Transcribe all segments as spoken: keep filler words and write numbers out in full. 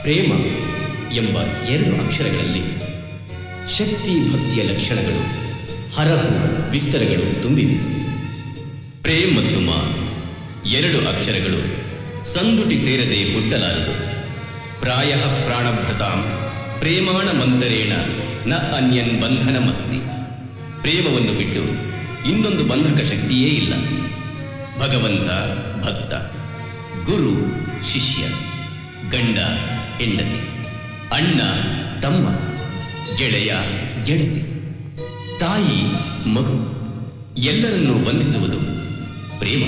ಪ್ರೇಮ ಎಂಬ ಎರಡು ಅಕ್ಷರಗಳಲ್ಲಿ ಶಕ್ತಿ ಭಕ್ತಿಯ ಲಕ್ಷಣಗಳು ಹರಹು ವಿಸ್ತರಗಳು ತುಂಬಿವೆ. ಪ್ರೇಮ್ ಮತ್ತು ಮಾ ಎರಡು ಅಕ್ಷರಗಳು ಸಂದುಟಿ ಸೇರದೆ ಹುಟ್ಟಲಾರದು. ಪ್ರಾಯ ಪ್ರಾಣಭೃತಾಂ ಪ್ರೇಮಾಣ ಮಂತರೇಣ ನ ಅನ್ಯನ್ ಬಂಧನಮಸ್ತಿ. ಪ್ರೇಮವನ್ನು ಬಿಟ್ಟು ಇನ್ನೊಂದು ಬಂಧಕ ಶಕ್ತಿಯೇ ಇಲ್ಲ. ಭಗವಂತ ಭಕ್ತ, ಗುರು ಶಿಷ್ಯ, ಗಂಡ ಹೆಂಡತಿ, ಅಣ್ಣ ತಮ್ಮ, ಗೆಳೆಯ ಗೆಳತಿ, ತಾಯಿ ಮಗು ಎಲ್ಲರನ್ನೂ ಬಂಧಿಸುವುದು ಪ್ರೇಮ.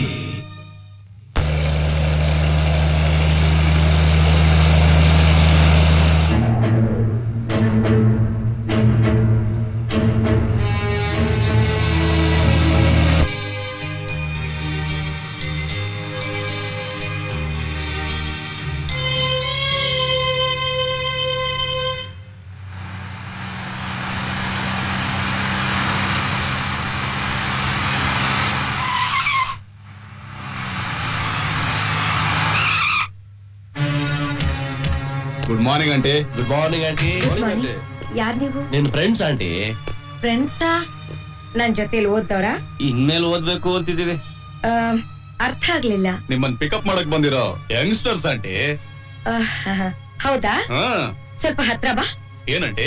Good morning aunty. Good morning aunty. ಯಾರ್ ನೀವು? ನಿನ್ ಫ್ರೆಂಡ್ಸ್ ಆಂಟಿ. ಫ್ರೆಂಡ್ಸಾ? ನನ್ ಜೊತೆಲಿ ಓದ್ದವ್ರ? ಇನ್ಮೇಲೆ ಓದ್ಬೇಕು ಅಂತಿದೀವಿ. ಅರ್ಥ ಆಗ್ಲಿಲ್ಲ. ನಿಮ್ಮನ್ ಪಿಕಪ್ ಮಾಡಕ್ ಬಂದಿರೋ ಯಂಗ್ಸ್ಟರ್ಸ್ ಆಂಟಿ. ಹೌದಾ? ಸ್ವಲ್ಪ ಹತ್ರ ಬಾ. ಏನಂಟಿ?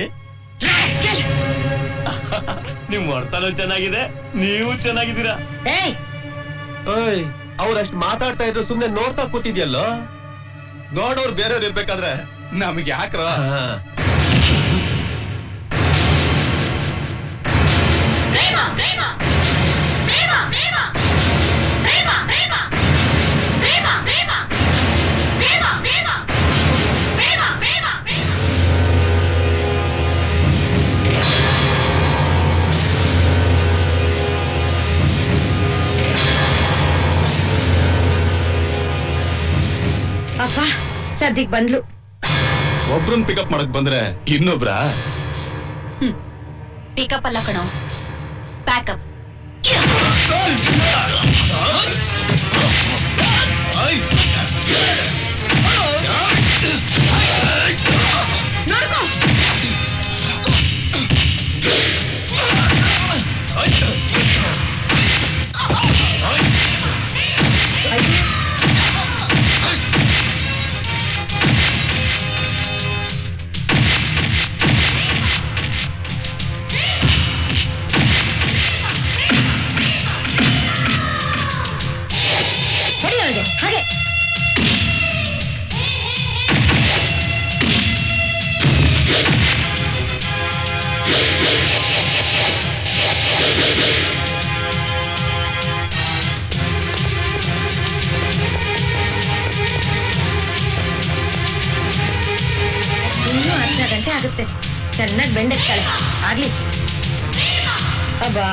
ನಿಮ್ ವರ್ತನ ಚೆನ್ನಾಗಿದೆ, ನೀವು ಚೆನ್ನಾಗಿದ್ದೀರಾ. ಏಯ್, ಅವ್ರಷ್ಟು ಮಾತಾಡ್ತಾ ಇದ್ರು ಸುಮ್ನೆ ನೋಡ್ತಾ ಕೂತಿದ್ಯಲ್ಲೋ. ನೋಡೋರು ಬೇರೆಯವ್ರು ಇರ್ಬೇಕಾದ್ರೆ ನಮಗೆ ಯಾಕ್ರ? ಅಪ್ಪ ಸದ್ಯಕ್ ಬಂದ್ಲು. ಒಬ್ರನ್ ಪಿಕಪ್ ಮಾಡಕ್ ಬಂದ್ರೆ ಇನ್ನೊಬ್ರ? ಪಿಕಪ್ ಅಲ್ಲ ಕಣೋ, ಪ್ಯಾಕಪ್. ನೋಡ್ಕೋ. ಹಾಗೆ ಇನ್ನೂ ಅರ್ಧ ಗಂಟೆ ಆಗುತ್ತೆ. ಚೆನ್ನಾಗಿ ಬೆಂಡೆತ್ತಾಳೆ. ಆಗ್ಲಿ. ಅಬ್ಬಾ,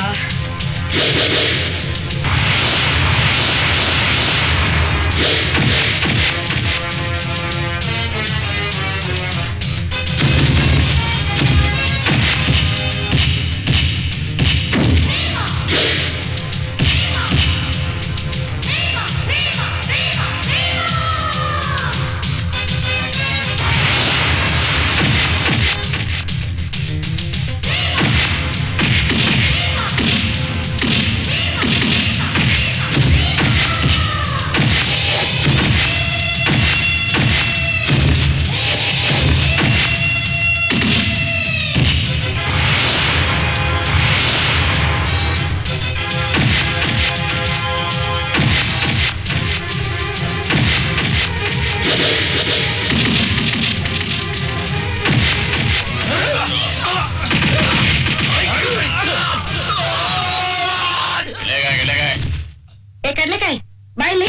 ಕಡ್ಲೆಕಾಯಿ ಬಾಯ್ಲಿ.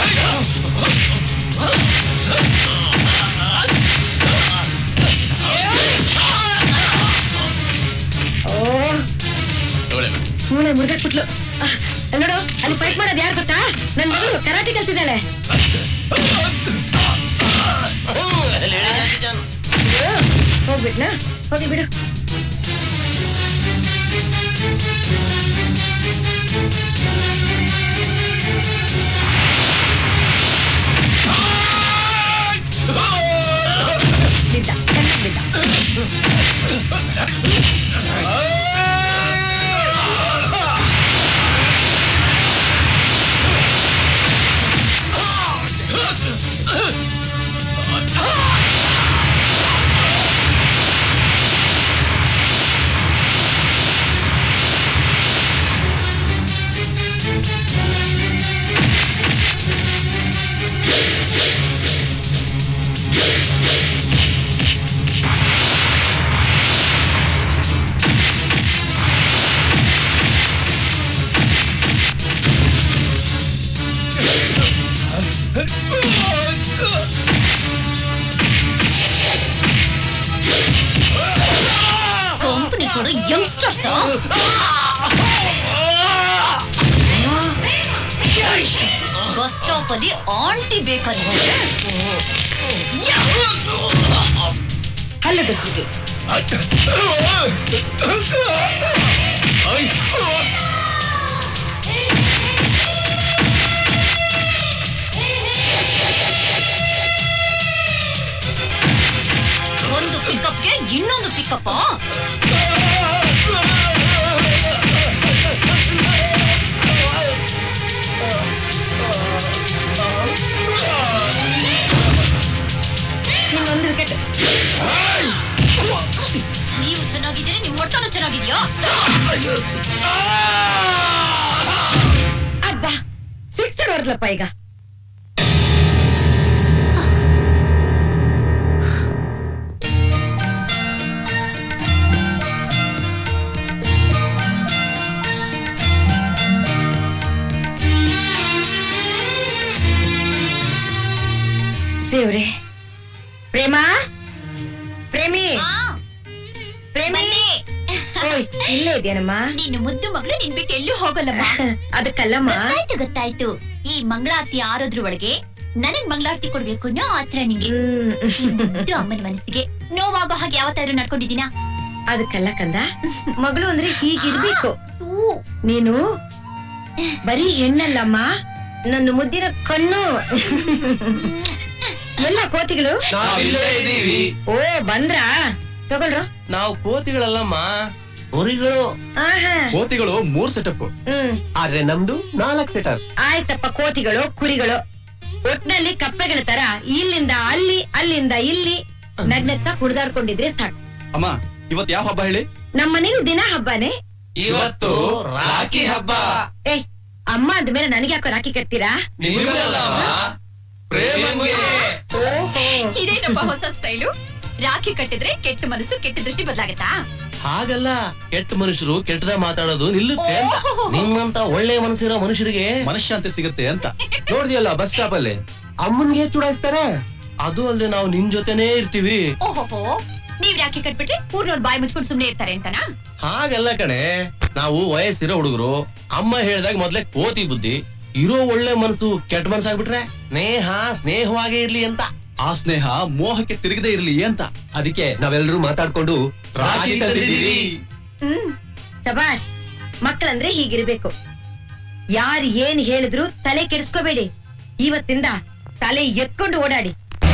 ಮೂಳೆ ಮುರಿದಾಕ್ಬಿಟ್ಲು. ನೋಡು, ಅಲ್ಲಿ ಫೈಟ್ ಮಾಡೋದು ಯಾರು ಗೊತ್ತಾ? ನನ್ ಮಗಳು ಕರಾಟೆ ಕಲ್ತಿದ್ದಾಳೆ. ಹೋಗ್ಬಿಟ್ನಾ? ಹೋಗಿ ಬಿಡು. ಯಂಗ್ಸ್ಟರ್ಸ್ ಬಸ್ ಸ್ಟಾಪ್ ಅಲ್ಲಿ ಆಂಟಿ ಬೇಕಾದ್ರೆ ಹಲ್ಲದ ಸುದ್ದಿ ಒಂದು ಪಿಕಪ್ಗೆ ಇನ್ನೊಂದು ಪಿಕಪ್. ನಿಮ್ಮೊಂದು ವಿಕೆಟ್. ನೀವು ಚೆನ್ನಾಗಿದ್ದೀರಿ, ನಿಮ್ ಹೊಟ್ಟನು ಚೆನ್ನಾಗಿದ್ಯಾ? ಅಬ್ಬಾ ಸಿಕ್ಸರ್ ಹೊಡೆದ್ಲಪ್ಪ ಈಗ. ದೇವ್ರೆ, ಪ್ರೇಮ ಪ್ರೇಮಿ ಪ್ರೇಮಿ ಓಯ್ ಇಲ್ಲೇ ಇದೆಯನಮ್ಮ. ನೀನು ಮುದ್ದು ಮಗಳು ನಿನ್ ಬಿಟ್ಟು ಎಲ್ಲೂ ಹೋಗಲ್ಲಮ್ಮ. ಅದಕ್ಕಲ್ಲಮ್ಮ. ಗೊತ್ತಾಯ್ತು ಗೊತ್ತಾಯ್ತು. ಈ ಮಂಗಳಾರತಿ ಆರೋದ್ರ ಒಳಗೆ ನನಗ್ ಮಂಗಳಾರತಿ ಕೊಡ್ಬೇಕು ಅನ್ನೋ ಆತರ ನಿಂಗೆ. ಮುದ್ದು ಅಮ್ಮನ ಮನಸ್ಸಿಗೆ ನೋವಾಗೋ ಹಾಗೆ ಯಾವತ್ತಾದ್ರೂ ನಡ್ಕೊಂಡಿದ್ದೀನ? ಅದಕ್ಕಲ್ಲ ಕಂದ, ಮಗಳು ಅಂದ್ರೆ ಹೀಗಿರ್ಬೇಕು. ನೀನು ಬರೀ ಹೆಣ್ಣಲ್ಲಮ್ಮ, ನನ್ನ ಮುದ್ದಿನ ಕಣ್ಣು. ಎಲ್ಲ ಕೋತಿಗಳು ಓ ಬಂದ್ರಾ? ತಗೊಳ್ರು. ನಾವು ಕೋತಿಗಳಲ್ಲಮ್ಮ, ಹೊರಿಗಳು. ಕೋತಿಗಳು ಮೂರ್ ಸೆಟಪ್, ಹ್ಮ್ ಆದ್ರೆ ನಮ್ದು ನಾಲ್ಕ್ ಸೆಟಪ್. ಆಯ್ತಪ್ಪ, ಕೋತಿಗಳು ಕುರಿಗಳು ಒಟ್ನಲ್ಲಿ ಕಪ್ಪೆಗಳ ತರ ಇಲ್ಲಿಂದ ಅಲ್ಲಿ ಅಲ್ಲಿಂದ ಇಲ್ಲಿ ನಗ್ನತ್ತ ಕುಡ್ದಾಡ್ಕೊಂಡಿದ್ರೆ ಸಾಕು. ಅಮ್ಮ ಇವತ್ ಯಾವ ಹಬ್ಬ ಹೇಳಿ? ನಮ್ಮನೇಲಿ ದಿನ ಹಬ್ಬನೇ. ಇವತ್ತು ರಾಖಿ ಹಬ್ಬ. ಏ ಅಮ್ಮ ಅಂದ್ಮೇಲೆ ನನಗೆ ಯಾಕೋ ರಾಖಿ ಕಟ್ತೀರಾ? ಇದೇನಪ್ಪ ಹೊಸ ಸ್ಟೈಲು? ರಾಖಿ ಕಟ್ಟಿದ್ರೆ ಕೆಟ್ಟ ಮನಸ್ಸು ಕೆಟ್ಟ ದೃಷ್ಟಿ ಬದಲಾಗತ್ತಾ? ಹಾಗಲ್ಲ, ಕೆಟ್ಟ ಮನುಷ್ಯರು ಕೆಟ್ಟದ ಮಾತಾಡೋದು ನಿಲ್ಲುತ್ತೆ ಅಂತ. ನಿಮ್ಮಂತ ಒಳ್ಳೆ ಮನಸ್ಸಿರೋ ಮನುಷ್ಯರಿಗೆ ಮನಃಶಾಂತಿ ಸಿಗುತ್ತೆ ಅಂತ. ನೋಡಿದ್ಯಲ್ಲ ಬಸ್ ಸ್ಟಾಪ್ ಅಲ್ಲಿ ಅಮ್ಮನ್ಗೆ ಚುಡಾಯಿಸ್ತಾರೆ. ಅದು ಅಲ್ಲದೆ ನಾವು ನಿನ್ ಜೊತೆನೇ ಇರ್ತೀವಿ. ಓಹೋ, ನೀವ್ ರಾಖಿ ಕಟ್ಬಿಟ್ರೆ ಊರ್ನವ್ರು ಬಾಯಿ ಮುಚ್ಕೊಂಡು ಸುಮ್ನೆ ಇರ್ತಾರೆ ಅಂತನಾ? ಹಾಗಲ್ಲ ಕಣೆ, ನಾವು ವಯಸ್ಸಿರೋ ಹುಡುಗರು. ಅಮ್ಮ ಹೇಳ್ದಾಗ ಮೊದ್ಲೇ ಕೋತಿ ಬುದ್ಧಿ, ಇರೋ ಒಳ್ಳೆ ಮನಸ್ಸು ಕೆಟ್ಟ ಮನಸ್ಸಾಗ್ಬಿಟ್ರೆ ಸ್ನೇಹ ಸ್ನೇಹವಾಗೇ ಇರ್ಲಿ ಅಂತ. ಆ ಸ್ನೇಹ ಮೋಹಕ್ಕೆ ತಿರುಗದೆ ಇರ್ಲಿ ಅಂತ. ಅದಕ್ಕೆ ನಾವೆಲ್ಲರೂ ಮಾತಾಡ್ಕೊಂಡು ರಾಖಿ ತಂದಿದ್ದೀವಿ. ಹ್ಮ್ ಸಬಾಷ್. ಮಕ್ಕಳಂದ್ರೆ ಹೀಗಿರ್ಬೇಕು. ಯಾರು ಏನ್ ಹೇಳಿದ್ರು ತಲೆ ಕೆಡಿಸ್ಕೋಬೇಡಿ. ಇವತ್ತಿಂದ ತಲೆ ಎತ್ಕೊಂಡು ಓಡಾಡಿ.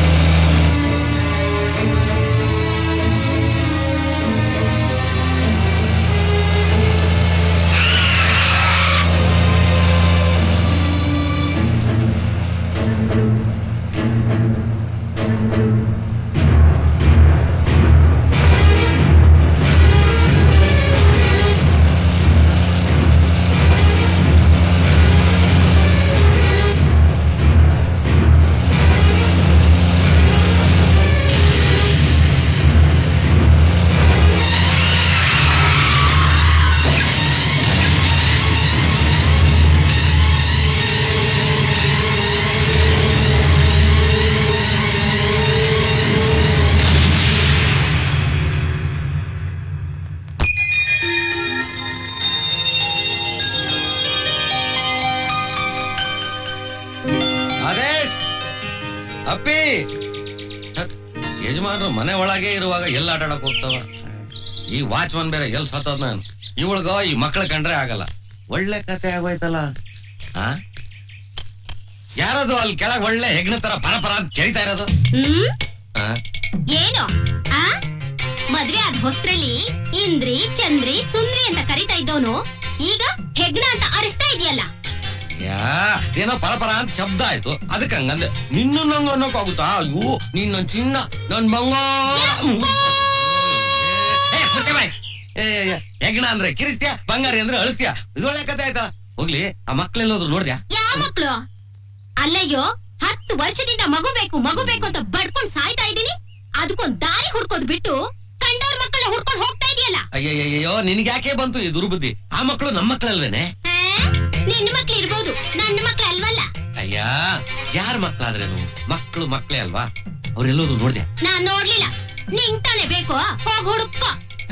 ಅಪ್ಪಿ, ಯಜಮಾನ್ರು ಮನೆ ಒಳಗೆ ಇರುವಾಗ ಎಲ್ಲ ಆಟ ಆಡಕ್ ಹೋಗ್ತಾವ. ಈ ವಾಚ್ಮನ್ ಬೇರೆ ಎಲ್ ಸತ್ತದ ನಾನು. ಇವಳ್ಗ ಈ ಮಕ್ಳ ಕಂಡ್ರೆ ಆಗಲ್ಲ. ಒಳ್ಳೆ ಕತೆ ಆಗೋಯ್ತಲ್ಲ. ಆ ಯಾರದು ಅಲ್ಲಿ ಕೆಳಗ್ ಒಳ್ಳೆ ಹೆಗ್ಣ ತರ ಪರಪರ ಅಂತ ಕೆರಿತಾ ಇರೋದು? ಏನು ಮದ್ವೆ ಆದ ಹೊಸ್ತ್ರಲ್ಲಿ ಇಂದ್ರಿ ಚಂದ್ರಿ ಸುಂದ್ರಿ ಅಂತ ಕರಿತಾ ಇದ್ದವನು ಈಗ ಹೆಗ್ಣ ಅಂತ ಅರಿಸ್ತಾ ಇದೆಯಲ್ಲ. ಯಾ ಏನೋ ಪರಪರ ಅಂತ ಶಬ್ದ ಆಯ್ತು, ಅದಕ್ಕೆ ಹಂಗಂದೆ. ನಿನ್ನ ನಂಗ ಅನ್ನೋಕ್ ಆಗುತ್ತಾ? ಅಯ್ಯೋ ನೀನ್ ನನ್ ಚಿನ್ನ, ನನ್ ಬಂಗಾರ. ಹೆಗ್ಣ ಅಂದ್ರೆ ಕಿರಿತ್ಯ, ಬಂಗಾರಿ ಅಂದ್ರೆ ಅಳುತ್ಯ. ಇದೊಳ್ಳೆ ಕತೆ ಆಯ್ತಾ? ಹೋಗ್ಲಿ, ಆ ಮಕ್ಳೆಲ್ಲೋದ್ರು ನೋಡ್ದ್ಯಾ? ಯಾವ ಮಕ್ಳು? ಅಲ್ಲಯ್ಯೋ, ಹತ್ತು ವರ್ಷದಿಂದ ಮಗು ಬೇಕು ಮಗು ಬೇಕು ಅಂತ ಬಡ್ಕೊಂಡ್ ಸಾಯ್ತಾ ಇದೀನಿ. ಅದಕ್ಕೊಂದ್ ದಾರಿ ಹುಡ್ಕೋದ್ ಬಿಟ್ಟು ಕಂಡವ್ರ ಮಕ್ಕಳ ಹುಡ್ಕೊಂಡ್ ಹೋಗ್ತಾ ಇದೆಯಲ್ಲ. ಅಯ್ಯಯ್ಯೋ, ನಿನ್ಗ್ಯಾಕೆ ಬಂತು ಈ ದುರ್ಬುದ್ಧಿ? ಆ ಮಕ್ಕಳು ನಮ್ಮ ಮಕ್ಳಲ್ವೇನೆ? ನಿನ್ನ ಮಕ್ಳು ಇರ್ಬೋದು, ನನ್ನ ಮಕ್ಳು ಅಲ್ವಲ್ಲ. ಅಯ್ಯ, ಯಾರ ಮಕ್ಳಾದ್ರೇನು ಮಕ್ಳು ಮಕ್ಳೇ ಅಲ್ವಾ? ಅವ್ರೆಲ್ಲೋದು ನೋಡ್ದೆ? ನಾನ್ ನೋಡ್ಲಿಲ್ಲ. ನಿಂಗ್ ತಾನೆ ಬೇಕು, ಹೋಗ್ ಹುಡುಕೋ.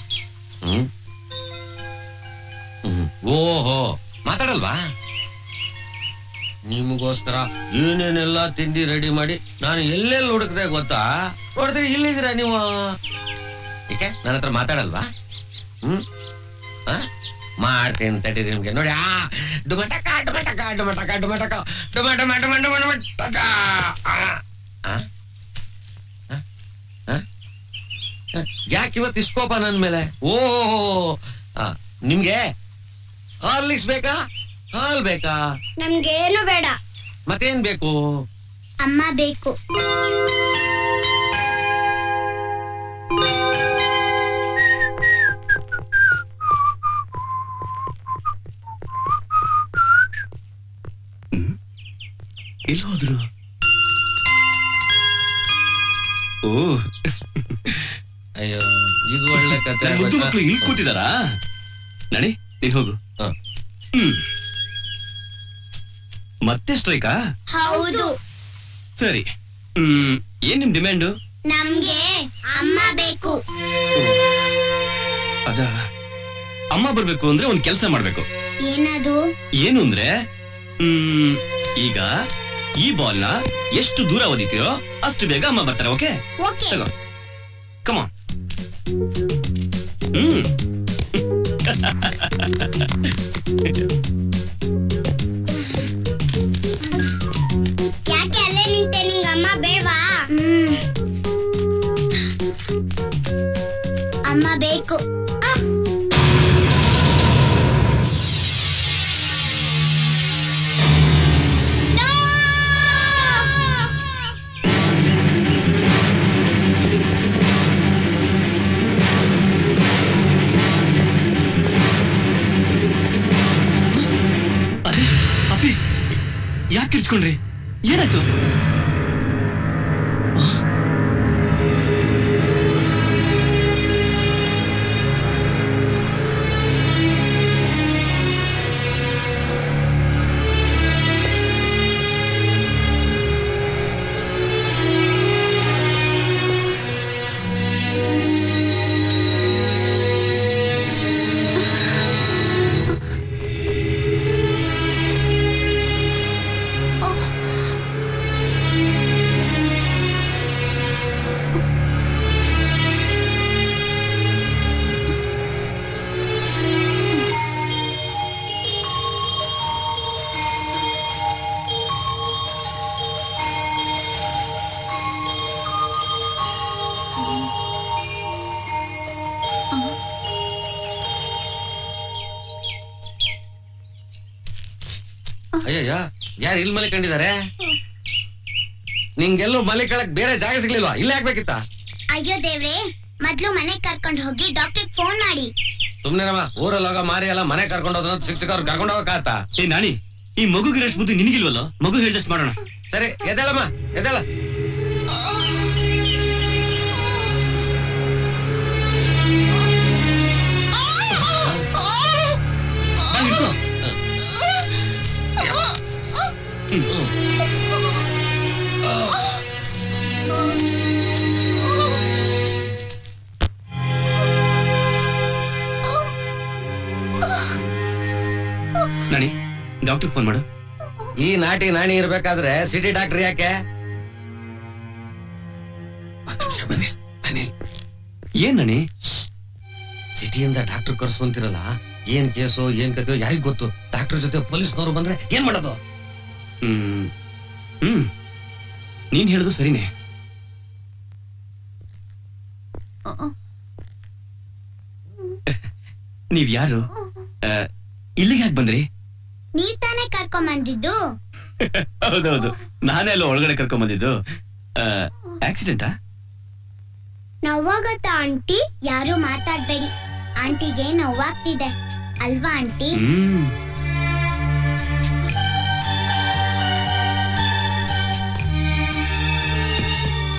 ಹ್ಮ್ ಹ್ಮ್ ಓಹೋ ಮಾತಾಡಲ್ವಾ? ನಿಮಗೋಸ್ಕರ ಏನೇನೆಲ್ಲ ತಿಂಡಿ ರೆಡಿ ಮಾಡಿ ನಾನು ಎಲ್ಲೆಲ್ಲಿ ಹುಡುಕ್ದೆ ಗೊತ್ತಾ? ನೋಡಿದ್ರೆ ಇಲ್ಲಿದ್ದೀರಾ ನೀವು. ಏಕೆ ನನ್ನ ಹತ್ರ ಮಾತಾಡಲ್ವಾ? ಹ್ಮ್ ಮಾಡ್ತೇನೆ ತಡಿ ನಿಮ್ಗೆ. ನೋಡಿ ಆ ಡುಮಟಕ ಡುಮಟಕ ಡುಮಟಕ ಡುಮಟಕ ಡುಮಟ ಮಟ ಮಟ ಮಟ ಮಟಕ. ಯಾಕೆ ಇವತ್ತು ಇಸ್ಕೋಪ ನನ್ ಮೇಲೆ? ಓಹೋ ನಿಮ್ಗೆ ಹಾರ್ಲಿಕ್ಸ್ ಬೇಕಾ? ಹಾಲ್ ಬೇಕಾ? ನಮ್ಗೇನು ಬೇಡ. ಮತ್ತೇನ್ ಬೇಕು? ಅಮ್ಮ ಬೇಕು. ಎಲ್ಲಿ ಹೋದ್ರು? ಓ ಅಯ್ಯೋ ಇದು ಒಳ್ಳೆ ಕತೆ. ಮುದ್ದು ಮಕ್ಕಳು ಇಲ್ಲಿ ಕೂತಿದಾರಾ? ನಡಿ ನೀನ್ ಹೋಗು. ಹ್ಮ್ ಮತ್ತೆ ಸ್ಟ್ರೈಕಾ? ಹೌದು. ಸರಿ. ಹ್ಮ್ ಏನ್ ನಿಮ್ ಡಿಮ್ಯಾಂಡು? ನಮ್ಗೆ ಅಮ್ಮ ಬೇಕು. ಅದ ಅಮ್ಮ ಬರ್ಬೇಕು ಅಂದ್ರೆ ಒಂದ್ ಕೆಲ್ಸ ಮಾಡ್ಬೇಕು. ಏನದು? ಏನು ಅಂದ್ರೆ ಹ್ಮ್ ಈಗ ಈ ಬಾಲ್ ನ ಎಷ್ಟು ದೂರ ಓದಿತೀರೋ ಅಷ್ಟು ಬೇಗ ಅಮ್ಮ ಬರ್ತಾರೆ. ಓಕೆ ತಗೋ ಕಮಾನ್. ಹ್ಮ್ ಯಾಕೆ ಅಲ್ಲೇ ನಿಂತೆ? ನಿಂಗ ಅಮ್ಮ ಬೇಡವಾ? ಅಮ್ಮ ಬೇಕು. ಯಾಕೆ ಕಿರ್ಚ್ಕೊಂಡ್ರಿ? ಏನಾಯ್ತು? ಅಯ್ಯಯ್ಯ ಯಾರು ಇಲ್ಲಿ ಮಲೆ ಕಂಡಿದ್ದಾರೆ? ನಿಂಗೆಲ್ಲೂ ಮಲೆ ಕಳಕ್ ಬೇರೆ ಜಾಗ ಸಿಗ್ಲಿಲ್ವಾ? ಇಲ್ಲೇ ಹಾಕ್ಬೇಕಿತ್ತ? ಅಯ್ಯೋ ದೇವ್ರೆ, ಮೊದ್ಲು ಮನೆ ಕರ್ಕೊಂಡು ಹೋಗಿ ಡಾಕ್ಟರ್ ಫೋನ್ ಮಾಡಿ. ಸುಮ್ನೆನಮ್ಮ ಊರಲ್ಲಿ ಹೋಗ ಮಾರಿ ಎಲ್ಲ ಮನೆ ಕರ್ಕೊಂಡು ಹೋದ್ರ ಶಿಕ್ಷಕರು ಕರ್ಕೊಂಡು ಹೋಗಕ್ಕಾತ? ಏ ನಾಣಿ, ಈ ಮಗುಗೆ ಎಷ್ಟು ಬುದ್ಧಿ ನಿನಗಿಲ್ವಲ್ಲ? ಮಗು ಹೇಳ್ದಷ್ಟು ಮಾಡೋಣ. ಸರಿ ಎದ್ದೇಳಮ್ಮ ಎದ್ದೇಳ. ನಾಣಿ ಡಾಕ್ಟರ್ ಫೋನ್ ಮಾಡು. ಈ ನಾಟಿ ನಾಣಿ ಇರ್ಬೇಕಾದ್ರೆ ಸಿಟಿ ಡಾಕ್ಟರ್ ಯಾಕೆ? ಏನ್ ನಾಣಿ? ಸಿಟಿಯಿಂದ ಡಾಕ್ಟರ್ ಕರ್ಸ್ಕೊಂತಿರಲ್ಲ, ಏನ್ ಕೇಸೋ ಏನ್ ಕಥೆಯೋ ಯಾರಿಗ್ ಗೊತ್ತು? ಡಾಕ್ಟರ್ ಜೊತೆ ಪೊಲೀಸ್ನವ್ರು ಬಂದ್ರೆ ಏನ್ ಮಾಡೋದು? ಹ್ಮ್ ಹ್ಮ್ ನೀನ್ ಹೇಳುದು ಸರಿನೇ. ನೀವ್ ಯಾರು? ಇಲ್ಲಿಗೆ ಯಾಕೆ ಬಂದ್ರಿ? ನೀವ್ ತಾನೇ ಕರ್ಕೊಂಡ್ ಬಂದಿದ್ದು? ಹೌದೌದು, ನಾನೇ ಅಲ್ಲ ಒಳಗಡೆ ಕರ್ಕೊಂಡ್ ಬಂದಿದ್ದು. ಆಕ್ಸಿಡೆಂಟಾ? ನೋವಾಗತ್ತ ಆಂಟಿ? ಯಾರು ಮಾತಾಡ್ಬೇಡಿ, ಆಂಟಿಗೆ ನೋವಾಗ್ತಿದೆ ಅಲ್ವಾ ಆಂಟಿ? ಹ್ಮ್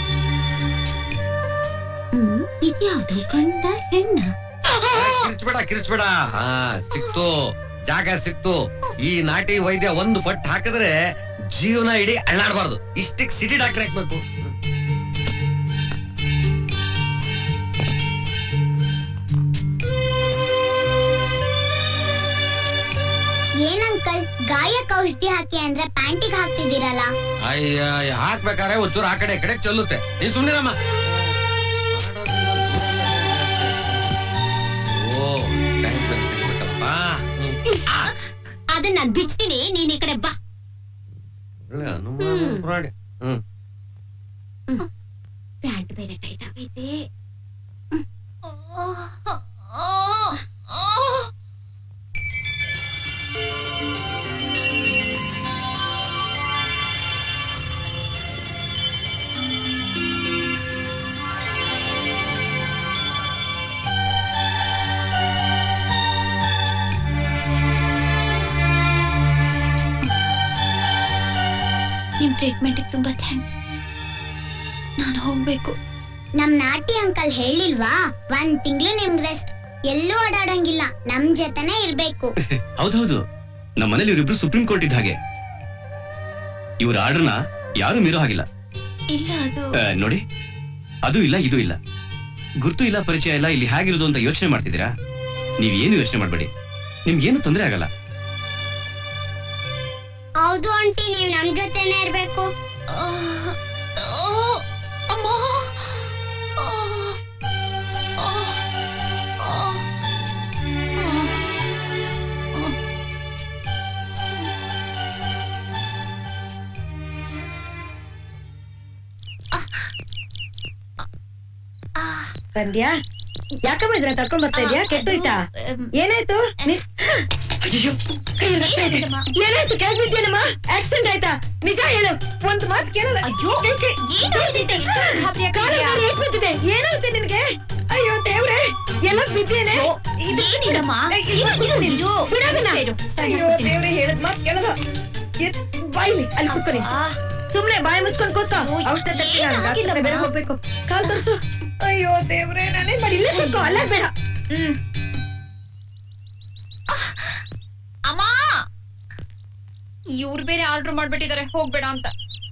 ಇದ್ಯಾವ್ದು? ಗಂಡ ಹೆಣ್ಣ? ಕಿರ್ಚ್ಬೇಡ ಕಿರಿಸ್ಬೇಡ. ಹಾ ಸಿಕ್ತು, ಜಾಗ ಸಿಕ್ತು. ಈ ನಾಟಿ ವೈದ್ಯ ಒಂದು ಪಟ್ಟು ಹಾಕಿದ್ರೆ ಜೀವನ ಇಡೀ ಅಳ್ಳಾಡಬಾರ್ದು. ಇಷ್ಟಕ್ಕೆ ಸಿಟಿ ಡಾಕ್ಟರ್ ಹಾಕ್ಬೇಕು. ಏನಂಕಲ್ ಗಾಯಕ್ಕೆ ಔಷಧಿ ಹಾಕಿ ಅಂದ್ರೆ ಪ್ಯಾಂಟಿಗೆ ಹಾಕ್ತಿದ್ದೀರಲ್ಲ? ಅಯ್ಯ ಹಾಕ್ಬೇಕಾದ್ರೆ ಒಂಚೂರು ಆ ಕಡೆ ಕಡೆ ಚೆಲ್ಲುತ್ತೆ. ನೀನ್ ಸುಮ್ಮನಿರಮ್ಮ. ಓ ಅದನ್ನ ನಾನ್ ಬಿಚ್ತೀನಿ, ನೀನ್ ಈ ಕಡೆ ಬಾ. ಪ್ಯಾಂಟ್ ಬೇರೆ ಟೈಟ್ ಆಗೈತೆ. ನಿಮ್ ಟ್ರೀಟ್ಮೆಂಟ್ ತುಂಬಾ ಥ್ಯಾಂಕ್ಸ್. ನಾನು ಹೋಗ್ಬೇಕು. ನಮ್ ನಾಟಿ ಅಂಕಲ್ ಹೇಳಿಲ್ವಾ, ಒಂದ್ ತಿಂಗಳು ನಿಮ್ ರೆಸ್ಟ್, ಎಲ್ಲೂ ಓಡಾಡಂಗಿಲ್ಲ, ನಮ್ ಜೊತೆನೆ ಇರ್ಬೇಕು. ಹೌದೌದು, ನಮ್ಮ ಮನೇಲಿ ಇವರಿಬ್ರು ಸುಪ್ರೀಂ ಕೋರ್ಟ್ ಇದ್ದ ಹಾಗೆ. ಇವ್ರ ಆರ್ಡರ್ನ ಯಾರು ಮೀರೋ ಹಾಗಿಲ್ಲ. ಇಲ್ಲ ಅದು ನೋಡಿ, ಅದು ಇಲ್ಲ ಇದು ಇಲ್ಲ, ಗುರ್ತು ಇಲ್ಲ ಪರಿಚಯ ಇಲ್ಲ, ಇಲ್ಲಿ ಹೇಗಿರೋದು ಅಂತ ಯೋಚನೆ ಮಾಡ್ತಿದ್ದೀರಾ? ನೀವೇನು ಯೋಚನೆ ಮಾಡ್ಬೇಡಿ, ನಿಮ್ಗೇನು ತೊಂದರೆ ಆಗಲ್ಲ. ಹೌದು ಆಂಟಿ, ನೀವ್ ನಮ್ ಜೊತೆನೆ ಇರ್ಬೇಕು. ಬಂದ್ಯಾ? ಯಾಕಮ್ಮ ಇದ್ರ ಕರ್ಕೊಂಡ್ ಬರ್ತಾ ಇದ್ಯಾ? ಕೆಟ್ಟೋಯ್ತಾ? ಏನಾಯ್ತು? ಏನಾಯ್ತು? ಕೆಳಗ್ ಬಿದ್ದೇನಮ್ಮ? ಆಕ್ಸಿಡೆಂಟ್ ಆಯ್ತಾ? ನಿಜ ಹೇಳು, ಒಂದ್ ಮಾತು ಕೇಳಲ್ಲ. ಏನಾಯ್ತು ನಿನ್ಗೆ? ಅಯ್ಯೋ ದೇವ್ರೆ, ಎಲ್ಲ ಬಿದ್ದೇನೆ. ಅಯ್ಯೋ ದೇವ್ರೆ, ಹೇಳದ್ ಮಾತು ಕೇಳಲ್ಲ. ಬಾಯ್ಲಿ ಅಲ್ಲಿ ಕುತ್ಕೊನಿ, ಸುಮ್ನೆ ಬಾಯಿ ಮುಚ್ಕೊಂಡ್ ಕೂತ್ಕೋ. ಔಷಧ ಬೇರೆ ಹೋಗ್ಬೇಕು. ಕಾಲ್ ತೋರ್ಸು. ಅಯ್ಯೋ ದೇವ್ರೆ, ನಾನೇನ್ ಮಾಡಿ? ಇಲ್ಲೇ ಕೂತ್ಕೋ, ಅಲ್ಲ ಬೇಡ. ಹ್ಮ್ ಅಮ್ಮ, ಇವ್ರು ಬೇರೆ ಆರ್ಡರ್ ಮಾಡ್ಬಿಟ್ಟಿದ್ದಾರೆ ಹೋಗ್ಬೇಡ ಅಂತ.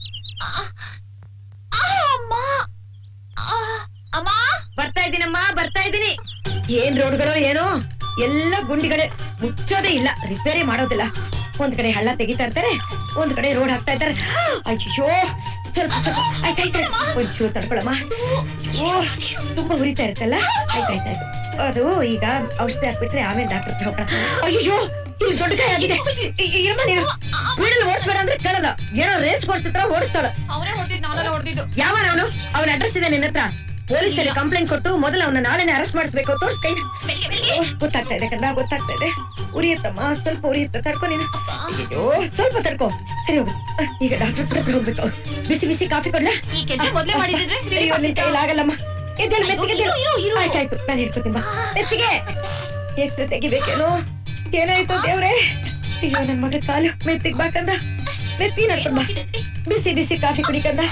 ಅಮ್ಮ ಬರ್ತಾ ಇದ್ದೀನಮ್ಮ, ಬರ್ತಾ ಇದ್ದೀನಿ. ಏನ್ ರೋಡ್ಗಳು ಏನೋ, ಎಲ್ಲ ಗುಂಡಿಗಳೇ, ಮುಚ್ಚೋದೇ ಇಲ್ಲ, ರಿಪೇರಿ ಮಾಡೋದಿಲ್ಲ. ಒಂದ್ ಕಡೆ ಹಳ್ಳ ತೆಗಿತಾ ಇರ್ತಾರೆ, ಒಂದ್ ಕಡೆ ರೋಡ್ ಹಾಕ್ತಾ ಇರ್ತಾರೆ. ಅಯ್ಯೋ ಸ್ವಲ್ಪ ಸ್ವಲ್ಪ ಆಯ್ತಾಯ್ತು, ಒಂಚೂರು ತಡ್ಕೊಳಮ್ಮ. ಓ ತುಂಬಾ ಹುರಿತಾ ಇರ್ತಲ್ಲ, ಆಯ್ತಾಯ್ತಾಯ್ತು. ಅದು ಈಗ ಔಷಧಿ ಹಾಕ್ಬಿಟ್ರೆ ಆಮೇಲೆ ಡಾಕ್ಟರ್ ಹತ್ರ ಹೋಗೋಣ. ಅಯ್ಯೋ ಇಲ್ಲಿ ದೊಡ್ಡ ಕಾಯಿ ಆಗಿದೆ. ಇರಮ್ಮ ನೀನು, ವೀಡಲ್ಲಿ ಓಡಿಸ್ಬೇಡ ಅಂದ್ರೆ ಕೇಳಲ್ಲ, ಏನೋ ರೇಸ್ ಕೊಡ್ತಿದ್ರ ಓಡಿಸ್ತಾಳ. ಅವನೇ ಹೊಡೆದಿದ್ದು, ನಾನೆಲ್ಲ ಹೊಡೆದಿದ್ದು. ಯಾವನ ಅವನು? ಅವನ ಅಡ್ರೆಸ್ ಇದೆ ನಿನ್ನ ಹತ್ರ? ಪೊಲೀಸಲ್ಲಿ ಕಂಪ್ಲೇಂಟ್ ಕೊಟ್ಟು ಮೊದಲು ಅವನ ನಾಳೆನೆ ಅರೆಸ್ಟ್ ಮಾಡಿಸ್ಬೇಕು. ತೋರ್ಸ್ ಕೈ. ಗೊತ್ತಾಗ್ತಾ ಇದೆ ಕಣ್ಣ, ಗೊತ್ತಾಗ್ತಾ ಇದೆ. ಉರಿಯತ್ತಮ್ಮ, ಸ್ವಲ್ಪ ಉರಿಯತ್ತ, ತಡ್ಕೊ ನೀನು. ಅಯ್ಯೋ ಸ್ವಲ್ಪ ತಡ್ಕೊ, ಸರಿ ಹೋಗು. ಈಗ ಡಾಕ್ಟರ್ ಹತ್ರ ಹೋಗ್ಬೇಕು. ಬಿಸಿ ಬಿಸಿ ಕಾಫಿ ಕೊಡ್ಲಾ? ಈ ಕೆಲಸ ಮೊದಲೇ ಮಾಡಿದ್ರೆ ಅಯ್ಯೋ ನಿನ್ ಕೈಲಾಗಲ್ಲಮ್ಮ. ಎದ್ದೇಳು, ಮೆತ್ತಿಗೆ ಆಯ್ತಾಯ್ತು, ನಾನು ಹಿಡ್ಕೊತೀನಿ ಬಾ. ಮೆತ್ತಿಗೆ ಎಷ್ಟು ತೆಗಿಬೇಕೇನೋ, ಏನಾಯ್ತು ದೇವ್ರೆ? ಅಯ್ಯೋ ನನ್ ಮಗ ಕಾಲು. ಮೆತ್ತಿಗೆ ಬಾಕಂದ, ಮೆತ್ತಿ ನಡ್ಕೊಂಡ್ ಬಾ. ಬಿಸಿ ಬಿಸಿ ಕಾಫಿ ಕುಡಿಕಂದ.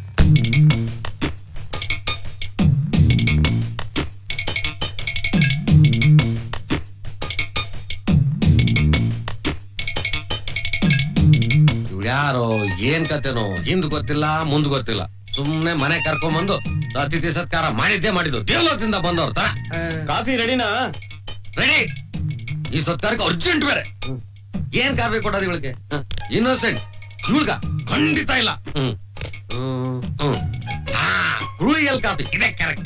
ಯಾರೋ ಏನ್ ಕತೆನೋ, ಹಿಂದ್ ಗೊತ್ತಿಲ್ಲ ಮುಂದ್ ಗೊತ್ತಿಲ್ಲ, ಸುಮ್ನೆ ಮನೆ ಕರ್ಕೊಂಡ್ ಬಂದು ಅತಿಥಿ ಸತ್ಕಾರ ಮಾಡಿದ್ದೇ ಮಾಡಿದ್ದು. ದೇವಲೋಕದಿಂದ ಬಂದವ್ರ ತರ. ಕಾಫಿ ರೆಡಿನಾ? ರೆಡಿ. ಈ ಸತ್ಕಾರಕ್ಕೆ ಅರ್ಜೆಂಟ್ ಬೇರೆ. ಏನ್ ಕಾಫಿ ಕೊಡೋದು ಇವಳಿಗೆ? ಇನ್ನೋಸೆಂಟ್ ಇವಳ್ಗ ಖಂಡಿತ ಇಲ್ಲ. ಹ್ಮ್ ಹ್ಮ್ ಹಾ ಕ್ರೂಯಲ್ ಕಾಫಿ ಇದೆ ಕರೆಕ್ಟ್.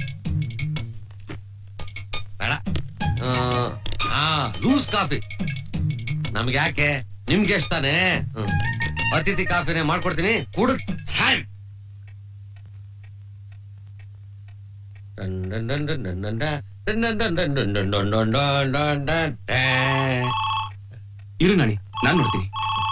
ಬೇಡ. ಹಾ ಲೂಸ್ ಕಾಫಿ ನಮ್ಗೆ ಯಾಕೆ, ನಿಮ್ಗೆ ಎಷ್ಟ್ ತಾನೆ. ಹ್ಮ್ ಅತಿಥಿ ಕಾಫಿನೇ ಮಾಡ್ಕೊಡ್ತೀನಿ, ಕುಡಿದ್ ಚಾಯ್. ಇರು ನಾಣಿ, ನಾನ್ ನೋಡ್ತೀನಿ.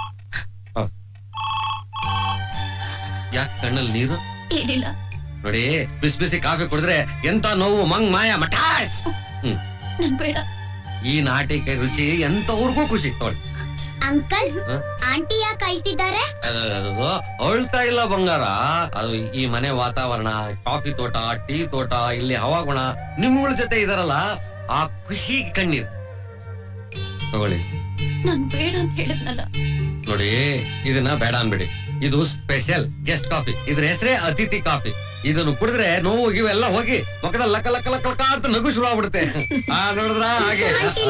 ಯಾಕೆ ಕಣ್ಣಲ್ಲಿ ನೀರು? ಏನಿಲ್ಲ ನೋಡಿ, ಬಿಸಿ ಬಿಸಿ ಕಾಫಿ ಕುಡಿದ್ರೆ ಎಂತ ನೋವು ಮಂಗ್ ಮಾಯ ಮಠಾಸ್. ಹ್ಮ್ ನನ್ ಬೇಡ. ಈ ನಾಟಿಕೆ ರುಚಿ ಎಂತವ್ರಿಗೂ ಖುಷಿ. ತೊಗೊಳ್ಳಿ. ಅಂಕಲ್, ಆಂಟಿ ಯಾಕೆ ಅಳ್ತಿದ್ದಾರೆ? ಅಳ್ತಾ ಇಲ್ಲ ಬಂಗಾರ, ಅದು ಈ ಮನೆ ವಾತಾವರಣ, ಕಾಫಿ ತೋಟ, ಟೀ ತೋಟ, ಇಲ್ಲಿ ಹವಾಗುಣ, ನಿಮ್ಗಳ ಜೊತೆ ಇದಾರಲ್ಲ, ಆ ಖುಷಿ ಕಣ್ಣೀರ್. ತಗೊಳ್ಳಿ. ನಾನ್ ಬೇಡ ಅಂತ ಹೇಳಿದ್ನಲ್ಲ. ನೋಡಿ, ಇದನ್ನ ಬೇಡ ಅನ್ಬಿಡಿ. ಇದು ಸ್ಪೆಷಲ್ ಗೆಸ್ಟ್ ಕಾಫಿ. ಇದ್ರ ಹೆಸರೇ ಅತಿಥಿ ಕಾಫಿ. ಇದನ್ನು ಕುಡಿದ್ರೆ ನೋವು ಇವೆಲ್ಲ ಹೋಗಿ ಮುಖದ ಲಕ್ಕ ಲಕ್ಕ ಲಕ್ಕ ಲಕ್ಕ ಅಂತ ನಗು ಶುರು ಆಗ್ಬಿಡುತ್ತೆ. ಆ ನೋಡಿದ್ರ ಹಾಗೆ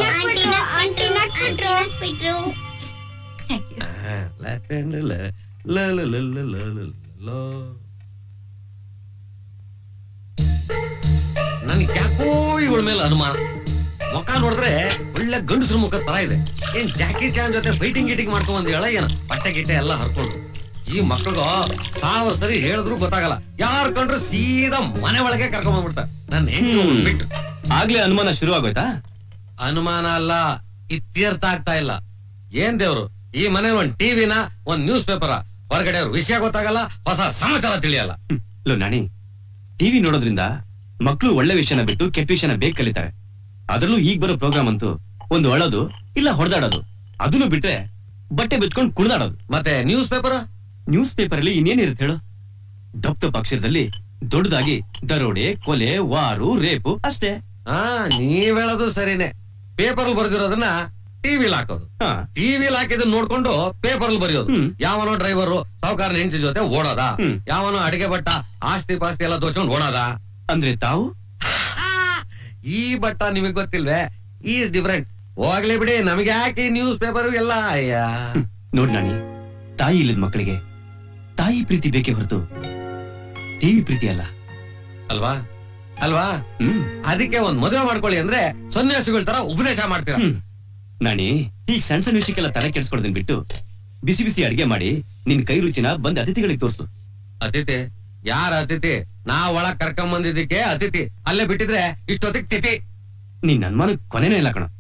ನನ್ಗೆ ಯಾಕೋ ಇವಳ ಮೇಲೆ ಅನುಮಾನ. ಮುಖ ನೋಡಿದ್ರೆ ಒಳ್ಳೆ ಗಂಡಸ್ರ ಮುಖ ತರ ಇದೆ. ಏನ್ ಜಾಕಿ ಚಾನ್ ಜೊತೆ ಫೈಟಿಂಗ್ ಗಿಟಿಂಗ್ ಮಾಡ್ಕೊಂಡ್ ಬಂದಿಳ ಏನ? ಬಟ್ಟೆ ಗಿಟ್ಟೆ ಎಲ್ಲ ಹರ್ಕೊಂಡು. ಈ ಮಕ್ಳಿಗ ಸಾವಿರ ಸರಿ ಹೇಳಿದ್ರು ಗೊತ್ತಾಗಲ್ಲ. ಯಾರ್ ಕಂಡ್ರು ಸೀದಾ ಮನೆ ಒಳಗೆ ಕರ್ಕೊಂಡ್ ಬಂದ್ಬಿಡ್ತಾರೆ. ನನ್ನ ಹೆಂಡತಿ ಬಿಟ್ಟು. ಆಗ್ಲೇ ಅನುಮಾನ ಶುರು ಆಗೋಯ್ತಾ? ಅನುಮಾನ ಅಲ್ಲ, ಇತ್ಯರ್ಥ ಆಗ್ತಾ ಇಲ್ಲ. ಏನ್ ದೇವ್ರು, ಈ ಮನೆ ಒಂದ್ ಟಿವಿನ ಒಂದ್ ನ್ಯೂಸ್ ಪೇಪರ್, ಹೊರಗಡೆ ಅವ್ರ ವಿಷಯ ಗೊತ್ತಾಗಲ್ಲ, ಹೊಸ ಸಮಾಚಾರ ತಿಳಿಯಲ್ಲ. ಲೋ ನಾಣಿ, ಟಿವಿ ನೋಡೋದ್ರಿಂದ ಮಕ್ಳು ಒಳ್ಳೆ ವಿಷಯನ ಬಿಟ್ಟು ಕೆಟ್ಟ ವಿಷಯನ ಬೇಗ ಕಲಿತಾರೆ. ಅದ್ರಲ್ಲೂ ಈಗ ಬರೋ ಪ್ರೋಗ್ರಾಮ್ ಅಂತೂ ಒಂದು ಅಳೋದು ಇಲ್ಲ ಹೊಡೆದಾಡೋದು, ಅದನ್ನು ಬಿಟ್ರೆ ಬಟ್ಟೆ ಬಿಚ್ಕೊಂಡು ಕುಣಿದಾಡೋದು. ಮತ್ತೆ ನ್ಯೂಸ್ ಪೇಪರ್ ನ್ಯೂಸ್ ಪೇಪರ್ ಅಲ್ಲಿ ಇನ್ನೇನಿರುತ್ತೆ ಹೇಳು? ದಪ್ಪ ಪಕ್ಷದಲ್ಲಿ ದೊಡ್ಡದಾಗಿ ದರೋಡೆ, ಕೊಲೆ, ವಾರು, ರೇಪು ಅಷ್ಟೇ. ಹಾ, ನೀವ್ ಹೇಳೋದು ಸರಿನೇ. ಪೇಪರ್ ಬರ್ದಿರೋದನ್ನ ಟಿವಿಲ್ ಹಾಕೋದು, ಟಿವಿಲ್ ಹಾಕಿದ್ ನೋಡ್ಕೊಂಡು ಪೇಪರ್ ಅಲ್ಲಿ ಬರೆಯೋದು. ಯಾವನೋ ಡ್ರೈವರು ಸಾವುಕಾರನ ಹೆಂಡತಿ ಜೊತೆ ಓಡೋದ, ಯಾವನೋ ಅಡಿಗೆ ಬಟ್ಟ ಆಸ್ತಿ ಪಾಸ್ತಿ ಎಲ್ಲ ದೋಚ್ಕೊಂಡು ಓಡೋದ. ಅಂದ್ರೆ ತಾವು ಈ ಬಟ್ಟ ನಿಮಗ್ ಗೊತ್ತಿಲ್ವೇ? Is different. ಹೋಗ್ಲಿ ಬಿಡಿ, ನಮಗೆ ಯಾಕೆ ನ್ಯೂಸ್ ಪೇಪರ್ ಎಲ್ಲ. ಅಯ್ಯ ನೋಡ್ ನಾಣಿ, ತಾಯಿ ಇಲ್ಲದ ಮಕ್ಕಳಿಗೆ ತಾಯಿ ಪ್ರೀತಿ ಬೇಕೇ ಹೊರತು ಟಿವಿ ಪ್ರೀತಿ ಅಲ್ಲ. ಅಲ್ವಾ ಅಲ್ವಾ ಹ್ಮ್ ಅದಕ್ಕೆ ಒಂದ್ ಮದುವೆ ಮಾಡ್ಕೊಳ್ಳಿ ಅಂದ್ರೆ ಸನ್ಯಾಸಿಗಳ ತರ ಉಪದೇಶ ಮಾಡ್ತೀರ. ನಾಣಿ, ಈಗ ಸಣ್ಣ ಸಣ್ಣ ವಿಷಯಕ್ಕೆಲ್ಲ ತಲೆ ಕೆಡ್ಸ್ಕೊಳ್ದನ್ ಬಿಟ್ಟು ಬಿಸಿ ಬಿಸಿ ಅಡಿಗೆ ಮಾಡಿ ನಿನ್ ಕೈ ರುಚಿನ ಬಂದ್ ಅತಿಥಿಗಳಿಗೆ ತೋರ್ಸು. ಅತಿಥಿ? ಯಾರ ಅತಿಥಿ? ನಾ ಒಳಗ್ ಕರ್ಕೊಂಡ್ ಬಂದಿದ್ದಕ್ಕೆ ಅತಿಥಿ. ಅಲ್ಲೇ ಬಿಟ್ಟಿದ್ರೆ ಇಷ್ಟೊತ್ತಿಗೆ ತಿಥಿ. ನಿನ್ ಅನುಮಾನ ಕೊನೆನೇ ಇಲ್ಲ ಕಣ.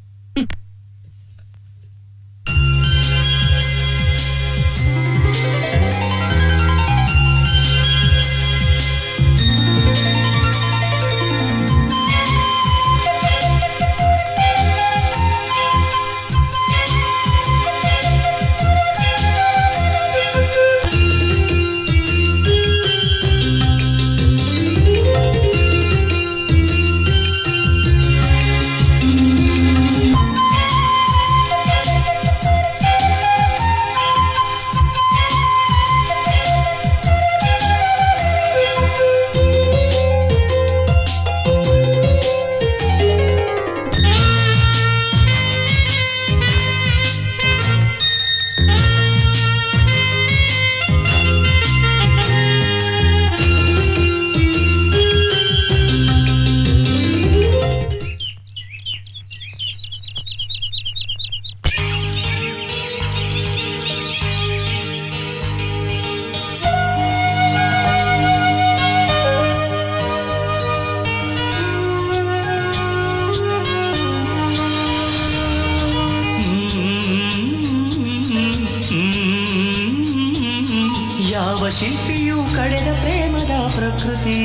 ಶಿಲ್ಪಿಯು ಕಡೆದ ಪ್ರೇಮದ ಪ್ರಕೃತಿ,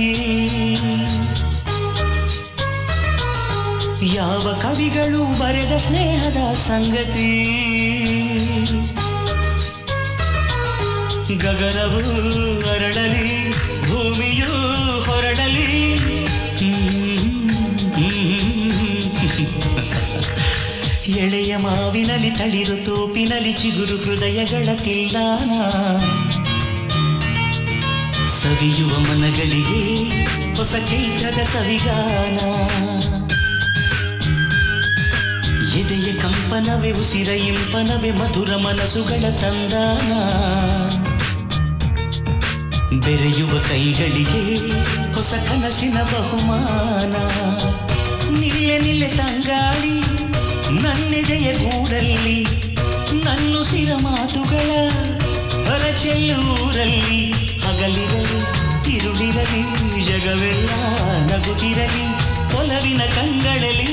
ಯಾವ ಕವಿಗಳು ಬರೆದ ಸ್ನೇಹದ ಸಂಗತಿ, ಗಗನವು ಅರಳಲಿ ಭೂಮಿಯು ಹೊರಡಲಿ, ಎಳೆಯ ಮಾವಿನಲ್ಲಿ ತಳಿರು ತೋಪಿನಲ್ಲಿ ಚಿಗುರು ಹೃದಯಗಳ ತಿಲ್ಲಾನ, ಸವಿಯುವ ಮನಗಳಿಗೆ ಹೊಸ ಚೈತ್ರದ ಸವಿಗಾನ, ಎದೆಯ ಕಂಪನವೇ ಉಸಿರ ಇಂಪನವೇ ಮಧುರ ಮನಸ್ಸುಗಳ ತಂದಾನ, ಬೆರೆಯುವ ಕೈಗಳಿಗೆ ಹೊಸ ಕನಸಿನ ಬಹುಮಾನ, ನಿಲ್ಲೆ ನಿಲ್ಲೆ ತಂಗಾಳಿ ನನ್ನೆದೆಯ ಗೂಡಲ್ಲಿ, ನನ್ನುಸಿರ ಮಾತುಗಳ ಹೊರಚೆಲ್ಲೂರಲ್ಲಿ, ಹಗಲಿರಲಿ ತಿರುಳಿರಲಿ ಜಗವೆಲ್ಲ ನಗುತ್ತಿರಲಿ ಒಲವಿನ ಕಂಗಳಲ್ಲಿ,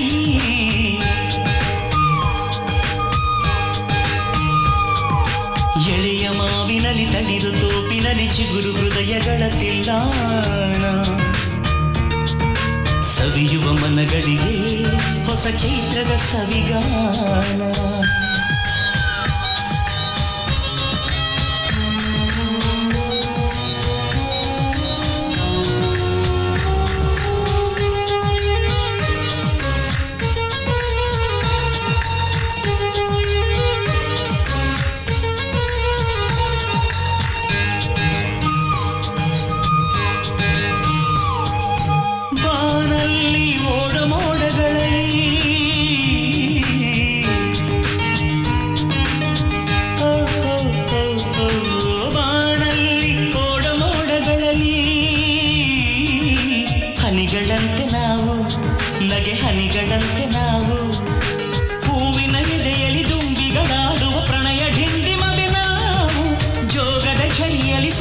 ಎಳೆಯ ಮಾವಿನಲ್ಲಿ ತಳಿರು ತೋಪಿನಲ್ಲಿ ಚಿಗುರು ಹೃದಯಗಳ ತಿಲ್ಲಾಣ, ಸವಿಯುವ ಮನಗಳಿಗೆ ಹೊಸ ಚೈತ್ರದ ಸವಿಗಾನ.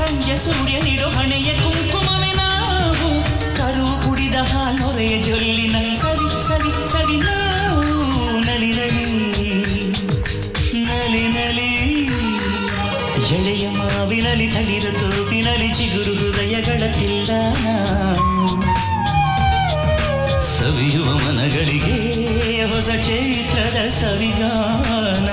ಸಂಜೆ ಸೂರ್ಯ ನೀಡೋ ಹಣೆಯ ಕುಂಕುಮವೇ ನಾವು ಕರು ಕುಡಿದ ಹಾಲೊರೆಯ ಜೊಲ್ಲಿನ ಸರಿ ಸರಿ ಸರಿ ನಾವು ನಲಿ ನಲಿ ನಲಿ ನಲಿ ಎಳೆಯ ಮಾವಿನಲಿ ತಳಿದ ತೋಪಿನಲಿ ಚಿಗುರು ಹೃದಯಗಳ ತಿಲ್ಲಾನ ಸವಿಯುವ ಮನಗಳಿಗೆ ಹೊಸ ಚೈತ್ರದ ಸವಿಗಾನ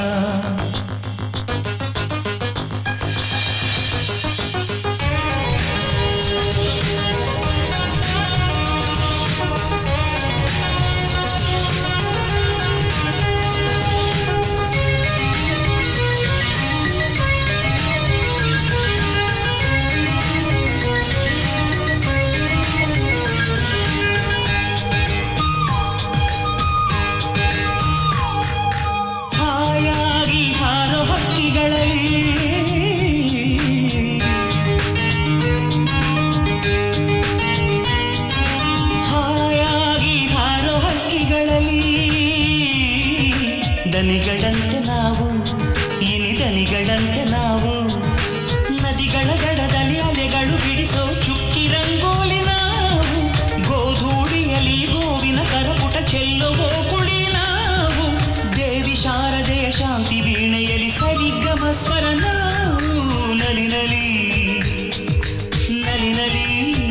ದನಿಗಳಂತೆ ನಾವು ಇನಿ ದನಿಗಳಂತೆ ನಾವು ನದಿಗಳ ದಡದಲ್ಲಿ ಅಲೆಗಳು ಬಿಡಿಸೋ ಚುಕ್ಕಿ ರಂಗೋಲಿ ನಾವು ಗೋಧೂಳಿಯಲ್ಲಿ ಗೋವಿನ ಕರಪುಟ ಚೆಲ್ಲುವೋ ಕುಳಿ ನಾವು ದೇವಿ ಶಾರದೆಯ ಶಾಂತಿ ವೀಣೆಯಲ್ಲಿ ಸರಿಗಮ ಸ್ವರ ನಾವು ನಲಿ ನಲಿ ನಲಿ ನಲಿ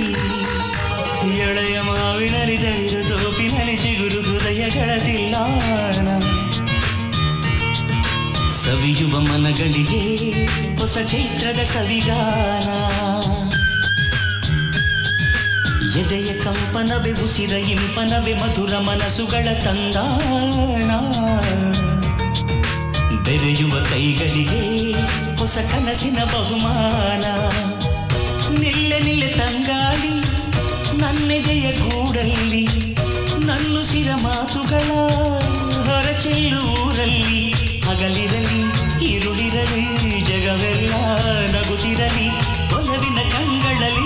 ಎಳೆಯ ಮಾವಿನಲಿ ದಳಿರು ತೋಪಿನಲಿ ಚಿಗುರು ಹೃದಯಗಳದಿಲ್ಲ ಸವಿಯುವ ಮನಗಳಿಗೆ ಹೊಸ ಚೈತ್ರದ ಸವಿಗಾನ ಎದೆಯ ಕಂಪನವೇ ಉಸಿರ ಇಂಪನವೇ ಮಧುರ ಮನಸ್ಸುಗಳ ತಂದಾಣ ಬೆರೆಯುವ ಕೈಗಳಿಗೆ ಹೊಸ ಕನಸಿನ ಬಹುಮಾನ ನಿಲ್ಲೆ ನಿಲ್ಲೆ ತಂಗಾಳಿ ನನ್ನೆದೆಯ ಗೂಡಲ್ಲಿ ನನ್ನುಸಿರ ಮಾತುಗಳ ಹೊರಚೆಲ್ಲೂರಲ್ಲಿ ಹಗಲಿರಲಿ ಇರುಳಿರಲಿ ಜಗವೆಲ್ಲ ನಗುತ್ತಿರಲಿ ಒಲವಿನ ಕಂಗಳಲ್ಲಿ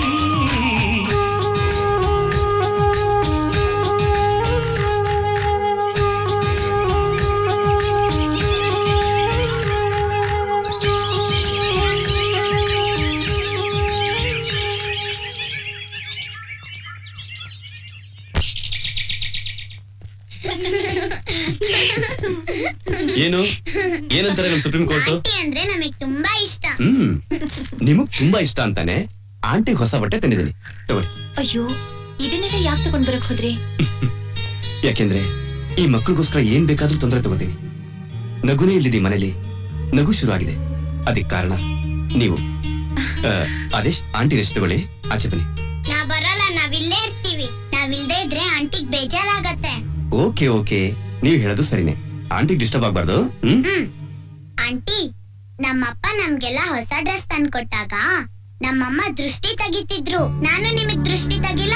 ಏನು ಏನಂತಾರೆ ನಮ್ ಸುಪ್ರೀಂ ಕೋರ್ಟ್? ಆಂಟಿ ಅಂದ್ರೆ ನಮಗೆ ತುಂಬಾ ಇಷ್ಟ. ಹ್ಮ್ ನಿಮಗ್ ತುಂಬಾ ಇಷ್ಟ ಅಂತಾನೆ ಆಂಟಿ ಹೊಸ ಬಟ್ಟೆ ತಂದಿದ್ದೀನಿ ತಗೊಳ್ಳಿ. ಅಯ್ಯೋ ಇದನ್ನೆಲ್ಲ ಯಾಕೆ ತಗೊಂಡ್ ಬರಕ್ ಹೋದ್ರಿ? ಯಾಕೆಂದ್ರೆ ಈ ಮಕ್ಕಳಿಗೋಸ್ಕರ ಏನ್ ಬೇಕಾದ್ರೂ ತೊಂದರೆ ತಗೋತೀನಿ. ನಗುನೇ ಇಲ್ಲಿದೆ ಮನೇಲಿ, ನಗು ಶುರು ಆಗಿದೆ. ಅದಕ್ಕೆ ಕಾರಣ ನೀವು. ಆದೇಶ್ ಆಂಟಿ ರೆಸ್ಟ್ ತಗೊಳ್ಳಿ, ಆಚೆ ಬನ್ನಿ. ನಾ ಬರಲ್ಲ, ನಾವಿಲ್ಲೇ ಇರ್ತೀವಿ. ನಾವಿಲ್ದೇ ಇದ್ರೆ ಆಂಟಿಗ್ ಬೇಜಾರಾಗತ್ತೆ. ಓಕೆ ಓಕೆ, ನೀವ್ ಹೇಳೋದು ಸರಿನೇ. ಆಂಟಿಗ್ ಡಿಸ್ಟರ್ಬ್ ಆಗ್ಬಾರ್ದು. ಹ್ಮ್ ಆಂಟಿ, ನಮ್ಮಪ್ಪ ನಮ್ಗೆಲ್ಲ ಹೊಸ ಡ್ರೆಸ್ ತಂದ್ಕೊಟ್ಟಾಗ ನಮ್ಮಮ್ಮ ದೃಷ್ಟಿ ತೆಗಿತಿದ್ರು. ನಾನು ನಿಮಗ್ ದೃಷ್ಟಿ ತೆಗಿಲ್ಲ.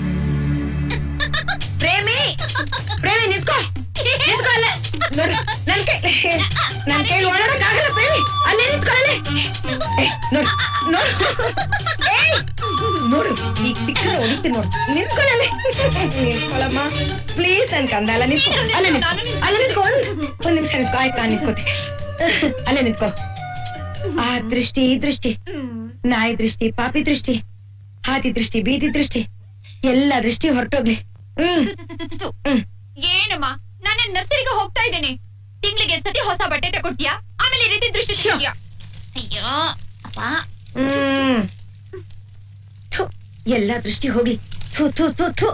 ಪ್ರೇಮಿ ಪ್ರೇಮಿ ನಿಂತ್ಕೋ ನಿಂತ್ಕೋ ಅಲ್ಲೇ. ನೋಡು ನನ್ ಕೈ ನನ್ ಕೈ ಓಡಾಡಕ್ ಆಗಲ್ಲ ಪ್ರೇಮಿ. ಅಲ್ಲೇ ನಿಂತ್ಕೊಳ್ಳೆ. ನೋಡು ನೋಡು ನೋಡು ಈಗ ಸಿಕ್ಕರೆ ಹೊಡಿತೀನಿ. ನೋಡು ನಿಂತ್ಕೊಳ್ಳೆ. ನಿಂತ್ಕೊಳ್ಳಮ್ಮ ಪ್ಲೀಸ್. ನನ್ ಕಂದಲ್ಲ ನಿಂತ್ಕೊ. ಅಲ್ಲೇ ನಿಂತ್ಕೊ ಅಲ್ಲೇ ನಿಂತ್ಕೊ ಒಂದ್ ನಿಮಿಷ ನಿಂತ್ಕೊ. ಆಯ್ತಾ ನಿಂತ್ಕೋತಿ. ಅಲ್ಲೇ ನಿಂತ್ಕೊ. ಆ ದೃಷ್ಟಿ ಈ ದೃಷ್ಟಿ, ನಾಯಿ ದೃಷ್ಟಿ ಪಾಪಿ ದೃಷ್ಟಿ, ಹಾದಿ ದೃಷ್ಟಿ ಬೀದಿ ದೃಷ್ಟಿ, ಎಲ್ಲ ದೃಷ್ಟಿ ಹೊರಟೋಗ್ಲಿ. ಹ್ಮ್ ಹ್ಮ್ ಏನಮ್ಮ, ನಾನು ನರ್ಸರಿಗೆ ಹೋಗ್ತಾ ಇದ್ದೇನೆ. ತಿಂಗಳಿಗೆ ಎರಡ್ ಸತಿ ಹೊಸ ಬಟ್ಟೆ ತಗೊಡ್ತೀಯಾ, ಆಮೇಲೆ ಈ ರೀತಿ ದೃಷ್ಟಿ ತೆಗಿತೀಯಾ? ಅಯ್ಯೋ ಅಪ್ಪ. ಹ್ಮ್ ಎಲ್ಲ ದೃಷ್ಟಿ ಹೋಗ್ಲಿ. ಥು ಥು ಥು ಥು.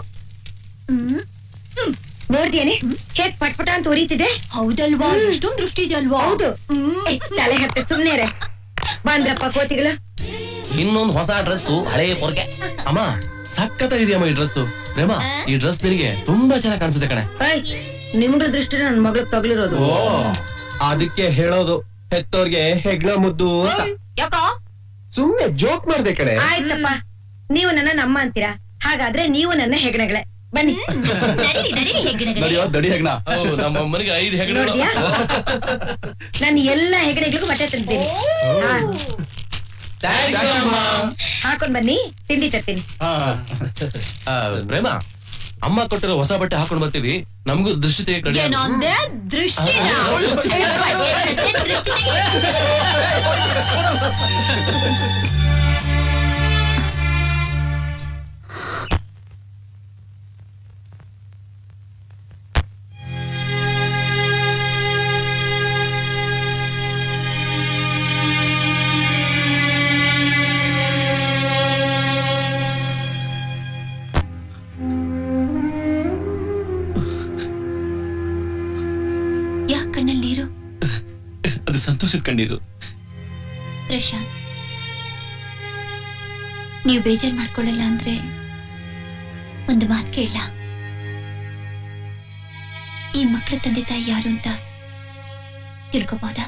ನೋಡ್ದೇನೆ ಹೇಗ್ ಪಟ್ಪಟ ಅಂತ ಉರಿತಿದೆ? ಹೌದಲ್ವಾ? ಇಷ್ಟೊಂದು ದೃಷ್ಟಿ ಇದೆ ಅಲ್ವಾ? ಹೌದು. ತಲೆ ಹತ್ತೆ ಸುಮ್ನೆ ಬಂದ್ರಪ್ಪ ಕೋತಿಗಳು. ಇನ್ನೊಂದು ಹೊಸ ಡ್ರೆಸ್ ಹಳೆ ಪೊರ್ಕೆ. ಅಮ್ಮ ಸಕ್ಕತ್ತಾಗಿದೆಯಮ್ಮ ಈ ಡ್ರೆಸ್. ಪ್ರೇಮ, ಈ ಡ್ರೆಸ್ ನಿನಗೆ ತುಂಬಾ ಚೆನ್ನಾಗಿ ಕಾಣಿಸುತ್ತೆ ಕಣೆ. ನಿಮ್ಗಳ ದೃಷ್ಟಿ ನನ್ ಮಗ್ಳಗ್ ತಗ್ಲಿರೋದು. ಅದಕ್ಕೆ ಹೇಳೋದು ಹೆತ್ತೋರ್ಗೆ ಹೆಗ್ಣ ಮುದ್ದು ಅಂತ. ಯಾಕ ಸುಮ್ನೆ ಜೋಕ್ ಮಾಡ್ದೆ ಕಣೆ. ಆಯ್ತಪ್ಪ, ನೀವು ನನ್ನ ನಮ್ಮ ಅಂತೀರಾ, ಹಾಗಾದ್ರೆ ನೀವು ನನ್ನ ಹೆಗಣಗಳೇ. ಬನ್ನಿ ನಡೆಯೋ ದಡಿ ಹೆಗ್ಣ. ನಮ್ಮ ಅಮ್ಮನಿಗೆ ಐದು ಹೆಗ್ಣ. ನೋಡ್ಯಾ, ನಾನು ಎಲ್ಲಾ ಹೆಗಡೆಗಳಿಗೂ ಬಟ್ಟೆ ತಂದಿದ್ದೀನಿ. ಹಾಕೊಂಡ್ ಬನ್ನಿ, ತಿಂಡಿ ತರ್ತೀನಿ. ಪ್ರೇಮ, ಅಮ್ಮ ಕೊಟ್ಟಿರೋ ಹೊಸ ಬಟ್ಟೆ ಹಾಕೊಂಡ್ ಬರ್ತೀವಿ. ನಮಗೂ ದೃಷ್ಟಿ ತೆಗೆ. ದೃಷ್ಟಿ ದೃಷ್ಟಿ ಕಣ್ಣೀರು. ಪ್ರಶಾಂತ್, ನೀವು ಬೇಜಾರು ಮಾಡ್ಕೊಳ್ಳಲ್ಲ ಅಂದ್ರೆ ಒಂದು ಮಾತು ಕೇಳ. ಈ ಮಕ್ಕಳ ತಂದೆ ತಾಯಿ ಯಾರು ಅಂತ ತಿಳ್ಕೊಬಹುದಾ?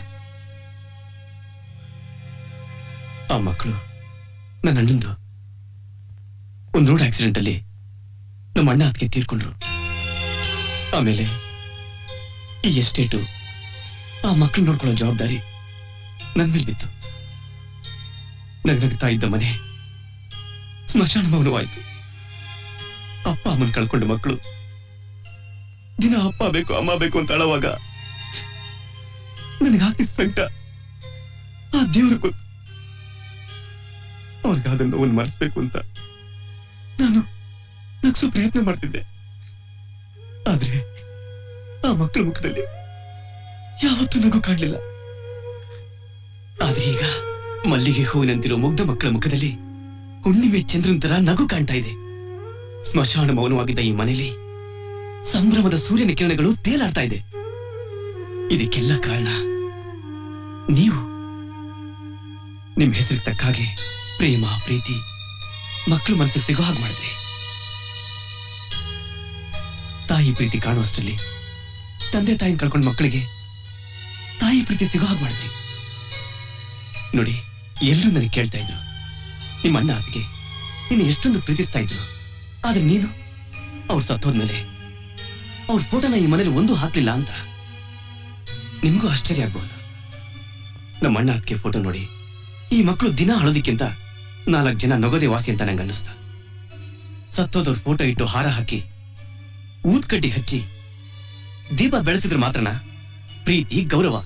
ಆ ಮಕ್ಕಳು ನನ್ನ ಅಣ್ಣಂದು ಒಂದು ರೋಡ್ ಆಕ್ಸಿಡೆಂಟ್ ಅಲ್ಲಿ ನಮ್ಮ ಅಣ್ಣ ಅದಕ್ಕೆ ತೀರ್ಕೊಂಡ್ರು. ಆಮೇಲೆ ಈ ಎಸ್ಟೇಟು ಆ ಮಕ್ಕಳು ನೋಡ್ಕೊಳ್ಳೋ ಜವಾಬ್ದಾರಿ ನನ್ ಮೇಲೆ ಬಿತ್ತು. ನಗ್ನಗ್ತಾ ಇದ್ದ ಮನೆ ಸ್ಮಶಾನ ಭವನವಾಯ್ತು. ಅಪ್ಪ ಅಮ್ಮನ್ ಕಳ್ಕೊಂಡ ಮಕ್ಕಳು ದಿನ ಅಪ್ಪ ಬೇಕು ಅಮ್ಮ ಬೇಕು ಅಂತ ಅಳವಾಗ ನನಗೆ ಹಾಕಿದ ಸಂಕಟ ಆ ದೇವ್ರ ಗೊತ್ತು. ಅವ್ರಿಗಾದ ನೋವನ್ನು ಮರೆಸ್ಬೇಕು ಅಂತ ನಾನು ನಗ್ಸೋ ಪ್ರಯತ್ನ ಮಾಡ್ತಿದ್ದೆ. ಆದ್ರೆ ಆ ಮಕ್ಕಳ ಮುಖದಲ್ಲಿ ಯಾವತ್ತೂ ನಗು ಕಾಣಲಿಲ್ಲ. ಆದ್ರೆ ಈಗ ಮಲ್ಲಿಗೆ ಹೂವಿನಂತಿರೋ ಮುಗ್ಧ ಮಕ್ಕಳ ಮುಖದಲ್ಲಿ ಹುಣ್ಣಿಮೆ ಚಂದ್ರನ ತರ ನಗು ಕಾಣ್ತಾ ಇದೆ. ಸ್ಮಶಾನ ಮೌನವಾಗಿದ್ದ ಈ ಮನೆಯಲ್ಲಿ ಸಂಭ್ರಮದ ಸೂರ್ಯನ ಕಿರಣಗಳು ತೇಲಾಡ್ತಾ ಇದೆ. ಇದಕ್ಕೆಲ್ಲ ಕಾರಣ ನೀವು. ನಿಮ್ ಹೆಸರಿಗೆ ತಕ್ಕ ಹಾಗೆ ಪ್ರೇಮ ಪ್ರೀತಿ ಮಕ್ಕಳು ಮನಸ್ಸಿಗೆ ಸಿಗೋ ಹಾಗೆ ಮಾಡಿದ್ರಿ. ತಾಯಿ ಪ್ರೀತಿ ಕಾಣುವಷ್ಟರಲ್ಲಿ ತಂದೆ ತಾಯಿನ ಕಳ್ಕೊಂಡ ಮಕ್ಕಳಿಗೆ ತಾಯಿ ಪ್ರೀತಿ ಸಿಗೋ ಹಾಗೆ ಮಾಡಿದ್ರಿ. ನೋಡಿ, ಎಲ್ಲರೂ ನನಗೆ ಕೇಳ್ತಾ ಇದ್ರು, ನಿಮ್ಮ ಅಣ್ಣ ಅದಕ್ಕೆ ನಿನ್ನ ಎಷ್ಟೊಂದು ಪ್ರೀತಿಸ್ತಾ ಇದ್ರು. ಆದ್ರೆ ನೀನು ಅವ್ರು ಸತ್ತೋದ್ಮೇಲೆ ಅವ್ರ ಫೋಟೋನ ಈ ಮನೇಲಿ ಒಂದು ಹಾಕ್ಲಿಲ್ಲ ಅಂತ. ನಿಮ್ಗೂ ಆಶ್ಚರ್ಯ ಆಗ್ಬಹುದು. ನಮ್ಮ ಅಣ್ಣ ಅದಕ್ಕೆ ಫೋಟೋ ನೋಡಿ ಈ ಮಕ್ಕಳು ದಿನ ಅಳೋದಿಕ್ಕಿಂತ ನಾಲ್ಕು ಜನ ನಗೋದೆ ವಾಸಿ ಅಂತ ನಂಗೆ ಅನ್ನಿಸ್ತ. ಸತ್ತೋದವ್ರ ಫೋಟೋ ಇಟ್ಟು ಹಾರ ಹಾಕಿ ಊದ್ಕಡ್ಡಿ ಹಚ್ಚಿ ದೀಪ ಬೆಳೆಸಿದ್ರೆ ಮಾತ್ರನ ಪ್ರೀತಿ ಗೌರವ.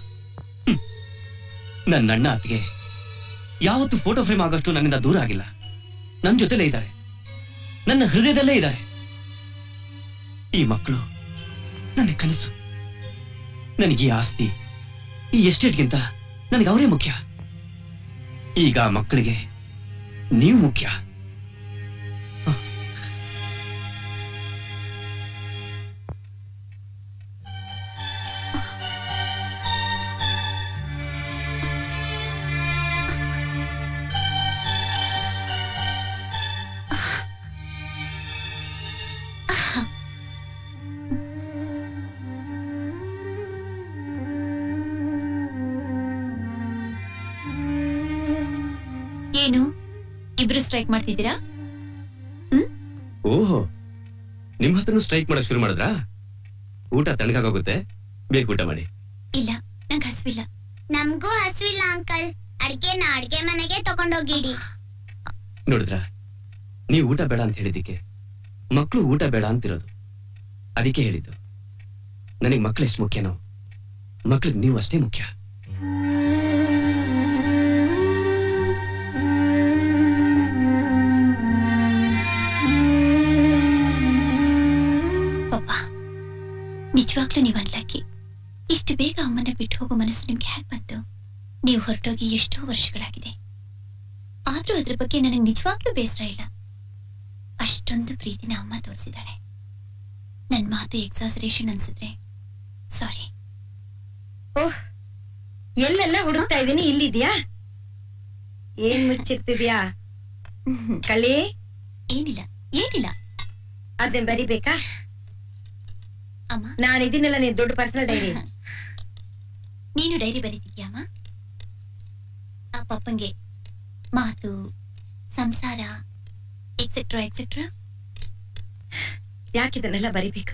ನನ್ನ ಅಣ್ಣ ಅತ್ತಿಗೆ ಯಾವತ್ತು ಫೋಟೋ ಫ್ರೇಮ್ ಆಗೋಷ್ಟು ನನ್ನಿಂದ ದೂರ ಆಗಿಲ್ಲ. ನನ್ನ ಜೊತೆಲೇ ಇದ್ದಾರೆ, ನನ್ನ ಹೃದಯದಲ್ಲೇ ಇದ್ದಾರೆ. ಈ ಮಕ್ಕಳು ನನ್ನ ಕನಸು. ನನಗೆ ಈ ಆಸ್ತಿ ಈ ಎಸ್ಟೇಟ್ಗಿಂತ ನನಗೆ ಅವರೇ ಮುಖ್ಯ. ಈಗ ಮಕ್ಕಳಿಗೆ ನೀವು ಮುಖ್ಯ. ಏನು ಇಬ್ರು ಸ್ಟ್ರೈಕ್ ಮಾಡ್ತಿದ್ದೀರಾ? ಓಹೋ, ನಿಮ್ ಹತ್ರನು ಸ್ಟ್ರೈಕ್ ಮಾಡಕ್ ಶುರು ಮಾಡಿದ್ರಾ? ಊಟ ತಣ್ಣಗಾಗೋಗುತ್ತೆ, ಬೇಗ ಊಟ ಮಾಡಿ. ಇಲ್ಲ, ನಂಗೆ ಹಸುವಿಲ್ಲ. ನಮಗೂ ಹಸುವಿಲ್ಲ ಅಂಕಲ್. ಅಡ್ಗೆನ ಅಡ್ಗೆ ಮನೆಗೆ ತಗೊಂಡೋಗಿಡಿ. ನೋಡಿದ್ರ, ನೀವು ಊಟ ಬೇಡ ಅಂತ ಹೇಳಿದ್ದಕ್ಕೆ ಮಕ್ಕಳು ಊಟ ಬೇಡ ಅಂತಿರೋದು. ಅದಕ್ಕೆ ಹೇಳಿದ್ದು, ನನಗೆ ಮಕ್ಕಳು ಎಷ್ಟು ಮುಖ್ಯನೋ ಮಕ್ಳಿಗೆ ನೀವು ಅಷ್ಟೇ ಮುಖ್ಯ. ನಿಜವಾಗ್ಲೂ ನೀವು ಅನ್ಲಕ್ಕಿ. ಇಷ್ಟು ಬೇಗ ಅಮ್ಮನ ಬಿಟ್ಟು ಹೋಗೋ ಮನಸ್ಸು ನಿಮ್ಗೆ ಹೇಗೆ ಬಂತು? ನೀವು ಹೊರಟೋಗಿ ಎಷ್ಟೋ ವರ್ಷಗಳಾಗಿದೆ. ಆದ್ರೂ ಅದ್ರ ಬಗ್ಗೆ ನನಗೆ ನಿಜವಾಗ್ಲೂ ಬೇಸರ ಇಲ್ಲ. ಅಷ್ಟೊಂದು ಪ್ರೀತಿನ ಅಮ್ಮ ತೋರಿಸಿದಾಳೆ. ನನ್ ಮಾತು ಎಕ್ಸಾಸರೇಷನ್ ಅನ್ಸಿದ್ರೆ ಸಾರಿ. ಓಹ್, ಎಲ್ಲೆಲ್ಲ ಹುಡುಕ್ತಾ ಇದೀನಿ, ಇಲ್ಲಿದ್ಯಾ? ಏನ್ ಮುಚ್ಚಿರ್ತಿದ್ಯಾ ಕಳಿ? ಏನಿಲ್ಲ ಏನಿಲ್ಲ. ಅದನ್ನ ಬರಿಬೇಕಾ? ಅಮ್ಮ, ನಾನು ಇದನ್ನೆಲ್ಲ ನೀನ್ ದೊಡ್ಡ ಪರ್ಸನಲ್ ಡೈರಿ. ನೀನು ಡೈರಿ ಬರೀತಿದ್ಯಾಮ್ಮ? ಆ ಪಪ್ಪಂಗೆ ಮಾತು, ಸಂಸಾರ, ಎಕ್ಸೆಟ್ರಾ ಎಕ್ಸೆಟ್ರಾ. ಯಾಕಿದನ್ನೆಲ್ಲ ಬರಿಬೇಕು?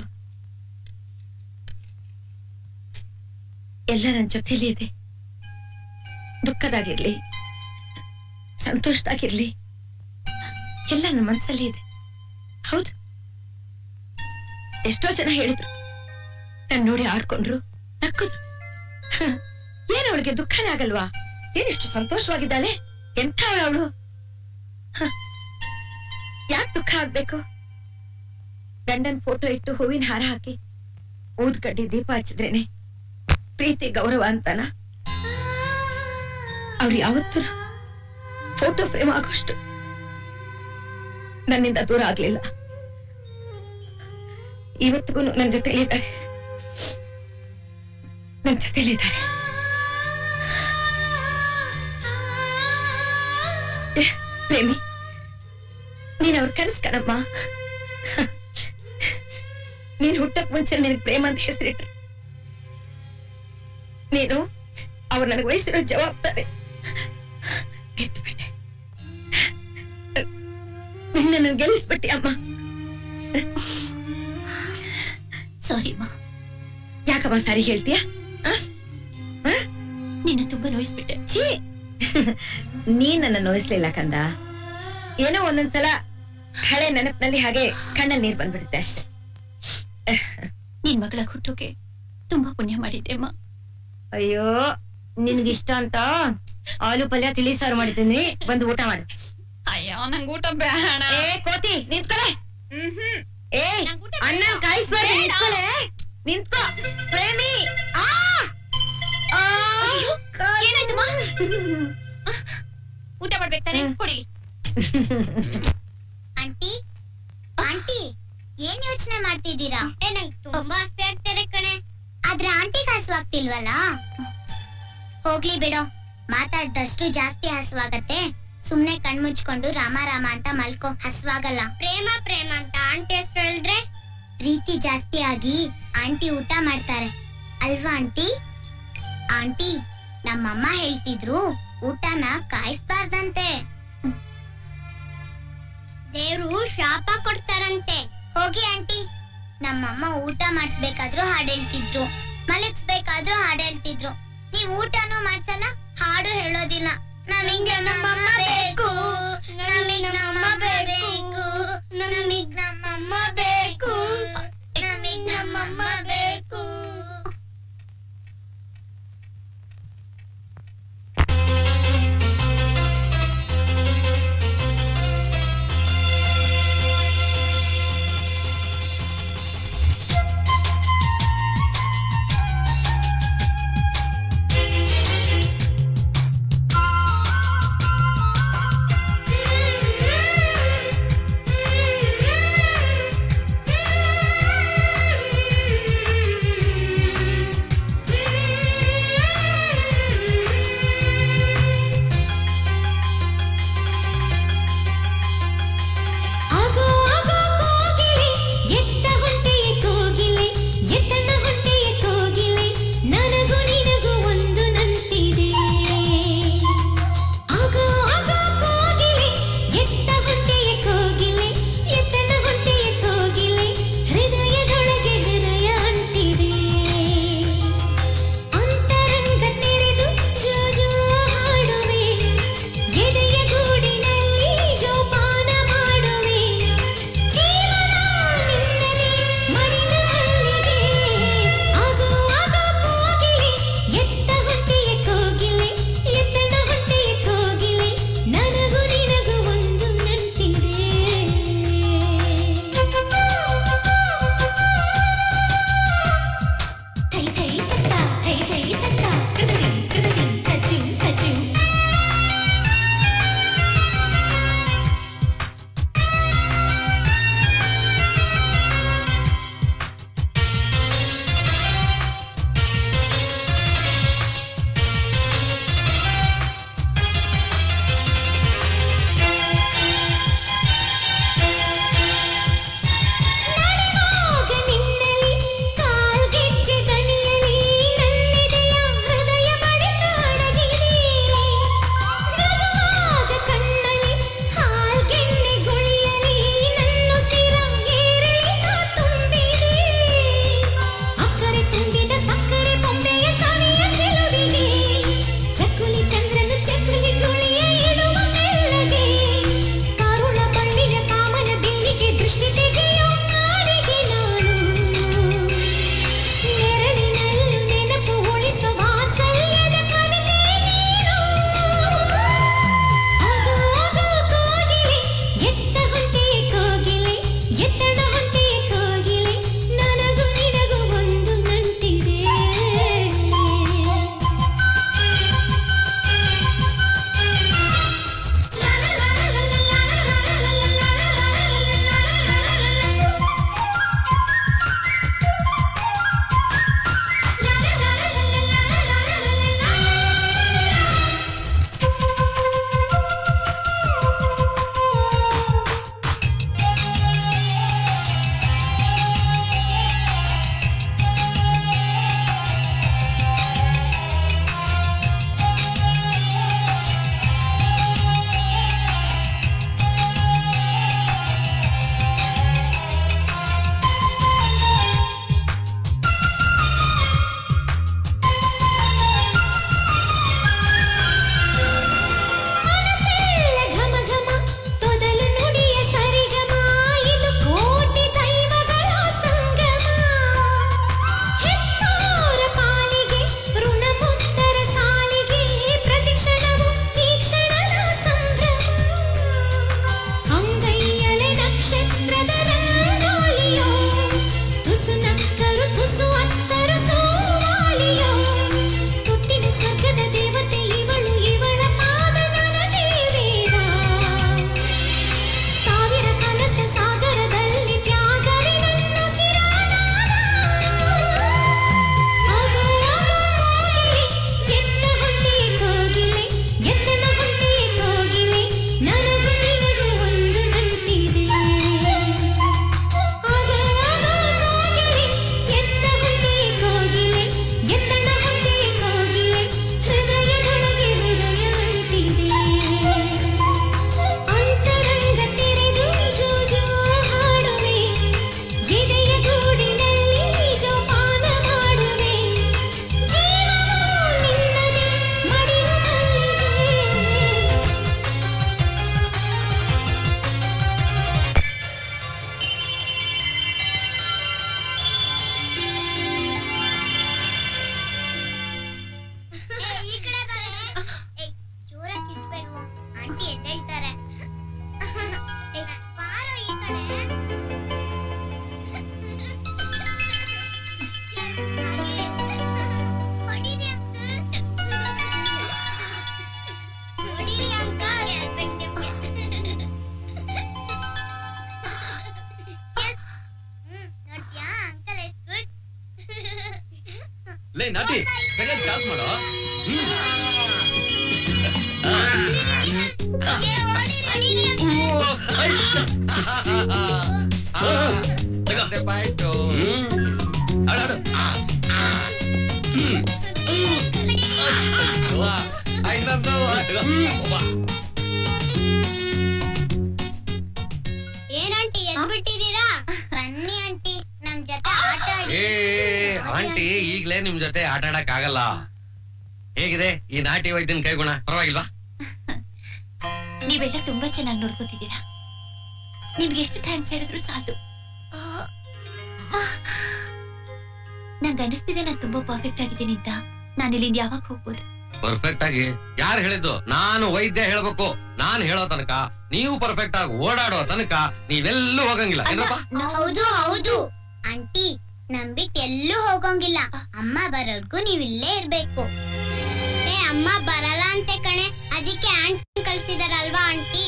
ಎಲ್ಲ ನನ್ನ ಜೊತೆಲಿ ಇದೆ. ದುಃಖದಾಗಿರ್ಲಿ, ಸಂತೋಷದಾಗಿರ್ಲಿ, ಎಲ್ಲ ನನ್ನ ಮನಸ್ಸಲ್ಲಿ ಇದೆ. ಹೌದು, ಎಷ್ಟೋ ಜನ ಹೇಳಿದ್ರು, ನನ್ ನೋಡಿ ಆಡ್ಕೊಂಡ್ರು, ನಕ್ಕದ್ರು. ಏನ್ ಅವಳಿಗೆ ದುಃಖನೇ ಆಗಲ್ವಾ? ಏನಿಷ್ಟು ಸಂತೋಷವಾಗಿದ್ದಾಳೆ, ಎಂಥ ಅವಳು. ಯಾಕೆ ದುಃಖ ಆಗ್ಬೇಕು? ಗಂಡನ್ ಫೋಟೋ ಇಟ್ಟು ಹೂವಿನ ಹಾರ ಹಾಕಿ ಊದ್ ಕಡ್ಡಿ ದೀಪ ಹಚ್ಚಿದ್ರೇನೆ ಪ್ರೀತಿ ಗೌರವ ಅಂತಾನ? ಅವ್ರು ಯಾವತ್ತೂ ಫೋಟೋ ಫ್ರೇಮ್ ಆಗೋಷ್ಟು ನನ್ನಿಂದ ದೂರ ಆಗ್ಲಿಲ್ಲ. ಇವತ್ತಿಗೂ ನನ್ನ ಜೊತೆಲಿದ್ದಾರೆ, ನನ್ನ ಜೊತೆಲಿದ್ದಾರೆ. ಕಣಮ್ಮ. ನೀನ್ ಹುಟ್ಟಕ್ ಮುಂಚೆ ನಿನಗೆ ಪ್ರೇಮ ಅಂತ ಹೆಸರಿಟ್ರು. ನೀನು ಅವ್ರು ನನಗೆ ವಹಿಸಿರೋ ಜವಾಬ್ದಾರಿ ಎತ್ಬಿಟ್ಟೆ. ನಿನ್ನ ಗೆಲ್ಲಿಸ್ಬಿಟ್ಟಿ ಅಮ್ಮ. ಸಾರಿ ಅಮ್ಮ. ಯಾಕಮ್ಮ ಸಾರಿ ಹೇಳ್ತೀಯ? ನಿನ್ನ ತುಂಬಾ ನೋಯಿಸ್ಬಿಟ್ಟೆ. ಛೀ, ನೀನ್ ನನ್ನ ನೋಯಿಸ್ಲಿಲ್ಲ ಕಂದ. ಏನೋ ಒಂದೊಂದ್ಸಲ ಹಳೆ ನೆನಪಿನಲ್ಲಿ ಹಾಗೆ ಕಣ್ಣಲ್ಲಿ ನೀರ್ ಬಂದ್ಬಿಡುತ್ತೆ ಅಷ್ಟೆ. ನಿನ್ ಮಗಳ ಹುಟ್ಟೋಕೆ ತುಂಬಾ ಪುಣ್ಯ ಮಾಡಿದ್ದೆ ಅಮ್ಮ. ಅಯ್ಯೋ, ನಿನ್ಗಿಷ್ಟ ಅಂತ ಆಲೂ ಪಲ್ಯ ತಿಳಿ ಸಾರು ಮಾಡಿದ್ದೀನಿ, ಬಂದು ಊಟ ಮಾಡು. ಅಯ್ಯೋ, ನಂಗೆ ಊಟ ಬೇಡ. ಏ ಕೋತಿ, ನಿಂತ್ಕೊಳೆ. ಏ ಅನ್ನ ಕಾಯಿಸ್ಬಾರ್ದು, ನಿಂತ್ಕೊಳೆ. ನಿಂತ್ಕೋ ಪ್ರೇಮಿ. ಆ ಆ, ಏನಾಯ್ತಮ್ಮ? ಊಟ ಮಾಡ್ಬೇಕಾರೆ ಕೊಡಿ. ಆಂಟಿ ಆಂಟಿ ಏನ್ ಯೋಚನೆ ಮಾಡ್ತಿದ್ದೀರಾ? ಏ ನಂಗೆ ತುಂಬಾ ಹಸಿ ಆಗ್ತಾರೆ ಕಣೆ. ಆದ್ರೆ ಆಂಟಿಗೆ ಹಸುವಾಗ್ತಿಲ್ವಲ್ಲ? ಹೋಗ್ಲಿ ಬಿಡೋ, ಮಾತಾಡ್ದಷ್ಟು ಜಾಸ್ತಿ ಹಸುವಾಗತ್ತೆ. ಸುಮ್ನೆ ಕಣ್ಮುಚ್ಕೊಂಡು ರಾಮ ರಾಮ ಅಂತ ಮಲ್ಕೋ, ಹಸುವಾಗಲ್ಲ. ಪ್ರೇಮ ಪ್ರೇಮ ಅಂತ ಆಂಟಿ ಹೆಸರು ಹೇಳಿದ್ರೆ ಪ್ರೀತಿ ಜಾಸ್ತಿ ಆಗಿ ಆಂಟಿ ಊಟ ಮಾಡ್ತಾರೆ ಅಲ್ವಾ ಆಂಟಿ? ಆಂಟಿ, ನಮ್ಮಮ್ಮ ಹೇಳ್ತಿದ್ರು ಊಟನ ಕಾಯಿಸ್ಬಾರ್ದಂತೆ, ದೇವ್ರು ಶಾಪ ಕೊಡ್ತಾರಂತೆ. ಹೋಗಿ ಆಂಟಿ. ನಮ್ಮಮ್ಮ ಊಟ ಮಾಡಿಸ್ಬೇಕಾದ್ರೂ ಹಾಡು ಹೇಳ್ತಿದ್ರು, ಮಲಗಿಸ್ಬೇಕಾದ್ರೂ ಹಾಡು ಹೇಳ್ತಿದ್ರು. ನೀವ್ ಊಟನೂ ಮಾಡ್ಸಲ್ಲ, ಹಾಡು ಹೇಳೋದಿಲ್ಲ. ನಮಿಗ್ ನಮ್ಮಮ್ಮ ಬೇಕು, ನಮಿಗ್ ನಮ್ಮಮ್ಮ ಬೇಕು, ನಮಿಗ್ ನಮ್ಮಮ್ಮ ಬೇಕು, ನಮಿಗ್ ನಮ್ಮಮ್ಮ ಬೇಕು. ಲೇ ನಾಟಿ ಸರಿಯಾಗಿ ಚಾರ್ಜ್ ಮಾಡೋ. ಪಾಯಿಂಟು ಏನಂಟಿ ಎದ್ದು ಬಿಟ್ಟಿದ್ದೀರಾ? ಬನ್ನಿ ಆಂಟಿ ನಮ್ ಜೊತೆ ಆಟ ಆಡಿ. ಏ ಆಂಟಿ ಈಗ್ಲೇ ನಿಮ್ ಜೊತೆ ಆಟ ಆಡಕ್ ಆಗಲ್ಲ. ಹೇಗಿದೆ ಈ ನಾಟಿ ವೈದ್ಯನ ಕೈಗುಣ? ಪರವಾಗಿಲ್ವಾ? ನೀವೆಲ್ಲ ತುಂಬಾ ಚೆನ್ನಾಗಿ ನೋಡ್ಕೋತಿದ್ದೀರಾ. ನಿಮ್ಗೆ ಎಷ್ಟು ಥ್ಯಾಂಕ್ಸ್ ಹೇಳಿದ್ರು ಸಾಕು. ನಂಗೆ ಅನಿಸ್ತಿದೆ ನಾನು ತುಂಬಾ ಪರ್ಫೆಕ್ಟ್ ಆಗಿದ್ದೀನಿ ಅಂತ. ನಾನು ಇಲ್ಲಿಂದ ಯಾವಾಗ ಹೋಗ್ಬೋದು? ಪರ್ಫೆಕ್ಟ್ ಆಗಿ ಯಾರು ಹೇಳಿದ್ದು? ನಾನು ವೈದ್ಯ ಹೇಳ್ಬೇಕು. ನಾನ್ ಹೇಳೋ ತನಕ ನೀವು ಪರ್ಫೆಕ್ಟ್ ಆಗಿ ಓಡಾಡೋ ತನಕ ನೀವೆಲ್ಲೂ ಹೋಗಂಗಿಲ್ಲ. ಏನಪ್ಪ? ಹೌದು ಹೌದು ಆಂಟಿ, ನಮ್ ಬಿಟ್ಟು ಎಲ್ಲೂ ಹೋಗಂಗಿಲ್ಲ. ಅಮ್ಮ ಬರೋರ್ಗು ನೀವ್ ಇಲ್ಲೇ ಇರ್ಬೇಕು. ಏ ಅಮ್ಮ ಬರಲ್ಲ ಅಂತೆ ಕಣೆ, ಅದಕ್ಕೆ ಆಂಟಿ ಕಳ್ಸಿದಾರಲ್ವಾ ಆಂಟಿ?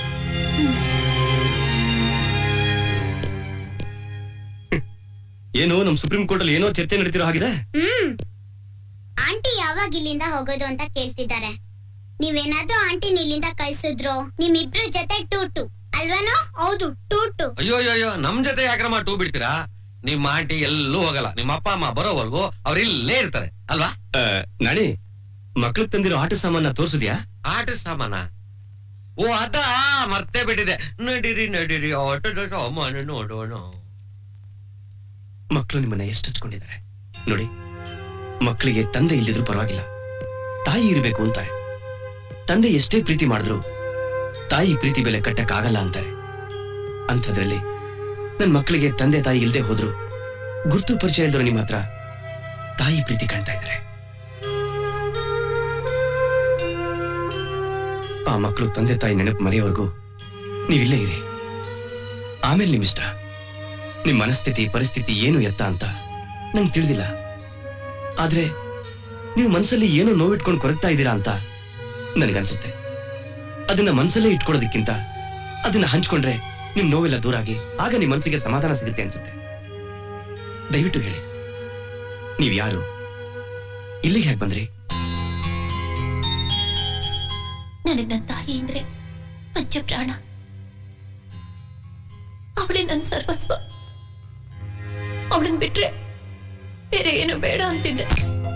ಏನು ನಮ್ ಸುಪ್ರೀಂ ಕೋರ್ಟ್ ಅಲ್ಲಿ ಏನೋ ಚರ್ಚೆ ನಡೀತಿರೋ ಹಾಗಿದೆ. ಹ್ಮ್ ಆಂಟಿ ಯಾವಾಗ ಇಲ್ಲಿಂದ ಹೋಗೋದು ಅಂತ ಕೇಳ್ತಿದ್ದಾರೆ. ನೀವೇನಾದ್ರೂ ಆಂಟಿನ ಇಲ್ಲಿಂದ ಕಳ್ಸಿದ್ರು ನಿಮ್ಮಿಬ್ರು ಜೊತೆ ಟೂಟು ಅಲ್ವಾನೋ? ಹೌದು ಟೂಟು. ಅಯ್ಯೋ ಅಯ್ಯೋ ನಮ್ ಜೊತೆ ಯಾಕ್ರಮ ಟೂ ಬಿಡ್ತೀರಾ? ನಿಮ್ಮ ಆಂಟಿ ಎಲ್ಲೂ ಹೋಗಲ್ಲ. ನಿಮ್ಮ ಅಪ್ಪ ಅಮ್ಮ ಬರೋವರೆಗೂ ಅವ್ರ ಇಲ್ಲೇ ಇರ್ತಾರೆ ಅಲ್ವಾ? ನಾಣಿ ಮಕ್ಳಿಗೆ ತಂದಿರೋ ಆಟ ಸಾಮಾನ ತೋರ್ಸಿದ್ಯಾ? ಆಟ ಸಾಮಾನ? ಓ ಅದ ಮರ್ತೇ ಬಿಟ್ಟಿದೆ. ನಡೀರಿ ನಡೀರಿ ಆಟದ ಸಾಮಾನು ನೋಡೋಣ. ಮಕ್ಕಳು ನಿಮ್ಮನ್ನ ಎಷ್ಟು ಹಚ್ಕೊಂಡಿದ್ದಾರೆ ನೋಡಿ. ಮಕ್ಕಳಿಗೆ ತಂದೆ ಇಲ್ಲಿದ್ರು ಪರವಾಗಿಲ್ಲ, ತಾಯಿ ಇರಬೇಕು ಅಂತಾರೆ. ತಂದೆ ಎಷ್ಟೇ ಪ್ರೀತಿ ಮಾಡಿದ್ರು ತಾಯಿ ಪ್ರೀತಿ ಬೆಲೆ ಕಟ್ಟಕ್ಕಾಗಲ್ಲ ಅಂತಾರೆ. ಅಂಥದ್ರಲ್ಲಿ ನನ್ ಮಕ್ಕಳಿಗೆ ತಂದೆ ತಾಯಿ ಇಲ್ದೆ ಹೋದ್ರು ಗುರ್ತು ಪರಿಚಯ ಇಲ್ದ್ರು ನಿಮ್ಮ ಹತ್ರ ತಾಯಿ ಪ್ರೀತಿ ಕಾಣ್ತಾ ಇದ್ದಾರೆ. ಆ ಮಕ್ಕಳು ತಂದೆ ತಾಯಿ ನೆನಪು ಮರೆಯೋವರೆಗೂ ನೀವಿಲ್ಲೇ ಇರಿ. ಆಮೇಲೆ ನಿಮ್ಮಿಷ್ಟ. ನಿಮ್ ಮನಸ್ಥಿತಿ ಪರಿಸ್ಥಿತಿ ಏನು ಎತ್ತ ಅಂತ ನಂಗೆ ತಿಳಿದಿಲ್ಲ. ಆದ್ರೆ ನೀವು ಮನಸ್ಸಲ್ಲಿ ಏನೋ ನೋವಿಟ್ಕೊಂಡು ಕೊರಗ್ತಾ ಇದ್ದೀರಾ ಅಂತ ನನಗನ್ಸುತ್ತೆ. ಅದನ್ನ ಮನಸ್ಸಲ್ಲೇ ಇಟ್ಕೊಳ್ಳೋದಕ್ಕಿಂತ ಅದನ್ನ ಹಂಚ್ಕೊಂಡ್ರೆ ನಿಮ್ ನೋವೆಲ್ಲ ದೂರ ಆಗಿ ಆಗ ನಿಮ್ ಮನಸ್ಸಿಗೆ ಸಮಾಧಾನ ಸಿಗುತ್ತೆ ಅನ್ಸುತ್ತೆ. ದಯವಿಟ್ಟು ಹೇಳಿ, ನೀವ್ ಯಾರು? ಇಲ್ಲಿಗೆ ಹೇಗೆ ಬಂದ್ರಿ? ನನಗ್ ನನ್ನ ತಾಯಿ ಅಂದ್ರೆ ಪಂಚ ಪ್ರಾಣ. ಅವಳೇ ನನ್ ಸರ್ವಸ್ವ. ಅವಳನ್ ಬಿಟ್ರೆ ಬೇರೆ ಏನು ಬೇಡ ಅಂತಿದ್ದೆ.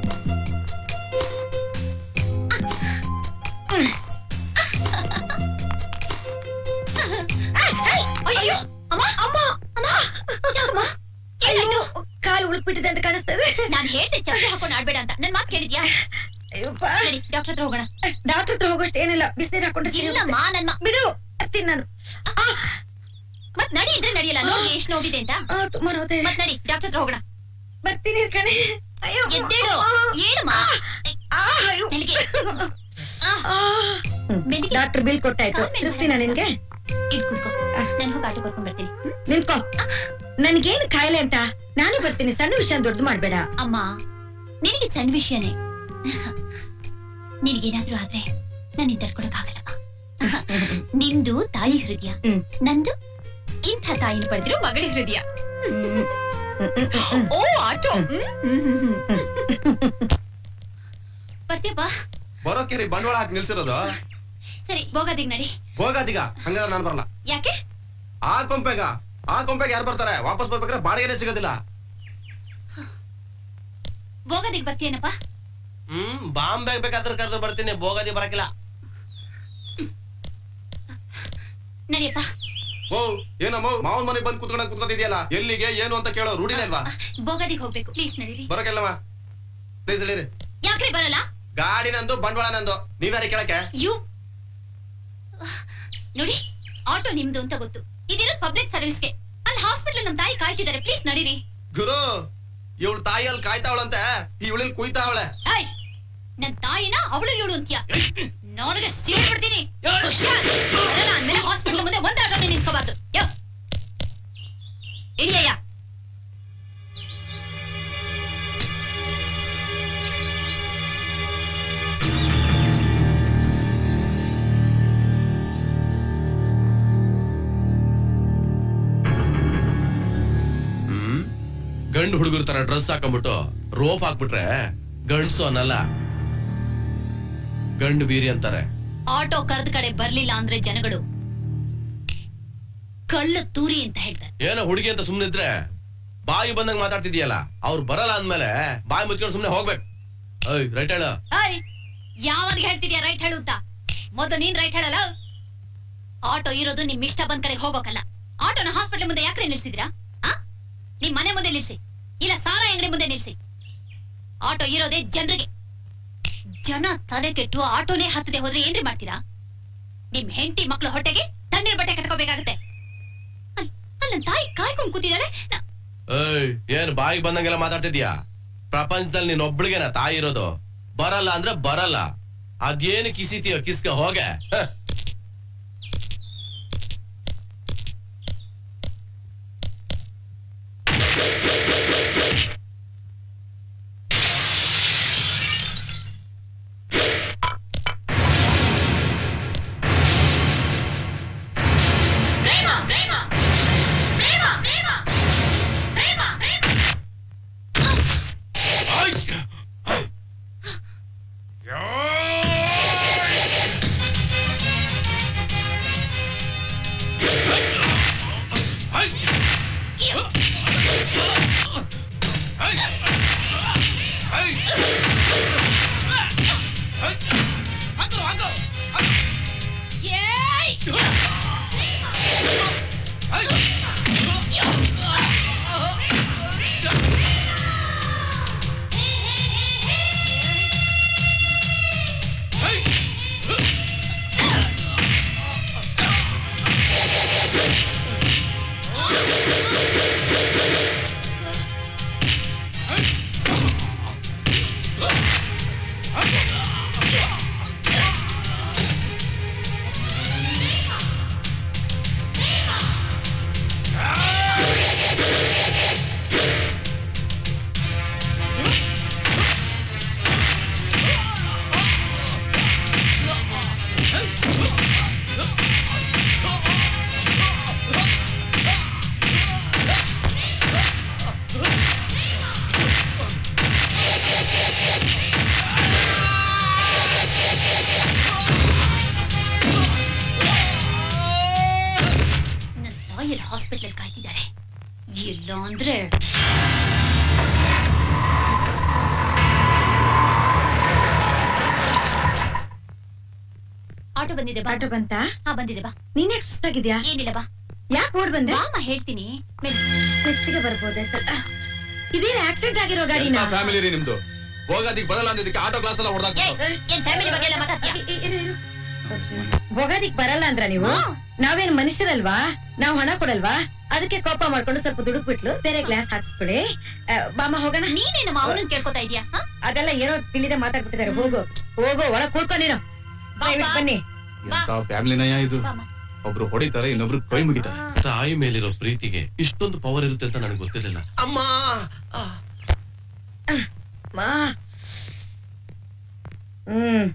ಅಯ್ಯೋ ಅಮ್ಮ ಅಮ್ಮ ಅಮ್ಮ ಯಾಕಮ್ಮ? ಏನಾಯ್ತು? ಕಾಲು ಉಳುಕ್ಬಿಟ್ಟಿದೆ ಅಂತ ಕಾಣಿಸ್ತದೆ. ನಾನ್ ಹೇಳ್ದೆ ಚಪ್ಪಲಿ ಹಾಕೊಂಡು ಆಡ್ಬೇಡ ಅಂತ. ನನ್ ಮಾತು ಕೇಳಿದ್ಯಾ? ನಡಿ ಡಾಕ್ಟರ್ ಹತ್ರ ಹೋಗೋಣ. ಡಾಕ್ಟರ್ ಹತ್ರ ಹೋಗೋಷ್ಟು ಏನಿಲ್ಲ, ಬಿಸಿನೀರು ಹಾಕೊಂಡು ಇಲ್ಲಮ್ಮ ನನ್ ಬಿಡು ಬರ್ತೀನಿ ನಾನು. ಮತ್ ನಡಿ ಅಂದ್ರೆ ನಡಿಯಲ್ಲ. ನೋಡಿ ಎಷ್ಟು ನೋವಿದೆ ಅಂತ. ತುಂಬಾ ನೋವಿದೆ. ಮತ್ ನಡಿ ಡಾಕ್ಟರ್ ಹತ್ರ ಹೋಗೋಣ. ಬರ್ತೀನಿ ಕಣೆ. ಎದ್ದೇಳು. ಹೇಳಮ್ಮ. Doctor bill ಕೊಟ್ಟಾಯ್ತು. ಇರ್ತೀನ ನಿನ್ಗೆ? ಇದ್ ಕುತ್ಕೋ. ನಾನು ಹೋಗಿ ಆಟೋ ಕರ್ಕೊಂಡ್ ಬರ್ತೀನಿ. ನಿಂತ್ಕೋ. ನನ್ಗೇನು ಕಾಯಿಲೆ ಅಂತ ನಾನು ಬರ್ತೀನಿ. ಸಣ್ಣ ವಿಷಯ ದೊಡ್ಡದು ಮಾಡ್ಬೇಡ. ಅಮ್ಮ ನಿನಗೆ ಸಣ್ಣ ವಿಷಯನೇ. ನಿನಗೇನಾದ್ರೂ ಆದ್ರೆ ನಾನು ತಡ್ಕೊಳಕ್ಕಾಗಲ್ಲಮ್ಮ. ನಿಂದು ತಾಯಿ ಹೃದಯ, ನಂದು ಇಂಥ ತಾಯಿನ ಪಡೆದಿರೋ ಮಗಳ ಹೃದಯ. ಓ ಆಟೋ ಬರ್ತೀಯಪ್ಪ? ಬರೋಕೆ ಬಂಡವಾಳ ಹಾಕಿ ನಿಲ್ಸಿರೋದು. ಸರಿ ಬೋಗಾದಿಗ್ ನಡಿ. ಹೋಗಾದೀಗ ಹಂಗಾದ್ರೆ ನಾನು ಬರಲ್ಲ. ಯಾಕೆ? ಆ ಕೊಂಪೆಗ ಆ ಕೊಂಪೆಗೆ ಯಾರು ಬರ್ತಾರೆ? ವಾಪಸ್ ಬರ್ಬೇಕಾದ್ರೆ ಬಾಡಿಗೆನೇ ಸಿಗೋದಿಲ್ಲ. ಬೋಗಾದಿಗ್ ಬರ್ತೀಯನಪ್ಪ? ಹ್ಮ್ ಬಾಂಬೆ ಬೇಕಾದ್ರೆ ಕರೆದು ಬರ್ತೀನಿ. ಬೋಗಾದಿ ಬರಕಿಲ್ಲ. ನಡಿಯಪ್ಪ. ಓ ಏನಮ್ಮ ಮಾವನ್ ಮನೆಗೆ ಬಂದು ಕುತ್ಕೊಂಡ ಕುತ್ಕೊಂಡಿದ್ಯಲ್ಲ, ಎಲ್ಲಿಗೆ ಏನು ಅಂತ ಕೇಳೋ ರೂಢಿನೇ ಅಲ್ವಾ? ಬೋಗಾದಿಗ್ ಹೋಗ್ಬೇಕು. ಪ್ಲೀಸ್ ನಡೀರಿ. ಬರೋಕೆಲ್ಲಮ್ಮ ಪ್ಲೀಸ್ ಹೇಳಿರಿ. ಯಾಕ್ರೆ ಬರಲ್ಲ? ಗಾಡಿ ನಂದು, ಬಂಡವಾಳ ನಂದು. ನೀವ್ಯಾರಿ ಕೇಳಕ್ಕೆ? ಯು ನೋಡಿ, ಆಟೋ ನಿಮ್ದು ಅಂತ ಗೊತ್ತು. ಇದಿರೋದು ಪಬ್ಲಿಕ್ ಸರ್ವಿಸ್ಗೆ. ಅಲ್ಲಿ ಹಾಸ್ಪಿಟಲ್ ನಮ್ ತಾಯಿ ಕಾಯ್ತಿದ್ದಾರೆ. ಪ್ಲೀಸ್ ನಡೀರಿ. ಗುರು, ಇವಳು ತಾಯಿಯಲ್ಲಿ ಕಾಯ್ತಾವಳಂತೆ, ಇವಳಿಲ್ ಕುಯ್ತಾವಳೆ. ನನ್ ತಾಯಿನ ಅವಳು ಇವಳು ಅಂತ್ಯ. ನೋಡಿದ್ರೆ ಸೀಳ್ ಬಿಡ್ತೀನಿ. ಬರಲ್ಲ ಅಂದ್ಮೇಲೆ ಹಾಸ್ಪಿಟಲ್ ಮುಂದೆ ಒಂದ್ ಆಟೋನೇ ನಿಂತ್ಕೋಬಾರ್ದು. ಇಳಿಯಯ್ಯ. ಗಂಡು ಹುಡುಗರ ತರ ಡ್ರೆಸ್ ಹಾಕೊಂಡ್ಬಿಟ್ಟು ರೋಫ್ ಹಾಕ್ಬಿಟ್ರೆ ಗಂಡ್ಸು ಅನ್ನಲ್ಲ, ಗಂಡು ಬೀರಿ ಅಂತಾರೆ. ಆಟೋ ಕರೆದ ಕಡೆ ಬರ್ಲಿಲ್ಲ ಅಂದ್ರೆ ಜನಗಳು ಕಳ್ಳ ತೂರಿ ಅಂತ ಹೇಳ್ತಾರೆ. ಏನೋ ಹುಡುಗಿ ಅಂತ ಸುಮ್ನಿದ್ರೆ ಬಾಯಿ ಬಂದಂಗ್ ಮಾತಾಡ್ತಿದ್ಯಲ್ಲ, ಅವ್ರು ಬರಲ್ಲ ಅಂದ್ಮೇಲೆ ಬಾಯಿ ಮುಚ್ಕೊಂಡು ಸುಮ್ನೆ ಹೋಗ್ಬೇಕು. ಐ ರೈಟ್ ಹೇಳ. ಯಾವಾಗ ಹೇಳ್ತಿದ್ಯಾ ರೈಟ್ ಹೇಳು ಅಂತ? ಮೊದಲು ನೀನ್ ರೈಟ್ ಹೇಳಲ್ಲ. ಆಟೋ ಇರೋದು ನಿಮ್ ಇಷ್ಟ ಬಂದ್ ಕಡೆಗೆ ಹೋಗೋಕಲ್ಲ. ಆಟೋನ ಹಾಸ್ಪಿಟಲ್ ಮುಂದೆ ಯಾಕೆ ನಿಲ್ಸಿದ್ರಾ? ನಿಮ್ ಮನೆ ಮುಂದೆ ನಿಲ್ಸಿ, ಇಲ್ಲ ಸಾರಾ ಅಂಗಡಿ ಮುಂದೆ ನಿಲ್ಸಿ. ಆಟೋ ಇರೋದೇ ಜನರಿಗೆ. ಜನ ತಲೆ ಕೆಟ್ಟು ಆಟೋನೇ ಹತ್ತದೆ ಹೋದ್ರೆ ಏನ್ರಿ ಮಾಡ್ತೀರಾ? ನಿಮ್ ಹೆಂಡತಿ ಮಕ್ಳು ಹೊಟ್ಟೆಗೆ ತಣ್ಣೀರ್ ಬಟ್ಟೆ ಕಟ್ಕೋಬೇಕಾಗತ್ತೆ. ಅಲ್ಲ ತಾಯಿ ಕಾಯ್ಕೊಂಡ್ ಕೂತಿದಾಳೆ. ಏಯ್ ಏನ್ ಬಾಯಿ ಬಂದಂಗೆಲ್ಲ ಮಾತಾಡ್ತಿದ್ಯಾ? ಪ್ರಪಂಚದಲ್ಲಿ ನೀನ್ ಒಬ್ಳಿಗೆನ ತಾಯಿ ಇರೋದು? ಬರಲ್ಲ ಅಂದ್ರೆ ಬರಲ್ಲ, ಅದೇನು ಕಿಸಿತೀಯೋ ಕಿಸ್ಕ ಹೋಗೆ. ಹಾಸ್ಪಿಟಲ್ ಕಾಯ್ತಿದ್ದಾಳೆ. ಇಲ್ಲ ಅಂದ್ರೆ ಆಟೋ ಬಂದಿದೆ. ಆಟೋ ಬಂತಾ? ಹಾ ಬಂದಿದೆ ಬಾ. ನೀನ್ ಯಾಕೆ ಸುಸ್ತಾಗಿದ್ಯಾ? ಏನಿಲ್ಲ ಬಾ. ಯಾಕೆ ಓಡ್ ಬಂದೆ? ಬಾಮ ಹೇಳ್ತೀನಿ. ಮೆತ್ತಿಗೆ ಬರ್ಬೋದೆ. ಇದೇನು ಆಕ್ಸಿಡೆಂಟ್ ಆಗಿರೋ ಗಾಡಿನ? ಫ್ಯಾಮಿಲಿ ರೀ ನಿಮ್ದು. ಹೋಗೋದಿಕ್ ಬರಲ್ಲ ಅಂದಿದ್ದಕ್ಕೆ ಆಟೋ ಕ್ಲಾಸ್ ಎಲ್ಲ ಹೊಡೆದಾಕ. ಏನ್ ಫ್ಯಾಮಿಲಿ ಬಗ್ಗೆ ಎಲ್ಲ ಮಾತಾಡ್ತೀಯಾ? ಹೋಗೋದಿಕ್ ಬರಲ್ಲ ಅಂದ್ರ ನೀವು? ನಾವೇನ್ ಮನುಷ್ಯರಲ್ವಾ? ನಾವ್ ಹಣ ಕೊಡಲ್ವಾ? ಅದಕ್ಕೆ ಕೋಪ ಮಾಡ್ಕೊಂಡು ಸ್ವಲ್ಪ ದುಡುಕ್ಬಿಟ್ಲು. ಬೇರೆ ಗ್ಲಾಸ್ ಹಾಕ್ಸ್ಬಿಡಿ. ಬಾಮ ಹೋಗೋಣ. ನೀನೇನು ಮಾವನನ್ನ ಕೇಳ್ಕೊತಾ ಇದೀಯಾ? ಅದೆಲ್ಲ ಏನೋ ತಿಳಿದೆ ಮಾತಾಡ್ಬಿಟ್ಟಿದ್ದಾರೆ. ಹೋಗು ಹೋಗು, ಒಳಗ್ ಕೂತ್ಕೊ ನೀನು. ಬನ್ನಿ. ಫ್ಯಾಮಿಲಿನಯ್ಯ ಇದು. ಒಬ್ರು ಹೊಡಿತಾರೆ, ಇನ್ನೊಬ್ರು ಕೈ ಮುಗಿತಾರೆ. ತಾಯಿ ಮೇಲಿರೋ ಪ್ರೀತಿಗೆ ಇಷ್ಟೊಂದು ಪವರ್ ಇರುತ್ತೆ ಅಂತ ನನಗೆ ಗೊತ್ತಿರಲಿಲ್ಲ. ಅಮ್ಮ ಹ್ಮ್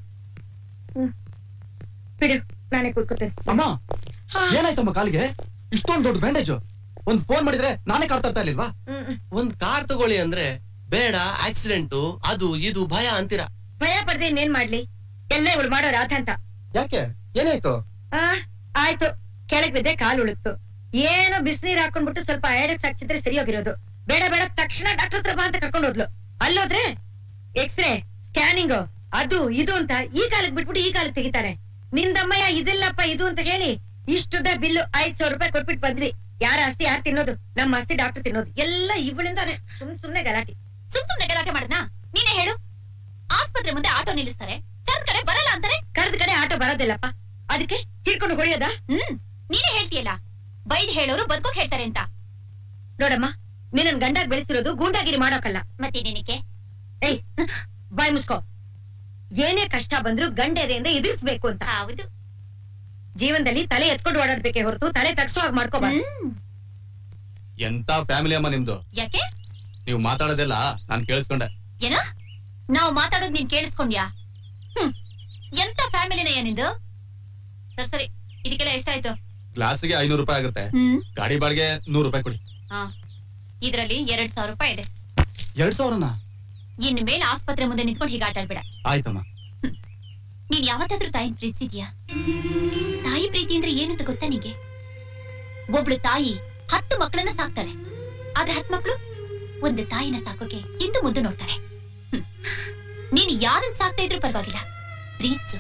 ಬಿಡು, ನಾನೇ ಕೂತ್ಕೋತೇನೆ. ಅಮ್ಮ ಏನಾಯ್ತಮ್ಮ ಕಾಲಿಗೆ? ಇಷ್ಟೊಂದು ದೊಡ್ಡ ಬ್ಯಾಂಡೇಜ್. ಒಂದ್ ಫೋನ್ ಮಾಡಿದ್ರೆ ನಾನೇ ಕಾರ್ ತರ್ತಾ ಇರ್ಲಿಲ್ವಾ? ಒಂದ್ ಕಾರ್ ತಗೊಳ್ಳಿ ಅಂದ್ರೆ ಬೇಡ, ಆಕ್ಸಿಡೆಂಟ್ ಅದು ಇದು ಭಯ ಅಂತೀರಾ. ಭಯ ಪಡ್ದೆ ಇನ್ನೇನ್ ಮಾಡ್ಲಿ? ಎಲ್ಲ ಇವಳು ಮಾಡೋ ರಾತ ಅಂತ. ಯಾಕೆ, ಏನಾಯ್ತು? ಆ ಆಯ್ತು, ಕೆಳಗ್ ಬಿದ್ದೆ, ಕಾಲು ಉಳುಕ್ತು. ಏನೋ ಬಿಸಿನೀರ್ ಹಾಕೊಂಡ್ಬಿಟ್ಟು ಸ್ವಲ್ಪ ಐಡೆಕ್ಸ್ ಹಾಕ್ಸಿದ್ರೆ ಸರಿ ಹೋಗಿರೋದು. ಬೇಡ ಬೇಡ, ತಕ್ಷಣ ಡಾಕ್ಟರ್ ಹತ್ರ ಬಾ ಅಂತ ಕರ್ಕೊಂಡು ಹೋದ್ಲು. ಅಲ್ಲೋದ್ರೆ ಎಕ್ಸ್ರೇ, ಸ್ಕ್ಯಾನಿಂಗ್, ಅದು ಇದು ಅಂತ ಈ ಕಾಲಕ್ಕೆ ಬಿಟ್ಬಿಟ್ಟು ಈ ಕಾಲಕ್ಕೆ ತೆಗಿತಾರೆ. ನಿಂದಮ್ಮಯ್ಯ ಇದಿಲ್ಲಪ್ಪ ಇದು ಅಂತ ಹೇಳಿ ಇಷ್ಟುದ್ದ ಬಿಲ್ಲು ಐದ್ ಸಾವಿರ ರೂಪಾಯಿ ಕೊಟ್ಬಿಟ್ಟು ಬಂದ್ವಿ. ಯಾರ ಆಸ್ತಿ ಯಾರು ತಿನ್ನೋದು? ನಮ್ಮ ಆಸ್ತಿ ಡಾಕ್ಟರ್ ತಿನ್ನೋದು. ಎಲ್ಲ ಇವಳಿಂದಾನೆ. ಸುಮ್ ಸುಮ್ನೆ ಗಲಾಟೆ. ಸುಮ್ ಸುಮ್ನೆ ಗಲಾಟೆ ಮಾಡದ್ನಾ? ನೀನೇ ಹೇಳು. ಆಸ್ಪತ್ರೆ ಮುಂದೆ ಆಟೋ ನಿಲ್ಲಿಸ್ತಾರೆ, ಕರ್ದ ಕಡೆ ಬರಲ್ಲ ಅಂತಾರೆ. ಕರ್ದ ಕಡೆ ಆಟೋ ಬರೋದಿಲ್ಲಪ್ಪ, ಅದಕ್ಕೆ ಹಿಡ್ಕೊಂಡು ಹೊಡೆಯೋದಾ? ಹ್ಮ್ ನೀನೇ ಹೇಳ್ತೀಯಲ್ಲ, ಬೈದ್ ಹೇಳೋರು ಬದುಕೋಕ್ ಹೇಳ್ತಾರೆ ಅಂತ. ನೋಡಮ್ಮ, ನಿನ್ನ ಗಂಡಾಗ್ ಬೆಳೆಸಿರೋದು ಗೂಂಡಾಗಿರಿ ಮಾಡೋಕಲ್ಲ. ಮತ್ತೆ ನಿನಕ್ಕೆ ಏಯ್ ಬಾಯ್ ಮುಚ್ಕೋ. ಏನೇ ಕಷ್ಟ ಬಂದ್ರು ಗಂಡೆದೆಯಿಂದ ಎದುರಿಸ್ಬೇಕು ಅಂತ. ಹೌದು, ಜೀವನದಲ್ಲಿ ತಲೆ ಎತ್ಕೊಂಡು ಓಡಾಡ್ಬೇಕೆ ಹೊರತು ತಲೆ ತಗ್ಸೋ ಹಾಗೆ ಮಾಡ್ಕೋಬಾರ್ದು. ಎಂತ ಫ್ಯಾಮಿಲಿ ಅಮ್ಮ ನಿಮ್ದು? ಯಾಕೆ ನೀವು ಮಾತಾಡೋದೆಲ್ಲ ನಾನ್ ಕೇಳಿಸ್ಕೊಂಡೆ. ಏನ ನಾವು ಮಾತಾಡೋದ್ ನೀನ್ ಕೇಳಿಸ್ಕೊಂಡ್ಯಾ? ಹ್ಮ್ ಎಂತ ಫ್ಯಾಮಿಲಿನ ನಿಂದು? ಸರಿ ಸರಿ, ಇದಕ್ಕೆಲ್ಲ ಎಷ್ಟಾಯ್ತು? ಗ್ಲಾಸ್ಗೆ ಐನೂರು ರೂಪಾಯಿ ಆಗುತ್ತೆ. ಹ್ಮ್ ಗಾಡಿ ಬಾಡಿಗೆ ನೂರು ರೂಪಾಯಿ ಕೊಡಿ. ಹಾ, ಇದ್ರಲ್ಲಿ ಎರಡ್ ಸಾವಿರ ರೂಪಾಯಿ ಇದೆ. ಎರಡ್ ಸಾವಿರನ? ಇನ್ನು ಮೇಲೆ ಆಸ್ಪತ್ರೆ ಮುಂದೆ ನಿಂತ್ಕೊಂಡು ಹೀಗೆ ಆಟ ಆಡ್ಬೇಡ. ಆಯ್ತಮ್ಮ. ನೀನ್ ಯಾವತ್ತಾದ್ರೂ ತಾಯಿನ ಪ್ರೀತಿಸಿದ್ಯಾ? ತಾಯಿ ಪ್ರೀತಿ ಅಂದ್ರೆ ಏನು ಅಂತ ಗೊತ್ತಾ ನಿಂಗೆ? ಒಬ್ಳು ತಾಯಿ ಹತ್ತು ಮಕ್ಕಳನ್ನ ಸಾಕ್ತಾಳೆ, ಆದ್ರೆ ಹತ್ತು ಮಕ್ಕಳು ಒಂದು ತಾಯಿನ ಸಾಕೋಕೆ ಹಿಂದೆ ಮುದ್ದು ನೋಡ್ತಾರೆ. ನೀನು ಯಾರನ್ನ ಸಾಕ್ತಾ ಇದ್ರೂ ಪರವಾಗಿಲ್ಲ, ಪ್ರೀತ್ಸು.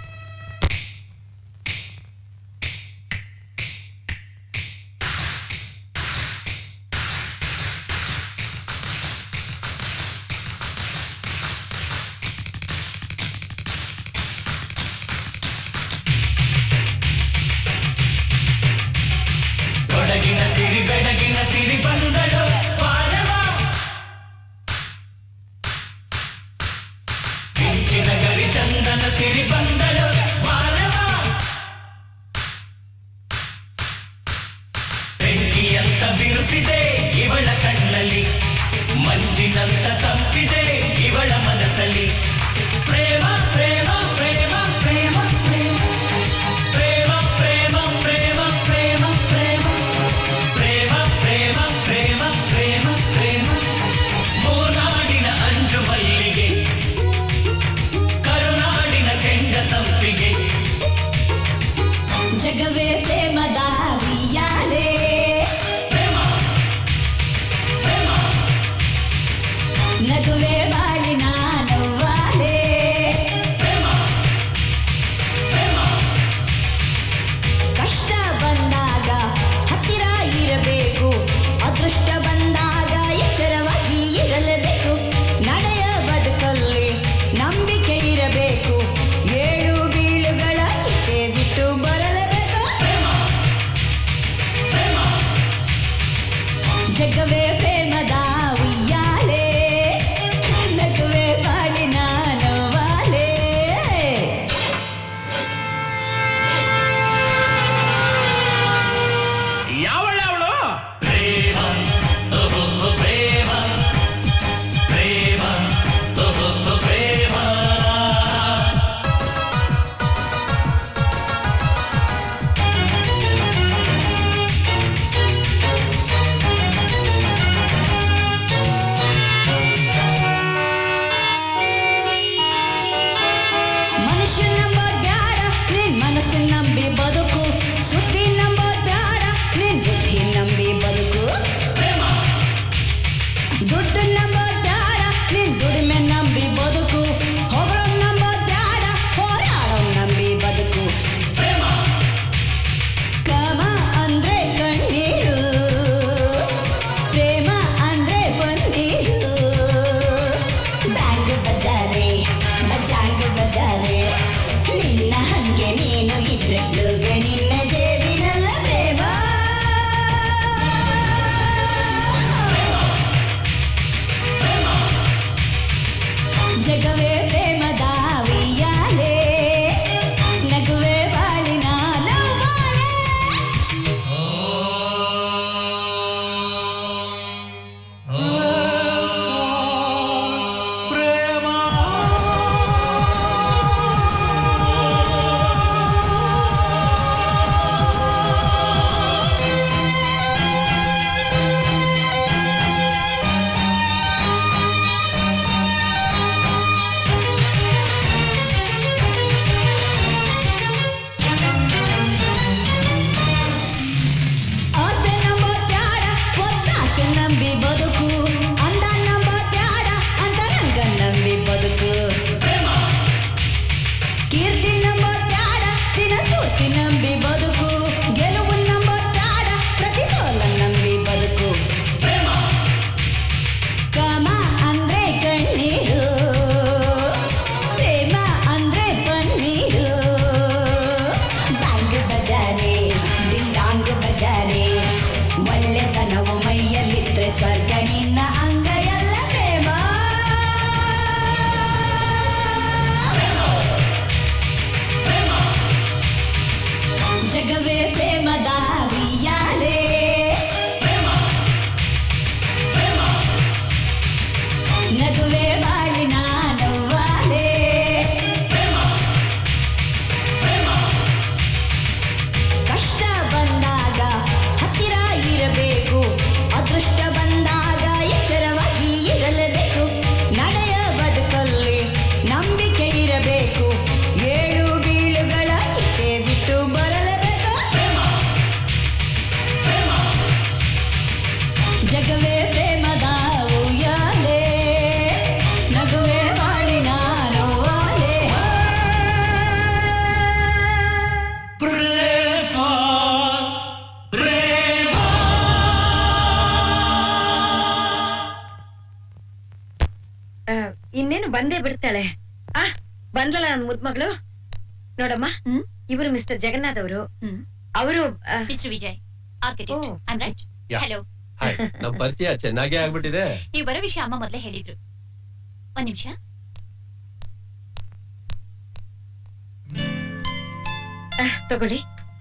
ಬೆಳಗಿನ ಸಿರಿ ಬೆಳಗಿನ ಸಿರಿ ಬಂದಳು ವಾರವ, ಮಿಂಚಿನ ಗರಿ ಚಂದನ ಸಿರಿ ಬಂದಳು ವಾರವ, ಬೆಂಕಿಯಂತ ಬಿರುಸಿದೆ ಇವಳ ಕಣ್ಣಲ್ಲಿ, ಮಂಜಿನಂತ ತಂಪಿದೆ ಇವಳ ಮನಸ್ಸಲ್ಲಿ. ಪ್ರೇಮ ಪ್ರೇಮ ಪ್ರೇಮ ಪ್ರೇಮ ಪ್ರೇಮ ಪ್ರೇಮ ಪ್ರೇಮ ಪ್ರೇಮ ಪ್ರೇಮ ಪ್ರೇಮ ಪ್ರೇಮ ಪ್ರೇಮ ಪ್ರೇಮ ಪ್ರೇಮ ಪ್ರೇಮ ಮೂನಾಡಿನ ಅಂಜು ಮಲ್ಲಿಗೆ, ಕರುನಾಡಿನ ಕೆಂಡ ಸಂಪಿಗೆ. ಜಗವೇ ಪ್ರೇಮದ ಉಯ್ಯಾಲೆ, ಪ್ರೇಮ ಪ್ರೇಮ ನಗುವೆ ಬಾಳಿನ ನೋವಾಲೆ, ಪ್ರೇಮ ಪ್ರೇಮ ಕಷ್ಟ ಬಂದಾಗ ಹತ್ತಿರ ಇರಬೇಕು, ಅದೃಷ್ಟ ಬಂದಾಗ ಎಚ್ಚರವಾಗಿ ಇರಲೇಬೇಕು. ನಡೆಯ ಬದುಕಲ್ಲಿ ನಂಬಿಕೆ ಇರಬೇಕು, ಏಳು ಬೀಳುಗಳ ಚಿತೆ ಬಿಟ್ಟು ಬರಲೇಬೇಕು. ಜಗವೇ ಪ್ರೇಮದ ಉಯ್ಯಾಲೆ, ನಗುವೆ ಬಾಳಿನ ನೋವಾಲೆ. ಯಾವಳ ಅವಳು? ಪ್ರೇಮ ಓಹೋ ಪ್ರೇಮ ಪ್ರೇಮ ಓಹೋ ಪ್ರೇಮ. ಮನುಷ್ಯ ನಂಬೋದ್ ಬ್ಯಾಡ, ನಿನ್ ಮನಸ್ಸು ನಂಬಿ ಬದುಕು. ಸುದ್ದಿ ನಂಬೋದ್ ಬ್ಯಾಡ, ನಿನ್ ಬುದ್ಧಿ ನಂಬಿ ಬದುಕು. ದುಡ್ಡು ನಂಬೋದ್ ಬ್ಯಾಡ, ನಿನ್ ದುಡಿಮೆ ನಂಬಿ ಬದುಕು. ಹೊಗಳೋದ್ ನಂಬೋದ್ ಬ್ಯಾಡ, ಹೋರಾಡೋದ್ ನಂಬಿ ಬದುಕು. ಕಾಮ ಅಂದ್ರೆ ಕಣ್ಣೀರು, ಪ್ರೇಮ ಅಂದ್ರೆ ಬನ್ನೀರು. ಬ್ಯಾಂಕ್ ಬಜಾರೆ ಬಜಾಂಗ್ ಬಜಾರೆ, ನಿನ್ನ ಹಂಗೆ ನೀನು ಇದ್ರಲ್ಲುಗ ನಿನ್ನ ಜೇಬಿನಲ್ಲ ಪ್ರೇಮ. ಜಗವೇ ಪ್ರೇಮದ ಉಯ್ಯಾಲೆ, ನಗುವೆ ಬಾಳಿನ ನೋವಾಲೆ. ಆಸೆ ನಂಬೋದ್ ಬ್ಯಾಡ, ಒತ್ತಾಸೆ ನಂಬಿ ಬದುಕು. ಅಂದ ನಂಬೋದ್ ಬ್ಯಾಡ, ಅಂತರಂಗ ನಂಬಿ ಬದುಕು. ಕೀರ್ತಿ ನಂಬೋದ್ ಬ್ಯಾಡ, ದಿನ ಸ್ಫೂರ್ತಿ ನಂಬಿ ಬದುಕು. ಗೆಲುವು ನಂಬೋದ್ ಬ್ಯಾಡ, ಪ್ರತಿ ಸೋಲ ನಂಬಿ ಬದುಕು. ಕಾಮ ಅಂದ್ರೆ ಕಣ್ಣೀರು, ಪ್ರೇಮ ಅಂದ್ರೆ ಪನ್ನೀರು. ಬ್ಯಾಂಕ್ ಬಜಾರೆ ಡಿಂಗಾಂಗ್ ಬಜಾರೆ, ಒಳ್ಳೆತನವು ಮೈಯಲ್ಲಿದ್ರೆ ಸ್ವರ್ಗ ನಿನ್ನ ಅಂಗ ಎಲ್ಲ ಪ್ರೇಮ. ಜಗವೇ ಪ್ರೇಮದ ಉಯ್ಯಾಲೆ, ನಗುವೆ ಬಾಳಿನ ನೋವಾಲೆ. ಕಷ್ಟ ಬಂದಾಗ ಹತ್ತಿರ ಇರಬೇಕು, ಅದೃಷ್ಟ ಬಂದಾಗ ಎಚ್ಚರವಾಗಿ ಇರಲೇಬೇಕು. ನಡೆಯ ಬಂದೇ ಬಿಡ್ತಾಳೆ. ಆ ಬಂದ್ಲಲ್ಲ ನನ್ ಮುದ್ ಮಗಳು. ನೋಡಮ್ಮ, ಇವರು ಮಿಸ್ಟರ್ ಜಗನ್ನಾಥ್ ಅವರು. ಅವರು Mr Vijay architect. I am right? Hello. Hi. ನಮ್ಮ ಪರಿಚಯ ಚೆನ್ನಾಗೇ ಆಗ್ಬಿಟ್ಟಿದೆ. ನೀವು ಬರೋ ವಿಷಯ ಅಮ್ಮ ಮೊದಲೇ ಹೇಳಿದ್ರು. ಒಂದ್ ನಿಮಿಷ. ತಗೊಳ್ಳಿ.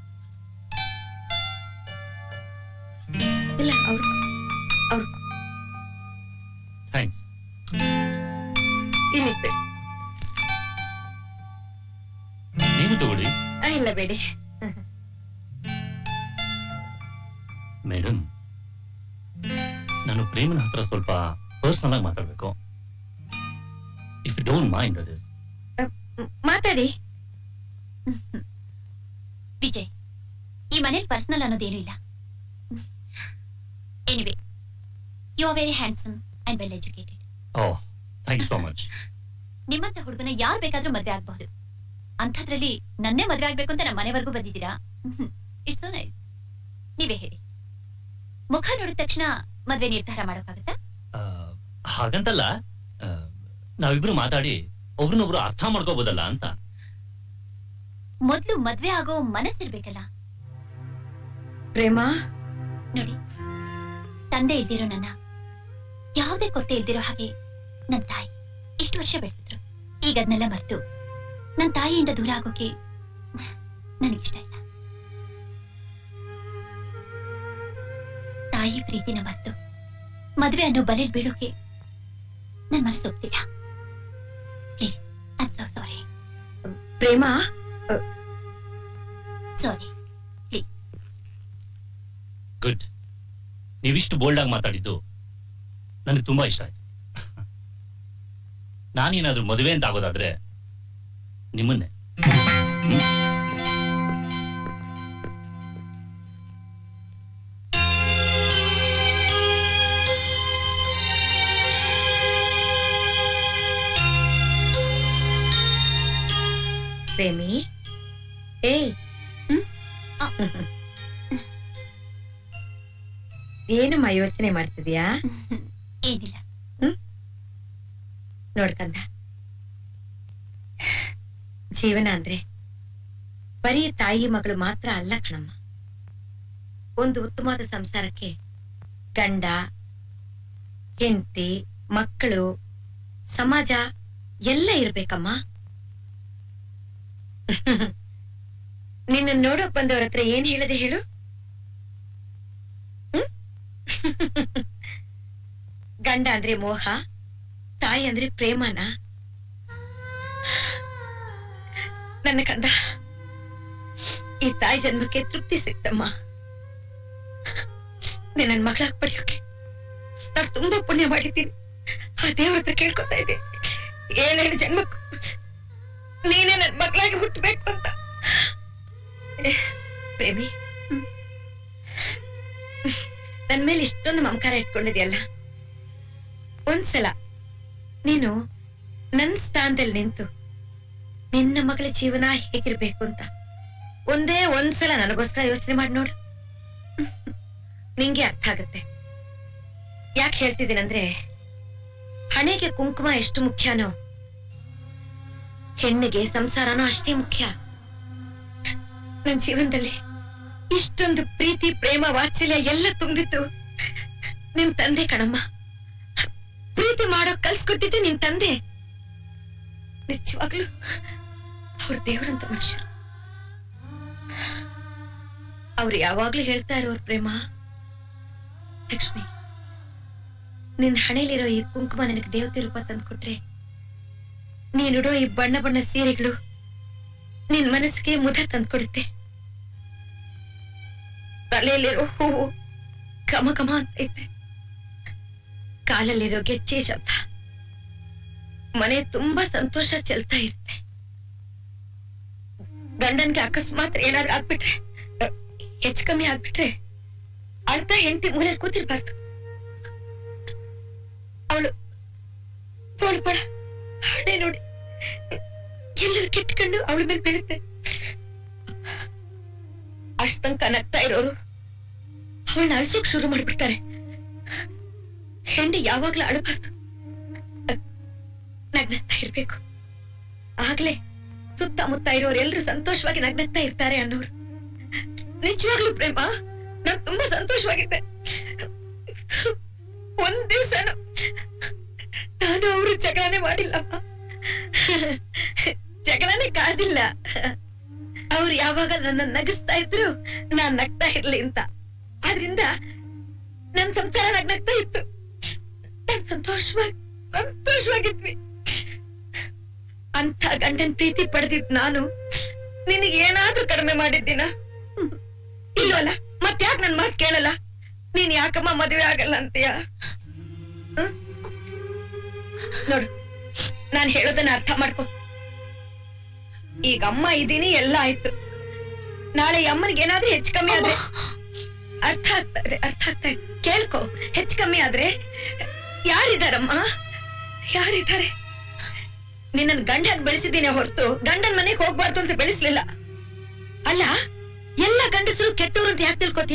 ಇಲ್ಲ ಅವ್ರು ಅವ್ರು ಥ್ಯಾಂಕ್ಸ್. ಇಲ್ಲಿ ನೀವು ತಗೊಳ್ಳಿ. ಇಲ್ಲ ಬೇಡಿ. ಮೇಡಮ್, ನಾನು ಪ್ರೇಮನ ಹತ್ರ ಸ್ವಲ್ಪ ಪರ್ಸನಲ್ ಆಗಿ ಮಾತಾಡ್ಬೇಕು. If you don't mind. ಅದು ಮಾತಾಡಿ. ವಿಜಯ್, ಈ ಮನೇಲಿ ಪರ್ಸನಲ್ ಅನ್ನೋದೇನು ಇಲ್ಲ. Anyway, you are very handsome and well educated. Oh, thank you so much. ನಿಮ್ಮಂತ ಹುಡುಗನ ಯಾರು ಬೇಕಾದ್ರೂ ಮದ್ವೆ ಆಗಬಹುದು. ಅಂಥದ್ರಲ್ಲಿ ನನ್ನೇ ಮದ್ವೆ ಆಗ್ಬೇಕು ಅಂತ ನಮ್ಮ ಮನೆವರೆಗೂ ಬಂದಿದ್ದೀರಾ. It's so nice. ನೀವೇ ಹೇಳಿ, ಮುಖ ನೋಡಿದ ತಕ್ಷಣ ಮದ್ವೆ ನಿರ್ಧಾರ ಮಾಡೋಕ್ಕಾಗತ್ತಾ? ಹಾಗಂತಲ್ಲ, ನಾವಿಬ್ರು ಮಾತಾಡಿ ಒಬ್ರನ್ನೊಬ್ರು ಅರ್ಥ ಮಾಡ್ಕೋಬಹುದಲ್ಲ ಅಂತ. ಮೊದ್ಲು ಮದ್ವೆ ಆಗೋ ಮನಸ್ಸಿರ್ಬೇಕಲ್ಲ. ಪ್ರೇಮ ನೋಡಿ, ತಂದೆ ಇಲ್ದಿರೋ ನನ್ನ ಯಾವುದೇ ಕೊರತೆ ಇಲ್ದಿರೋ ಹಾಗೆ ನನ್ ತಾಯಿ ಇಷ್ಟು ವರ್ಷ ಬೆಳೆಸಿದ್ರು. ಈಗ ಅದನ್ನೆಲ್ಲ ಮರೆತು ನನ್ ತಾಯಿಯಿಂದ ದೂರ ಆಗೋಕೆ ನನಗಿಷ್ಟ ಇಲ್ಲ. ತಾಯಿ ಪ್ರೀತಿನ ಮರೆತು ಮದ್ವೆ ಅನ್ನೋ ಬಲೆಲ್ ಬೀಳೋಕೆ ನನ್ ಮನಸ್ಸು ಒಪ್ತಿಲ್ಲ. Please, I am so sorry. Prema, sorry, please. Good. ನೀವಿಷ್ಟು ಬೋಲ್ಡ್ ಆಗಿ ಮಾತಾಡಿದ್ದು ನನಗೆ ತುಂಬಾ ಇಷ್ಟ ಆಯ್ತು. ನಾನೇನಾದ್ರೂ ಮದುವೆ ಅಂತ ಆಗೋದಾದ್ರೆ ನಿಮ್ಮನ್ನೇ. ಪ್ರೇಮಿ, ಏಯ್, ಏನಮ್ಮ ಯೋಚನೆ ಮಾಡ್ತಿದ್ಯಾ? ಏನಿಲ್ಲ. ಹ್ಮ್ ನೋಡ್ಕಂದ, ಜೀವನ ಅಂದ್ರೆ ಬರೀ ತಾಯಿ ಮಗಳು ಮಾತ್ರ ಅಲ್ಲ ಕಣಮ್ಮ. ಒಂದು ಉತ್ತಮವಾದ ಸಂಸಾರಕ್ಕೆ ಗಂಡ, ಹೆಂಡತಿ, ಮಕ್ಕಳು, ಸಮಾಜ ಎಲ್ಲ ಇರ್ಬೇಕಮ್ಮ. ನಿನ್ನ ನೋಡೋಕ್ ಬಂದವ್ರ ಹತ್ರ ಏನ್ ಹೇಳದೆ ಹೇಳು? ಗಂಡ ಅಂದ್ರೆ ಮೋಹ, ತಾಯಿ ಅಂದ್ರೆ ಪ್ರೇಮನ. ನನ್ನ ಕಂದ, ಈ ತಾಯಿ ಜನ್ಮಕ್ಕೆ ತೃಪ್ತಿ ಸಿಕ್ತಮ್ಮ. ನೀನ್ ನನ್ ಮಗಳಾಗ್ ಪಡೆಯೋಕೆ ನಾನ್ ತುಂಬಾ ಪುಣ್ಯ ಮಾಡಿದ್ದೀನಿ. ಆ ದೇವ್ರ ಹತ್ರ ಕೇಳ್ಕೊತಾ ಇದ್ದೆ, ಏಳೇಳು ಜನ್ಮಕ್ಕೂ ನೀನೇ ನನ್ ಮಗಳಾಗಿ ಹುಟ್ಟಬೇಕು ಅಂತ. ಪ್ರೇಮಿ, ನನ್ ಮೇಲೆ ಇಷ್ಟೊಂದು ಮಮಕಾರ ಇಟ್ಕೊಂಡಿದ್ಯಲ್ಲ, ಒಂದ್ಸಲ ನೀನು ನನ್ ಸ್ಥಾನದಲ್ಲಿ ನಿಂತು ನಿನ್ನ ಮಗಳ ಜೀವನ ಹೇಗಿರ್ಬೇಕು ಅಂತ ಒಂದೇ ಒಂದ್ಸಲ ನನಗೋಸ್ಕರ ಯೋಚನೆ ಮಾಡಿ ನೋಡು. ನಿಂಗೆ ಅರ್ಥ ಆಗತ್ತೆ. ಯಾಕೆ ಹೇಳ್ತಿದ್ದೀನಂದ್ರೆ, ಹಣೆಗೆ ಕುಂಕುಮ ಎಷ್ಟು ಮುಖ್ಯನೋ ಹೆಣ್ಣಿಗೆ ಸಂಸಾರನೂ ಅಷ್ಟೇ ಮುಖ್ಯ. ನನ್ನ ಜೀವನದಲ್ಲಿ ಇಷ್ಟೊಂದು ಪ್ರೀತಿ, ಪ್ರೇಮ, ವಾತ್ಸಲ್ಯ ಎಲ್ಲ ತುಂಬಿತ್ತು ನಿನ್ ತಂದೆ ಕಣಮ್ಮ. ಪ್ರೀತಿ ಮಾಡೋ ಕಲ್ಸ್ಕೊಟ್ಟಿದ್ದೆ ನಿನ್ ತಂದೆ. ನಿಜವಾಗ್ಲು ಅವ್ರ ದೇವರಂತ ಮನುಷ್ಯರು. ಅವ್ರು ಯಾವಾಗ್ಲೂ ಹೇಳ್ತಾ ಇರೋರ್ ಪ್ರೇಮ, ಲಕ್ಷ್ಮಿ, ನಿನ್ ಹಣೆಲಿರೋ ಈ ಕುಂಕುಮ ನನಗೆ ದೇವತೆ ರೂಪ ತಂದ್ಕೊಟ್ರೆ, ನೀನುಡೋ ಈ ಬಣ್ಣ ಬಣ್ಣ ಸೀರೆಗಳು ನಿನ್ ಮನಸ್ಸಿಗೆ ಮುದ ತಂದ್ಕೊಡುತ್ತೆ. ತಲೆಯಲ್ಲಿರೋ ಹೂವು ಘಮ ಘಮ ಅಂತ ಐತೆ, ಕಾಲಲ್ಲಿರೋ ಗೆಜ್ಜೆ ಶಬ್ದ ಮನೆ ತುಂಬಾ ಸಂತೋಷ ಚೆಲ್ತಾ ಇರುತ್ತೆ. ಗಂಡನ್ಗೆ ಅಕಸ್ಮಾತ್ ಏನಾದ್ರೂ ಆಗ್ಬಿಟ್ರೆ, ಹೆಚ್ಚು ಕಮ್ಮಿ ಆಗ್ಬಿಟ್ರೆ ಅಳ್ತಾ ಹೆಂಡತಿ ಮೂಲೆಯಲ್ಲಿ ಕೂತಿರ್ಬಾರ್ದು. ಅವಳು ಪೋಳ್ಪಳ ಹಣೆ ನೋಡಿ ಎಲ್ಲರೂ ಕೆಟ್ಕೊಂಡು ಅವಳ ಮೇಲೆ ಬೀಳುತ್ತೆ. ಅಷ್ಟಂಕ ನಗ್ತಾ ಇರೋರು ಅವಳನ್ನ ಅಳ್ಸೋಕ್ ಶುರು ಮಾಡ್ಬಿಡ್ತಾರೆ. ಹೆಂಡಿ ಯಾವಾಗ್ಲೂ ಅಳಬಾರ್ದು. ನಗ್ನಗ್ತಾ ಇರ್ಬೇಕು. ಆಗ್ಲೇ ಸುತ್ತಮುತ್ತ ಇರೋರು ಎಲ್ರು ಸಂತೋಷವಾಗಿ ನಗ್ನಗ್ತಾ ಇರ್ತಾರೆ ಅನ್ನೋರು. ನಿಜವಾಗ್ಲೂ ಪ್ರೇಮ, ನಾನ್ ತುಂಬಾ ಸಂತೋಷವಾಗಿದ್ದೆ. ಒಂದ್ ದಿವ್ಸ ನಾನು ಅವರು ಜಗಳನೆ ಮಾಡಿಲ್ಲಪ್ಪ, ಜಗಳನೆ ಕಾದಿಲ್ಲ. ಅವ್ರು ಯಾವಾಗ ನನ್ನ ನಗಿಸ್ತಾ ಇದ್ರು ನಾನ್ ನಗ್ತಾ ಇರ್ಲಿ ಅಂತ. ಆದ್ರಿಂದ ನನ್ ಸಂಸಾರ ನಗ್ನಗ್ತಾ ಇತ್ತು. ನಾನ್ ಸಂತೋಷವಾಗಿ ಸಂತೋಷವಾಗಿದ್ವಿ. ಅಂತ ಗಂಡನ್ ಪ್ರೀತಿ ಪಡೆದಿದ್ ನಾನು ನಿನಗೆ ಏನಾದ್ರೂ ಕಡಿಮೆ ಮಾಡಿದ್ದೀನ? ಇಲ್ವಲ್ಲ, ಮತ್ತ್ಯಾಕ್ ನನ್ ಮಾತ್ ಕೇಳಲ್ಲ? ನೀನ್ ಯಾಕಮ್ಮ ಮದುವೆ ಆಗಲ್ಲ ಅಂತೀಯ? ನೋಡು, ನಾನ್ ಹೇಳೋದನ್ನ ಅರ್ಥ ಮಾಡ್ಕೊ. ಈಗ ಅಮ್ಮ ಇದೀನಿ, ಎಲ್ಲ ಆಯ್ತು. ನಾಳೆ ಅಮ್ಮನಿಗೆ ಏನಾದ್ರೂ ಹೆಚ್ಚು ಕಮ್ಮಿ ಆದ್ರೆ ಅರ್ಥ ಆಗ್ತಾ ಇದೆ, ಅರ್ಥ ಆಗ್ತಾ ಇದೆ. ಕೇಳ್ಕೊ, ಹೆಚ್ಚು ಕಮ್ಮಿ ಆದ್ರೆ ಯಾರಿದಾರಮ್ಮ? ಯಾರಿದ್ದಾರೆ? ನಿನ್ನನ್ ಗಂಡಾಗ್ ಬೆಳೆಸಿದ್ದೀನಿ ಹೊರತು ಗಂಡನ್ ಮನೆಗೆ ಹೋಗ್ಬಾರ್ದು ಅಂತ ಬೆಳೆಸ್ಲಿಲ್ಲ. ಅಲ್ಲ, ಎಲ್ಲ ಗಂಡಸರು ಕೆಟ್ಟವ್ರು ಅಂತ ಯಾಕೆ ತಿಳ್ಕೊತೀಯ?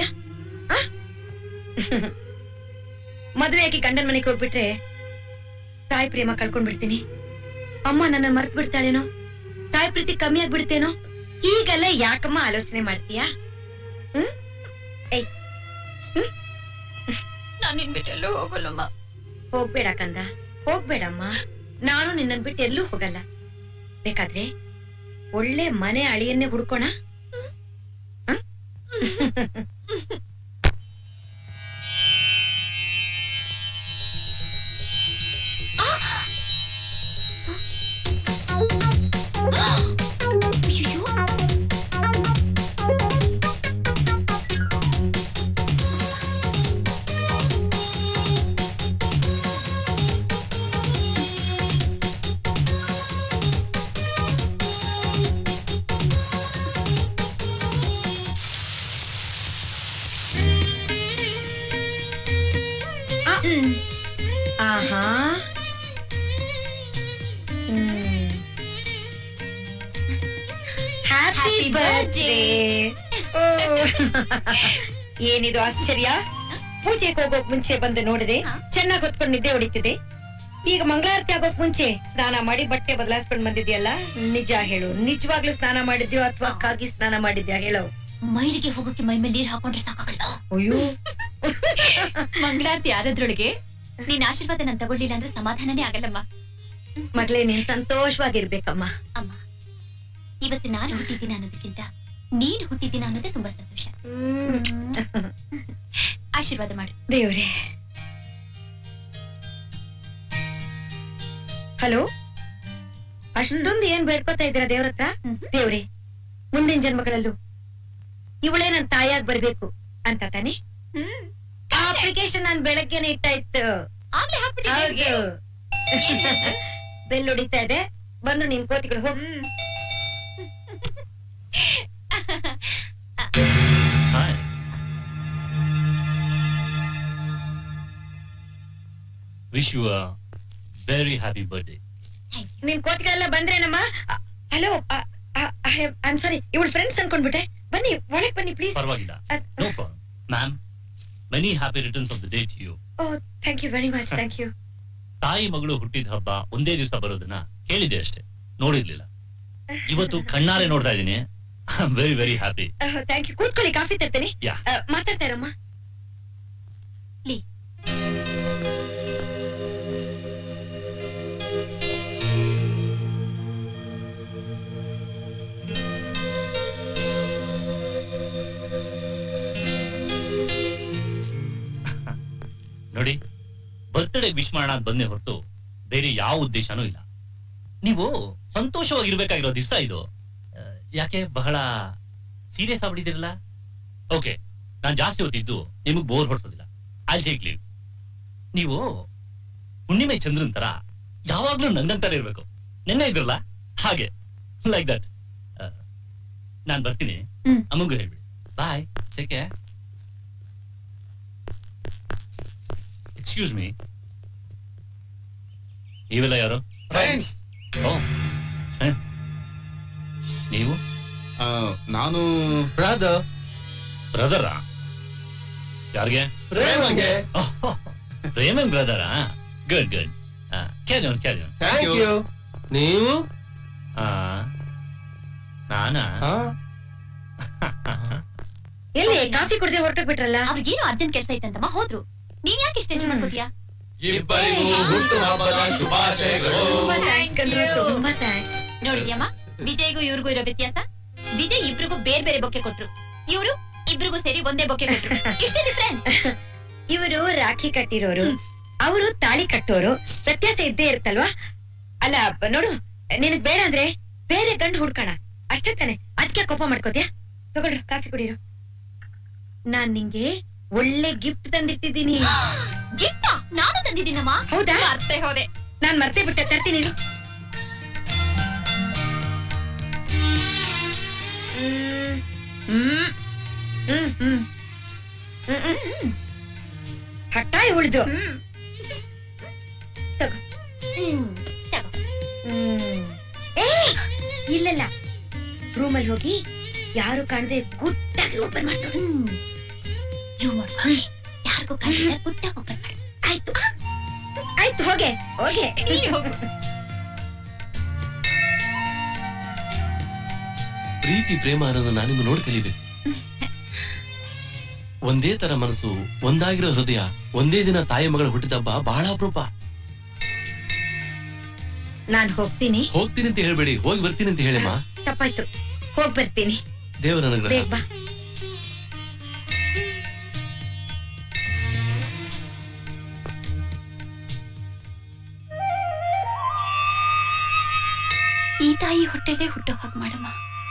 ಮದುವೆಯಾಗಿ ಗಂಡನ್ ಮನೆಗೆ ಹೋಗ್ಬಿಟ್ರೆ ತಾಯಿ ಪ್ರೇಮ ಕಳ್ಕೊಂಡ್ಬಿಡ್ತೀನಿ. ಅಮ್ಮ ನನ್ನ ಮರ್ತ್ ಬಿಡ್ತಾಳೇನೋ, ತಾಯಿ ಪ್ರೀತಿ ಕಮ್ಮಿ ಆಗ್ಬಿಡ್ತೇನೋ. ಈಗಲ್ಲ ಯಾಕಮ್ಮ ಆಲೋಚನೆ ಮಾಡ್ತೀಯಾ? ಹ್ಮ್ ಏಯ್ ಹ್ಮ್ ನಾನು ನಿನ್ ಬಿಟ್ಟು ಎಲ್ಲೂ ಹೋಗಲ್ಲಮ್ಮ. ಹೋಗ್ಬೇಡ ಕಂದ, ಹೋಗ್ಬೇಡಮ್ಮ. ನಾನು ನಿನ್ನನ್ ಬಿಟ್ಟು ಎಲ್ಲೂ ಹೋಗಲ್ಲ. ಬೇಕಾದ್ರೆ ಒಳ್ಳೆ ಮನೆ ಅಳಿಯನ್ನೇ ಹುಡ್ಕೋಣ. ಆಹಾ, ಹ್ಯಾಪಿ ಬರ್ತ್ಡೇ. ಏನಿದು ಆಶ್ಚರ್ಯ? ಪೂಜೆಗೆ ಹೋಗೋಕ್ ಮುಂಚೆ ಬಂದು ನೋಡಿದೆ, ಚೆನ್ನಾಗಿ ಹೊತ್ಕೊಂಡು ನಿದ್ದೆ ಹೊಡಿತಿದೆ. ಈಗ ಮಂಗಳಾರತಿ ಆಗೋಕ್ ಮುಂಚೆ ಸ್ನಾನ ಮಾಡಿ ಬಟ್ಟೆ ಬದಲಾಯಿಸ್ಕೊಂಡ್ ಬಂದಿದ್ಯಲ್ಲ, ನಿಜ ಹೇಳು, ನಿಜವಾಗ್ಲೂ ಸ್ನಾನ ಮಾಡಿದ್ಯೋ ಅಥವಾ ಕಾಗಿ ಸ್ನಾನ ಮಾಡಿದ್ಯಾ ಹೇಳೋ? ಮೈಲಿಗೆ ಹೋಗೋಕೆ ಮೈ ಮೇಲೆ ನೀರ್ ಹಾಕೊಂಡ್ರೆ ಸಾಕಾಗಲ್ಲ. ಅಯ್ಯೋ, ಮಂಗಳಾರತಿ ಆರದ್ರೊಳಗೆ ನೀನ್ ಆಶೀರ್ವಾದ ನಾನ್ ತಗೊಳ್ಳಿಲ್ಲ ಅಂದ್ರೆ ಸಮಾಧಾನನೇ ಆಗಲ್ಲಮ್ಮ. ಮಗಳೇ, ನೀನ್ ಸಂತೋಷವಾಗಿರ್ಬೇಕಮ್ಮ. ಅಮ್ಮ, ಇವತ್ತು ನಾನು ಹುಟ್ಟಿದ್ದೀನಿ ಅನ್ನೋದಕ್ಕಿಂತ ನೀನ್ ಹುಟ್ಟಿದ್ದೀನ ಅನ್ನೋದೇ ತುಂಬಾ ಸಂತೋಷ. ಆಶೀರ್ವಾದ ಮಾಡು ದೇವ್ರೆ. ಹಲೋ, ಅಷ್ಟೊಂದು ಏನ್ ಬೇಡ್ಕೋತಾ ಇದ್ದೀರಾ ದೇವ್ರ ಹತ್ರ? ದೇವ್ರೆ, ಮುಂದಿನ ಜನ್ಮಗಳಲ್ಲೂ ಇವಳೇ ನನ್ ತಾಯಾಗ್ ಬರ್ಬೇಕು ಅಂತ ತಾನೆ? ಆ ಅಪ್ಲಿಕೇಶನ್ ನಾನ್ ಬೆಳಗ್ಗೆನೆ ಇಟ್ಟಾಯ್ತು. ಹೌದು, ಬೆಲ್ ಹೊಡಿತಾ ಇದೆ, ಬಂದು ನಿನ್ ಕೋತಿಗಳು ಹೋಗ್. Wish you a very happy birthday. ನಿನ್ ಕೋತಿಗಳೆಲ್ಲ ಬಂದ್ರೇನಮ್ಮ? ಹಲೋ, ಐ ಆಮ್ ಸಾರಿ, ಇವಳ ಫ್ರೆಂಡ್ಸ್ ಅನ್ಕೊಂಡ್ಬಿಟ್ಟೆ. ಬನ್ನಿ, ಒಳಗ್ ಬನ್ನಿ ಪ್ಲೀಸ್. ಪರವಾಗಿಲ್ಲ, no problem. Ma'am, many happy returns of the day to you. Oh, thank you very much, thank you. ತಾಯಿ ಮಗಳು ಹುಟ್ಟಿದ ಹಬ್ಬ ಒಂದೇ ದಿವಸ ಬರೋದನ್ನ ಕೇಳಿದೆ ಅಷ್ಟೇ, ನೋಡಿರ್ಲಿಲ್ಲ. ಇವತ್ತು ಕಣ್ಣಾರೆ ನೋಡ್ತಾ ಇದ್ದೀನಿ. I am very very happy. Thank you. ಕೂತ್ಕೊಳ್ಳಿ, ಕಾಫಿ ತರ್ತೀನಿ. Yeah. ಮಾತಾಡ್ತಾರಮ್ಮ. ನೋಡಿ, ಬರ್ತ್ಡೇ ವಿಶ್ ಮಾಡೋಣ ಅಂತ ಬಂದೇ ಹೊರತು ಬೇರೆ ಯಾವ ಉದ್ದೇಶನೂ ಇಲ್ಲ. ನೀವು ಸಂತೋಷವಾಗಿರ್ಬೇಕಾಗಿರೋ ದಿವಸ ಇದು. ಯಾಕೆ ಬಹಳ ಸೀರಿಯಸ್ ಆಗ್ಬಿಟ್ಟಿದಿರಲ್ಲ? ಓಕೆ, ನಾನ್ ಜಾಸ್ತಿ ಹೊತ್ತಿದ್ದು ನಿಮಗ್ ಬೋರ್ ಹೊಡ್ಸೋದಿಲ್ಲ. I take leave. ನೀವು ಹುಣ್ಣಿಮೆ ಚಂದ್ರನ್ ತರ ಯಾವಾಗ್ಲೂ ನಂಗಂತಾನೆ ಇರ್ಬೇಕು. ನೆನ್ನೆ ಇದ್ರಲ್ಲ ಹಾಗೆ, ಲೈಕ್ ದಟ್. ನಾನ್ ಬರ್ತೀನಿ, ಅಮ್ಮಂಗೂ ಹೇಳ್ಬಿಡಿ. Bye, take care. Excuse me, ನೀವೆಲ್ಲ ಯಾರು? ಫ್ರೆಂಡ್ಸ್. ಓ, ನೀವು? ನಾನು ಬ್ರದರ್. ಬ್ರದರಾ? ಯಾರಿಗೆ? ಪ್ರೇಮಗೆ. ಪ್ರೇಮನ್ ಬ್ರದರಾ? Good good. Carry on carry on thank you. ನೀವು ನಾನಾ ಎಲ್ಲಿ ಕಾಫಿ ಕುಡ್ದೆ ಹೊರಟೋಗ್ ಬಿಟ್ರಲ್ಲ? ಅವ್ರಿಗೇನು ಅರ್ಜೆಂಟ್ ಕೆಲಸ ಐತಂತಮ್ಮ ಹೋದ್ರು. ನೀನ್ ಯಾಕೆ ಇಷ್ಟ ಟೆನ್ಷನ್ ಮಾಡ್ಕೋತೀಯಾ? ಇಬ್ಬರಿಗೂ ಹುಟ್ಟುಹಬ್ಬದ ಶುಭಾಶಯಗಳು. ತುಂಬಾ ಥ್ಯಾಂಕ್ಸ್. ನೋಡಿದ್ಯಮ್ಮ, ವಿಜಯ್ಗೂ ಇವ್ರಿಗೂ ಇರೋ ವ್ಯತ್ಯಾಸ. ವಿಜಯ್ ಇಬ್ರಿಗೂ ಬೇರೆ ಬೇರೆ ಬೊಕ್ಕೆ ಕೊಟ್ರು, ಇವ್ರು ಇಬ್ರಿಗೂ ಸೇರಿ ಒಂದೇ ಬೊಕ್ಕೆ ಕೊಟ್ರು. ಇಷ್ಟೇ ಡಿಫ್ರೆನ್ಸ್. ಇವರು ರಾಖಿ ಕಟ್ಟಿರೋರು, ಅವರು ತಾಳಿ ಕಟ್ಟೋರು. ವ್ಯತ್ಯಾಸ ಇದ್ದೇ ಇರುತ್ತಲ್ವಾ? ಅಲ್ಲ ನೋಡು, ನಿನಗ್ ಬೇಡ ಅಂದ್ರೆ ಬೇರೆ ಗಂಡು ಹುಡ್ಕೋಣ ಅಷ್ಟೇ ತಾನೆ. ಅದಕ್ಕೆ ಕೋಪ ಮಾಡ್ಕೋದ್ಯಾ? ತಗೊಳ್ರು, ಕಾಫಿ ಕುಡೀರು. ನಾನ್ ನಿಂಗೆ ಒಳ್ಳೆ ಗಿಫ್ಟ್ ತಂದಿಟ್ಟಿದ್ದೀನಿ. ಗಿಫ್ಟ್ ನಾನು ತಂದಿದ್ದೀನಮ್ಮ. ಹೌದಾ? ಮರ್ತೇ ಹೋದೆ. ನಾನ್ ಮರ್ತೇ ಬಿಟ್ಟೆ, ತರ್ತೀನಿ. ಹ್ಮ್ ಹ್ಮ್ ಹ್ಮ್ ಹ್ಮ್ ಹಟ್ಟಾಯಿ ಉಳಿದು ತಗೋ. ಇಲ್ಲಲ್ಲ, ರೂಮಲ್ಲಿ ಹೋಗಿ ಯಾರು ಕಾಣದೆ ಗುಟ್ಟಾಗಿ ಓಪನ್ ಮಾಡ್ತಾರೆ. ಯಾರಿಗೂ ಕಾಣಿಲ್ಲ, ಗುಟ್ಟಾಗಿ ಓಪನ್ ಮಾಡಿ. ಆಯ್ತು ಆಯ್ತು, ಹೋಗೆ ಹೋಗೆ. ಪ್ರೀತಿ ಪ್ರೇಮ ಅನ್ನೋದು ನಾನಿಂದು ನೋಡಿ ಕಲಿಬೇಕು. ಒಂದೇ ತರ ಮನಸ್ಸು, ಒಂದಾಗಿರೋ ಹೃದಯ, ಒಂದೇ ದಿನ ತಾಯಿ ಮಗಳ ಹುಟ್ಟಿದಬ್ಬ ಬಹಳ ಅಪರೂಪ. ನಾನ್ ಹೋಗ್ತೀನಿ. ಹೋಗ್ತೀನಿ ಅಂತ ಹೇಳ್ಬೇಡಿ, ಹೋಗಿ ಬರ್ತೀನಿ ಅಂತ ಹೇಳಿಮ್ಮ. ತಪ್ಪಾಯ್ತು, ಹೋಗ್ ಬರ್ತೀನಿ. ದೇವರ ಅನುಗ್ರಹ. ಬೇಗ ಬಾ. ಈ ತಾಯಿ ಹೊಟ್ಟೆಗೆ ಹುಟ್ಟೋ ಹಾಗೆ ಮಾಡಮ್ಮ.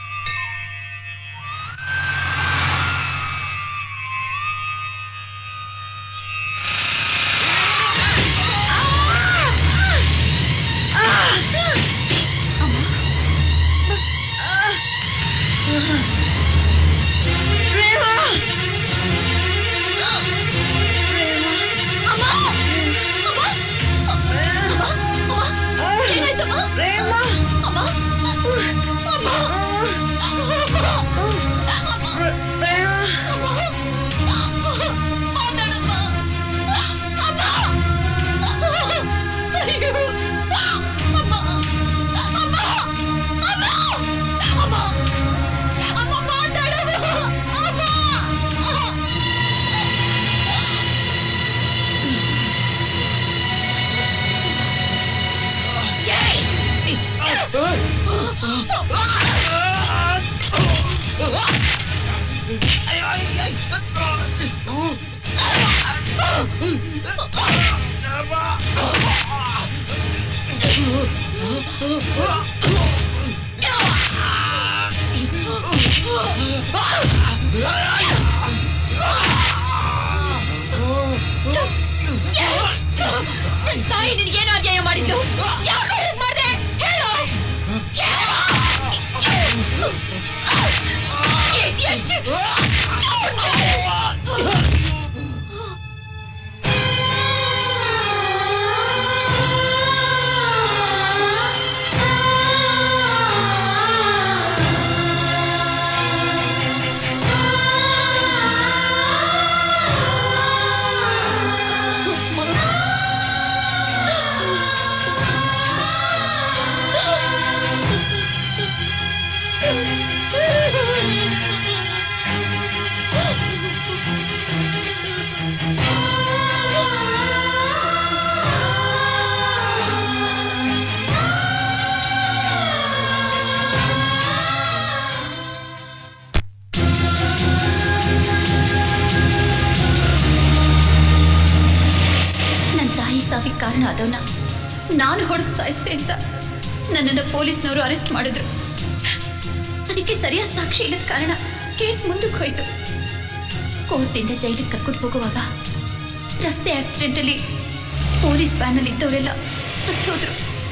ತಾಯಿ ನಿನಗೇನು ಅನ್ಯಾಯ ಮಾಡಿದ್ದು? ಯಾಕೆ ಮಾಡಿದೆ ಹೇಳು. ಸಾವಿಗೆ ಕಾರಣ ಆದವನ ನಾನು ಹೊಡೆದು ಸಾಯಿಸಿದೆ ಅಂತ ನನ್ನನ್ನು ಪೊಲೀಸ್ನವರು ಅರೆಸ್ಟ್ ಮಾಡಿದ್ರು. ಅದಕ್ಕೆ ಸರಿಯಾದ ಸಾಕ್ಷಿ ಇಲ್ಲದ ಕಾರಣ ಕೇಸ್ ಮುಂದಕ್ಕೆ ಹೋಯ್ತು. ಕೋರ್ಟಿಂದ ಜೈಲಿಗೆ ಕರ್ಕೊಂಡು ಹೋಗುವಾಗ ರಸ್ತೆ ಆಕ್ಸಿಡೆಂಟ್ ಅಲ್ಲಿ ಪೊಲೀಸ್ ವ್ಯಾನ್ ಅಲ್ಲಿ ಇದ್ದವರೆಲ್ಲ ಸತ್ತು ಹೋದ್ರು.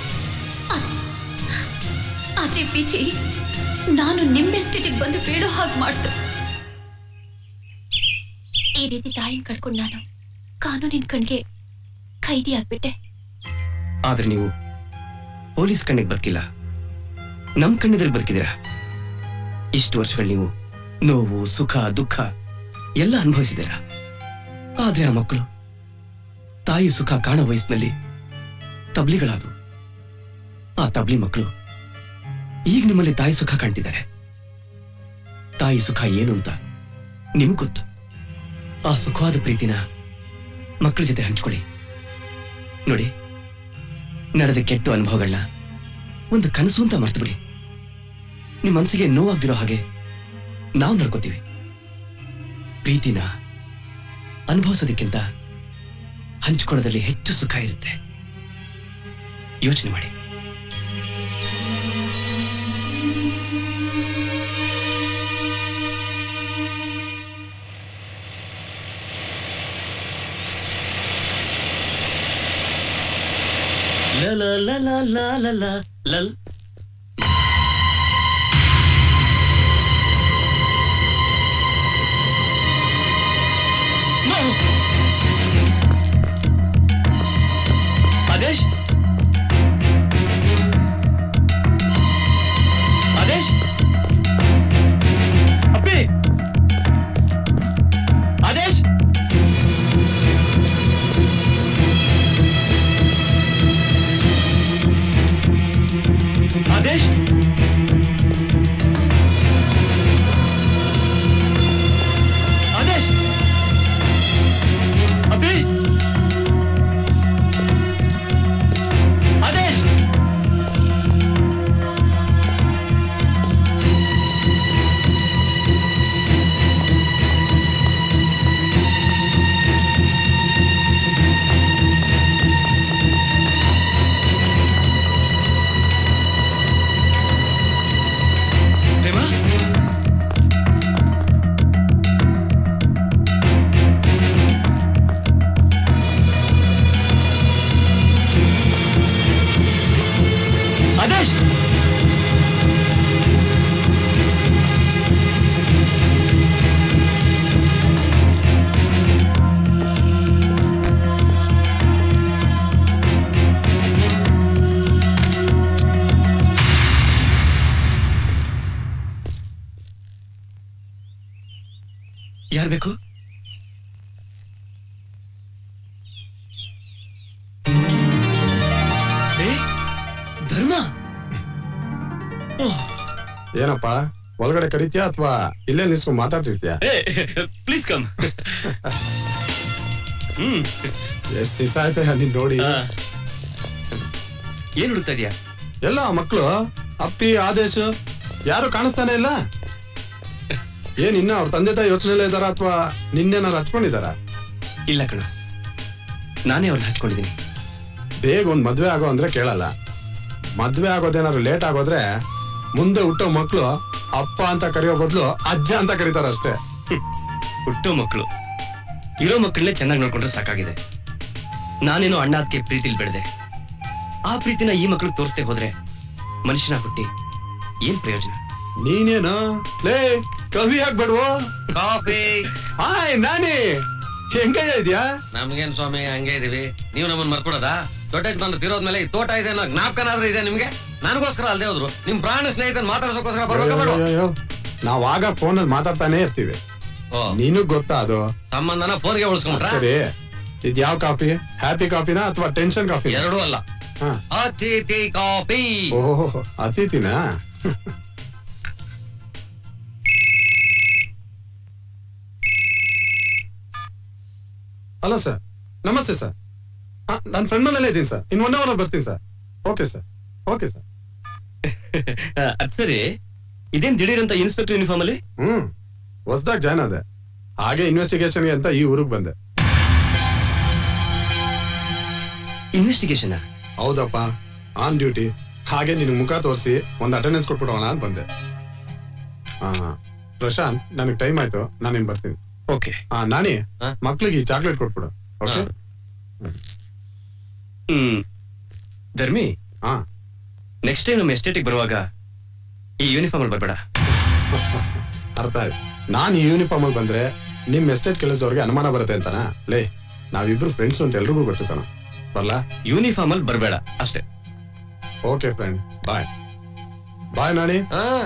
ಆದ್ರೆ ವಿಧಿ ನಾನು ನಿಂಬೆ ಸ್ಟೇಟಿಗೆ ಬಂದು ಬೀಳೋ ಹಾಗೆ ಮಾಡ್ತು. ಈ ರೀತಿ ತಾಯಿನ ಕಳ್ಕೊಂಡು ನಾನು ಕಾನೂನಿನ ಕಣ್ಗೆ ಖೈದಿ ಆಗ್ಬಿಟ್ಟೆ. ಆದ್ರೆ ನೀವು ಪೊಲೀಸ್ ಕಣ್ಣಿಗೆ ಬದುಕಿಲ್ಲ, ನಮ್ ಕಣ್ಣಿದ್ರಲ್ಲಿ ಬದುಕಿದಿರ. ಇಷ್ಟು ವರ್ಷಗಳು ನೀವು ನೋವು ಸುಖ ದುಃಖ ಎಲ್ಲ ಅನುಭವಿಸಿದಿರ. ಆದ್ರೆ ಆ ಮಕ್ಕಳು ತಾಯಿ ಸುಖ ಕಾಣೋ ವಯಸ್ಸಿನಲ್ಲಿ ತಬ್ಲಿಗಳಾದವು. ಆ ತಬ್ಲಿ ಮಕ್ಕಳು ಈಗ ನಿಮ್ಮಲ್ಲಿ ತಾಯಿ ಸುಖ ಕಾಣ್ತಿದ್ದಾರೆ. ತಾಯಿ ಸುಖ ಏನು ಅಂತ ನಿಮ್ಗೆ ಗೊತ್ತು. ಆ ಸುಖವಾದ ಪ್ರೀತಿನ ಮಕ್ಕಳ ಜೊತೆ ಹಂಚ್ಕೊಳ್ಳಿ. ನೋಡಿ, ನಡೆದ ಕೆಟ್ಟ ಅನುಭವಗಳನ್ನ ಒಂದು ಕನಸು ಅಂತ ಮರ್ತು ನಿಮ್ ಮನಸ್ಸಿಗೆ ನೋವಾಗ್ದಿರೋ ಹಾಗೆ ನಾವು ನಡ್ಕೋತೀವಿ. ಪ್ರೀತಿನ ಅನುಭವಿಸೋದಕ್ಕಿಂತ ಹಂಚ್ಕೊಳ್ಳೋದ್ರಲ್ಲಿ ಹೆಚ್ಚು ಸುಖ ಇರುತ್ತೆ. ಯೋಚನೆ ಮಾಡಿ. ಲ ಲ ಲ ಲ ಲ ಲ ಲ ಲಲ್. ಆದೇಶ್, ಆದೇಶ್, ಅಪ್ಪಿ, ಆದೇಶ್, ಆದೇಶ್, ಆದೇಶ್, ಅಪ್ಪಿ, ಆದೇಶ್. ಪ್ರೇಮ, ಆದೇಶ್, ಯಾರು ಬೇಕು? ಏ, ಧರ್ಮ. ಓಹ್, ಏನಪ್ಪ ಒಳಗಡೆ ಕರಿತೀಯಾ ಅಥವಾ ಇಲ್ಲೇ ನಿಲ್ಸ್ಕೊಂಡ್ ಮಾತಾಡ್ತಿರ್ತೀಯಾ? Please come. ಹ್ಮ್, ಎಷ್ಟ್ ದಿವಸ ಆಯ್ತಾ ನೀನ್ ನೋಡಿ. ಏನ್ ಹುಡುಕ್ತಾ ಇದೀಯಾ? ಎಲ್ಲ ಮಕ್ಳು ಅಪ್ಪಿ ಆದೇಶ್ ಯಾರು ಕಾಣಿಸ್ತಾನೆ ಇಲ್ಲ. ಏನ್ ಇನ್ನ ಅವ್ರ ತಂದೆ ತಾಯಿ ಯೋಚನೆ ಇದಾರ ಅಥವಾ ನಿನ್ನೇನಾರು ಹಚ್ಕೊಂಡಿದಾರ? ಇಲ್ಲ ಕಣ, ನಾನೇ ಅವ್ರನ್ನ ಹಚ್ಕೊಂಡಿದ್ದೀನಿ. ಬೇಗ ಒಂದ್ ಮದ್ವೆ ಆಗೋ ಅಂದ್ರೆ ಕೇಳಲ್ಲ. ಮದ್ವೆ ಆಗೋದೇನಾದ್ರು ಲೇಟ್ ಆಗೋದ್ರೆ ಮುಂದೆ ಹುಟ್ಟೋ ಮಕ್ಳು ಅಪ್ಪ ಅಂತ ಕರೆಯೋ ಬದಲು ಅಜ್ಜ ಅಂತ ಕರೀತಾರ ಅಷ್ಟೇ. ಹುಟ್ಟೋ ಮಕ್ಕಳು ಇರೋ ಮಕ್ಕಳನ್ನೇ ಚೆನ್ನಾಗಿ ನೋಡ್ಕೊಂಡ್ರೆ ಸಾಕಾಗಿದೆ. ನಾನೇನೋ ಅಣ್ಣ ಅದಕ್ಕೆ ಪ್ರೀತಿಲಿ ಬೆಳೆದೆ. ಆ ಪ್ರೀತಿನ ಈ ಮಕ್ಕಳು ತೋರಿಸ್ದೆ ಹೋದ್ರೆ ಮನುಷ್ಯನ ಹುಟ್ಟಿ ಏನ್ ಪ್ರಯೋಜನ? ನೀನೇನು ಲೇ ಕವಿ ಆಗ್ಬೇಡ್ವೋ? ಕಾಫಿ. ಹಾಯ್ ನಾನಿ, ಹೆಂಗಯ್ಯ ಇದ್ಯಾ? ನಮ್ಗೇನ್ ಸ್ವಾಮಿ ಹಂಗೆ ಇದೀವಿ, ನೀವು ನಮ್ಮನ್ನ ಮರ್ಕೊಡೋದ? ದೊಡ್ಡ ಬಂದು ತಿರೋದ್ಮೇಲೆ ಈ ತೋಟ ಇದೆ ಅನ್ನೋ ಜ್ಞಾಪಕನಾದ್ರೂ ಇದೆ ನಿಮ್ಗೆ? ನನಗೋಸ್ಕರ ಅಲ್ದೇ ಹೋದ್ರು ನಿಮ್ ಪ್ರಾಣ ಸ್ನೇಹಿತನ್ ಮಾತಾಡ್ಸೋಕೋಸ್ಕರ ಬರ್ಬೇಕ? ನಾವ್ ಆಗ ಫೋನ್ ಅಲ್ಲಿ ಮಾತಾಡ್ತಾನೆ ಇರ್ತೀವಿ. ನೀನು ಗೊತ್ತಾ ಅದು ಸಂಬಂಧನ ಫೋನ್ಗೆ ಉಳಿಸ್ಕೊಂಡ್ರ? ಸರಿ, ಇದ್ ಯಾವ ಕಾಫಿ? ಹ್ಯಾಪಿ ಕಾಫಿನಾ ಅಥವಾ ಟೆನ್ಷನ್ ಕಾಫಿ? ಎರಡೂ ಅಲ್ಲ, ಅತಿಥಿ ಕಾಫಿ. ಓಹೋ, ಅತಿಥಿನಾ? ಹಲೋ ಸರ್, ನಮಸ್ತೆ ಸರ್. ನಾನು ಫ್ರೆಂಡ್ ಮನೇಲೆ ಇದ್ದೀನಿ ಸರ್. ಇನ್ ಒನ್ ಅವರ್ ಬರ್ತೀನಿ sir. Okay sir, okay sir. ಅದ್ ಸರಿ, ಇದೇನ್ ದಿಢೀರ್ ಅಂತ ಇನ್ಸ್ಪೆಕ್ಟರ್ ಯೂನಿಫಾರ್ಮ್ ಅಲ್ಲಿ? ಹ್ಮ್, ಹೊಸದಾಗಿ ಜಾಯ್ನ್ ಆದೆ. ಹಾಗೆ ಇನ್ವೆಸ್ಟಿಗೇಷನ್ ಅಂತ ಈ ಊರಿಗೆ ಬಂದೆ. ಇನ್ವೆಸ್ಟಿಗೇಷನ್? ಹೌದಪ್ಪ, ಆನ್ ಡ್ಯೂಟಿ. ಹಾಗೆ ನಿನ್ ಮುಖ ತೋರಿಸಿ ಒಂದ್ ಅಟೆಂಡೆನ್ಸ್ ಕೊಟ್ಬಿಡೋಣ ಅಂತ ಬಂದೆ. ಹಾ ಪ್ರಶಾಂತ್, ನನಗೆ ಟೈಮ್ ಆಯ್ತು, ನಾನಿನ್ ಬರ್ತೀನಿ. ಓಕೆ. ಹಾ ನಾನಿ, ಮಕ್ಳಿಗೆ ಈ ಚಾಕ್ಲೇಟ್ ಕೊಟ್ಬಿಡು. ಓಕೆ. ಹ್ಮ್ ಧರ್ಮಿ, ಹಾ ನೆಕ್ಸ್ಟ್ ಟೈಮ್ ನಮ್ಮ ಎಸ್ಟೇಟಿಗೆ ಬರುವಾಗ ಈ ಯೂನಿಫಾರ್ಮ್ ಅಲ್ಲಿ ಬರ್ಬೇಡ. ಅರ್ಥ ಆಯ್ತು. ನಾನ್ ಈ ಯೂನಿಫಾರ್ಮ್ ಅಲ್ಲಿ ಬಂದ್ರೆ ನಿಮ್ ಎಸ್ಟೇಟ್ ಕೆಲಸದವ್ರಿಗೆ ಅನುಮಾನ ಬರುತ್ತೆ ಅಂತಾನ? ಲೇ, ನಾವಿಬ್ರು ಫ್ರೆಂಡ್ಸ್ ಅಂತ ಎಲ್ರಿಗೂ ಗೊತ್ತಾನ. ಬರ್ಲಾ? ಯೂನಿಫಾರ್ಮ್ ಅಲ್ಲಿ ಬರ್ಬೇಡ ಅಷ್ಟೇ. Okay friend, bye. Bye Nani.